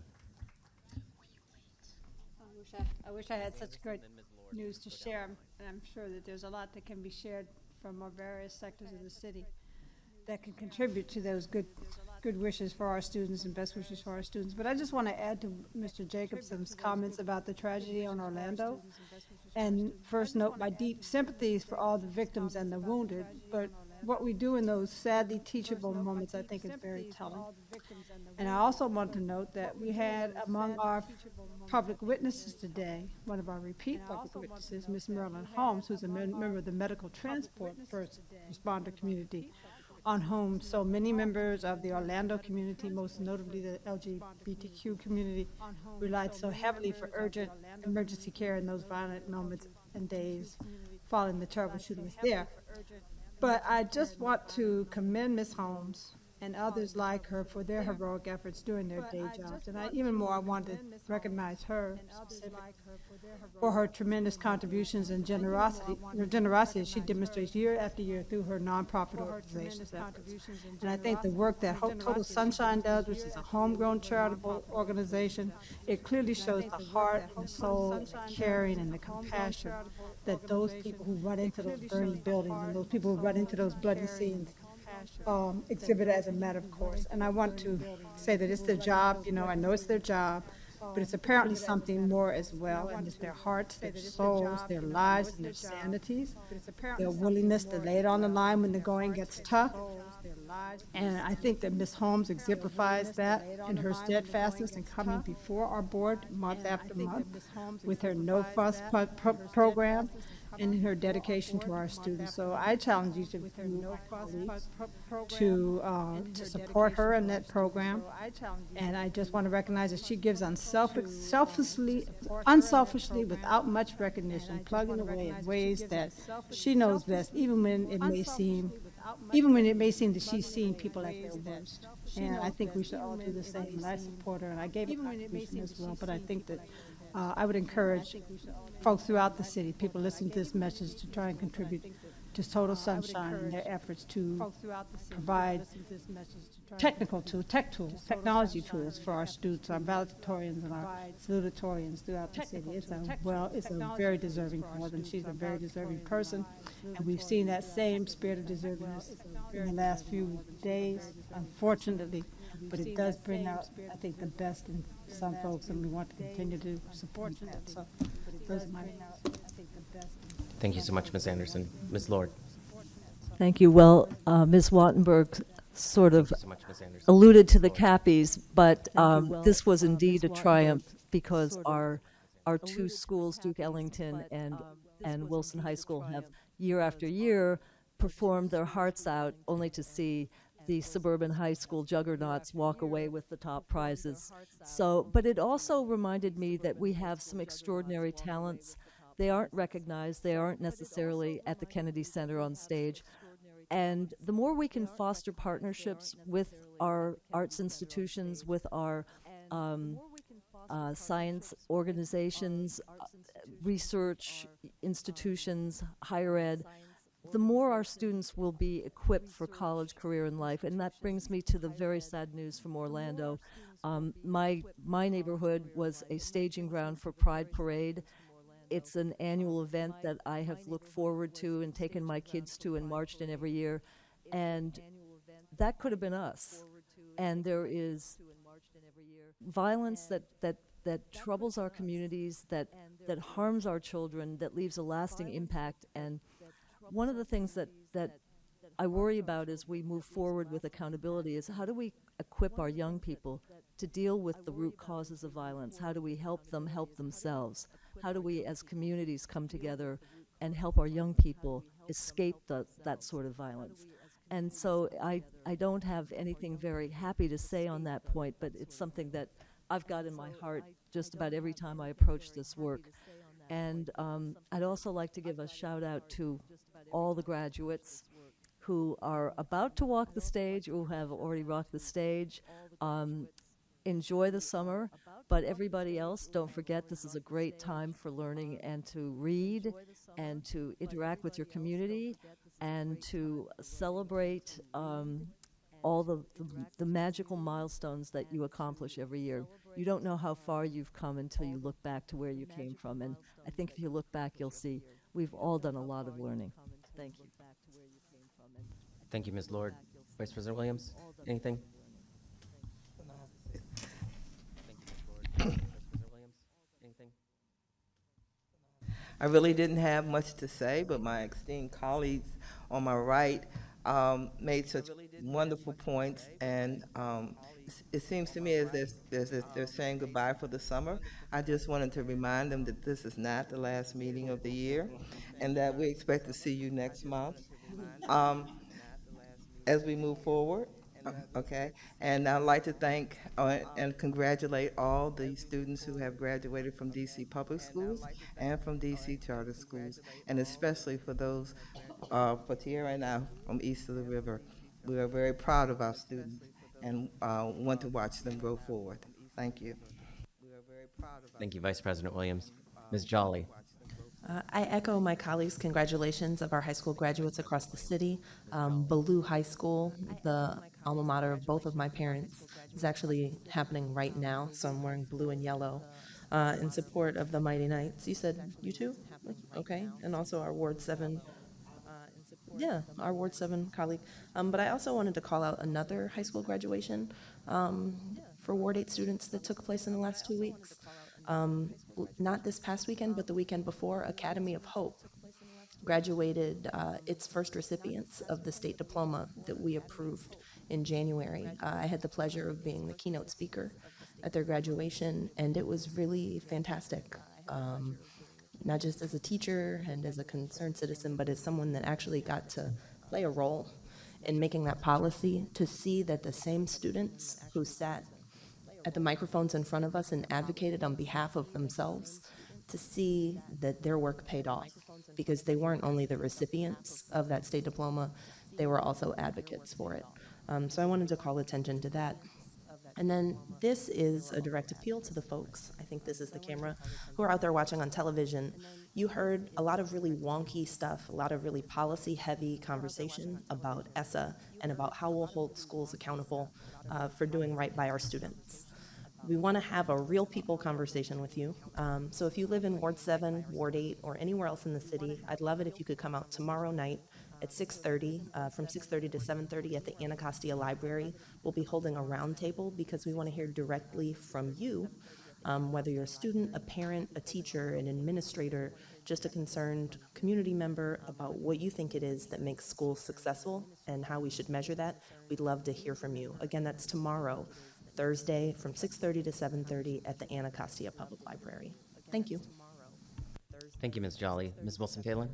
I wish I had such great news to share, and I'm sure that there's a lot that can be shared from our various sectors of the city that can contribute to those good wishes for our students and best wishes for our students. But I just want to add to Mr. Jacobson's comments about the tragedy in Orlando, and first note my deep sympathies for all the victims and the wounded, but what we do in those sadly teachable moments, I think, is very telling. And I also want to note that we had among our public witnesses today, one of our repeat public witnesses, Ms. Marilyn Holmes, who's a member of the medical transport first responder community, on whom so many members of the Orlando community, most notably the LGBTQ community, relied so heavily for urgent emergency care in those violent moments and days following the terrible shootings there. But I just want to commend Ms. Holmes and others like her for their heroic efforts during their day jobs. And even more, I want to recognize her for her tremendous contributions and generosity she demonstrates year after year through her nonprofit organizations. And I think the work that Total Sunshine does, which is a homegrown charitable organization, it clearly shows the heart and the soul, and the caring and the compassion that those people who run into those burning buildings and those people who run into those bloody scenes exhibit as a matter of course. And I want to say that it's their job, I know it's their job, but it's apparently something more as well, and it's their hearts, their souls, their lives, and their sanities, their willingness to lay it on the line when the going gets tough. And I think that Ms. Holmes exemplifies that in her steadfastness in coming before our board month after month with her No Fuss program and in her dedication to our students. So I challenge you to support her in that program. And I just want to recognize that she gives unselfishly, without much recognition, plugging away in ways that she knows best, even when it may seem that she's seeing people at their worst. And I think we should all do the same. And I support her, and I gave a contribution as well, but I think that I would encourage folks throughout the city, people listening to this message, to try and contribute to Total Sunshine in their efforts to provide technology tools for our students, our valedictorians and our salutatorians throughout the city. It's a very deserving cause, and she's a very deserving person. And we've seen that same spirit of deservingness in the last few days, unfortunately. But it does bring out, I think, the best in some folks, and we want to continue to support that. So those are my Thank you so much, Ms. Anderson. Ms. Lord. Thank you. Well, Ms. Wattenberg sort of so much, Ms. Anderson. alluded to the Cappies, but this was indeed a triumph because our two schools, Duke Ellington and Wilson High School, have year after year performed their hearts out only to see the suburban high school juggernauts walk away with the top prizes. So, but it also reminded me that we have some extraordinary talents. They aren't recognized. They aren't necessarily at the Kennedy Center on stage. And the more we can foster partnerships with our arts institutions, with our science organizations, research institutions, higher ed, the more our students will be equipped for college, career, and life. And that brings me to the very sad news from Orlando. My neighborhood was a staging ground for Pride Parade. It's an annual event that I have looked forward to and taken my kids to and marched in every year. And that could have been us. And there is violence that troubles our communities, that harms our children, that leaves a lasting impact. And one of the things that I worry about as we move forward with accountability is how do we equip our young people to deal with the root causes of violence? How do we help them help themselves? How do we as communities come together and help our young people escape that sort of violence? And so I don't have anything very happy to say on that point, but it's something that I've got in my heart just about every time I approach this work. And I'd also like to give a shout out to all the graduates who are about to walk the stage, who have already rocked the stage. Enjoy the summer, but everybody else, don't forget this is a great time for learning and to read and to interact with your community and to celebrate all the magical milestones that you accomplish every year. You don't know how far you've come until you look back to where you came from, and I think if you look back, you'll see we've all done a lot of learning. Thank you. Thank you, Ms. Lord. Vice President Williams, anything? I really didn't have much to say, but my esteemed colleagues on my right made such wonderful points, and it seems to me as they're saying goodbye for the summer. I just wanted to remind them that this is not the last meeting of the year, and that we expect to see you next month as we move forward. Okay, and I'd like to thank and congratulate all the students who have graduated from DC public schools and from DC charter schools, and especially for those, for Tierra and I from east of the river. We are very proud of our students and want to watch them go forward. Thank you. Thank you, Vice President Williams. Ms. Jolly. I echo my colleagues' congratulations of our high school graduates across the city. Ballou High School, the alma mater of both of my parents, is actually happening right now, so I'm wearing blue and yellow in support of the Mighty Knights. You said you too? Okay, and also our Ward 7. Yeah, our Ward 7 colleague. But I also wanted to call out another high school graduation for Ward 8 students that took place in the last 2 weeks. Not this past weekend, but the weekend before, Academy of Hope graduated its first recipients of the state diploma that we approved in January. I had the pleasure of being the keynote speaker at their graduation, and it was really fantastic. Not just as a teacher and as a concerned citizen, but as someone that actually got to play a role in making that policy, to see that the same students who sat at the microphones in front of us and advocated on behalf of themselves, to see that their work paid off, because they weren't only the recipients of that state diploma, they were also advocates for it. So I wanted to call attention to that. And then this is a direct appeal to the folks, I think this is the camera, who are out there watching on television. You heard a lot of really wonky stuff, a lot of really policy-heavy conversation about ESSA and about how we'll hold schools accountable for doing right by our students. We want to have a real people conversation with you. So if you live in Ward 7, Ward 8, or anywhere else in the city, I'd love it if you could come out tomorrow night at 6:30, from 6:30 to 7:30 at the Anacostia Library. We'll be holding a roundtable because we want to hear directly from you, whether you're a student, a parent, a teacher, an administrator, just a concerned community member, about what you think it is that makes schools successful and how we should measure that. We'd love to hear from you. Again, that's tomorrow, Thursday, from 6:30 to 7:30 at the Anacostia Public Library. Thank you. Thank you, Ms. Jolly. Ms. Wilson-Phelan?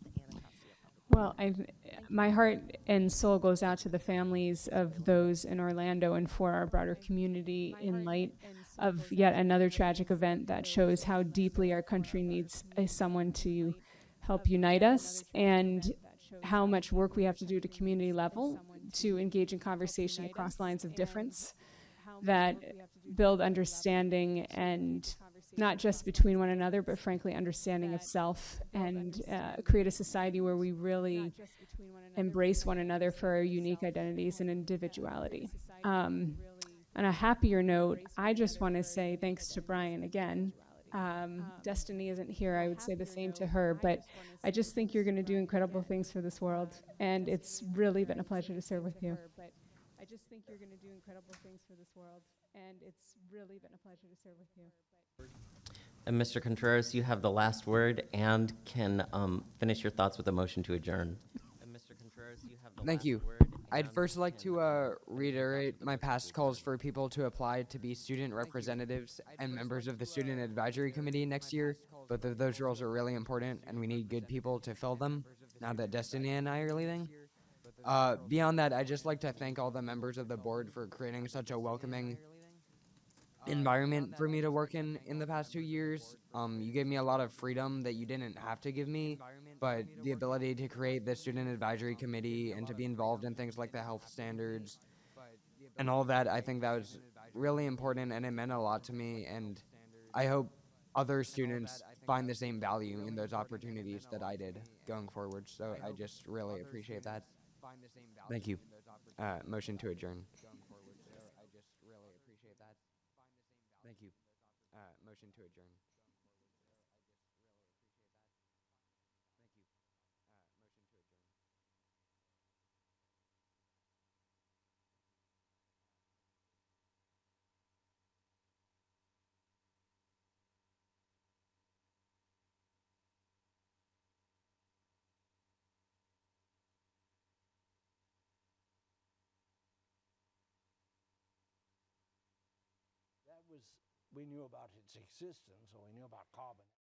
Well, my heart and soul goes out to the families of those in Orlando and for our broader community in light of yet another tragic event that shows how deeply our country needs someone to help unite us, and how much work we have to do at a community level to engage in conversation across lines of difference that build understanding, and not just between one another, but frankly understanding of self, and create a society where we really embrace one another for our unique identities and individuality. On a happier note, I just want to say thanks to Brian again. Destiny isn't here, I would say the same to her, but I just think you're going to do incredible things for this world, and it's really been a pleasure to serve with you. I just think you're going to do incredible things for this world, and it's really been a pleasure to serve with you. And Mr. Contreras, you have the last word and can finish your thoughts with a motion to adjourn. Thank you. I'd first like to reiterate my past calls for people to apply to be student representatives and members of the Student Advisory Committee next year. Both of those roles are really important, and we need good people to fill them now that Destiny and I are leaving. Beyond that, I'd just like to thank all the members of the board for creating such a welcoming environment for me to work in the past 2 years. You gave me a lot of freedom that you didn't have to give me, but the ability to create the Student Advisory Committee and to be involved in things like the health standards and all that, I think that was really important, and it meant a lot to me, and I hope other students find the same value in those opportunities that I did going forward. So I just really appreciate that. Thank you. Motion to adjourn. Thank you. Motion to adjourn. We knew about its existence, or we knew about carbon.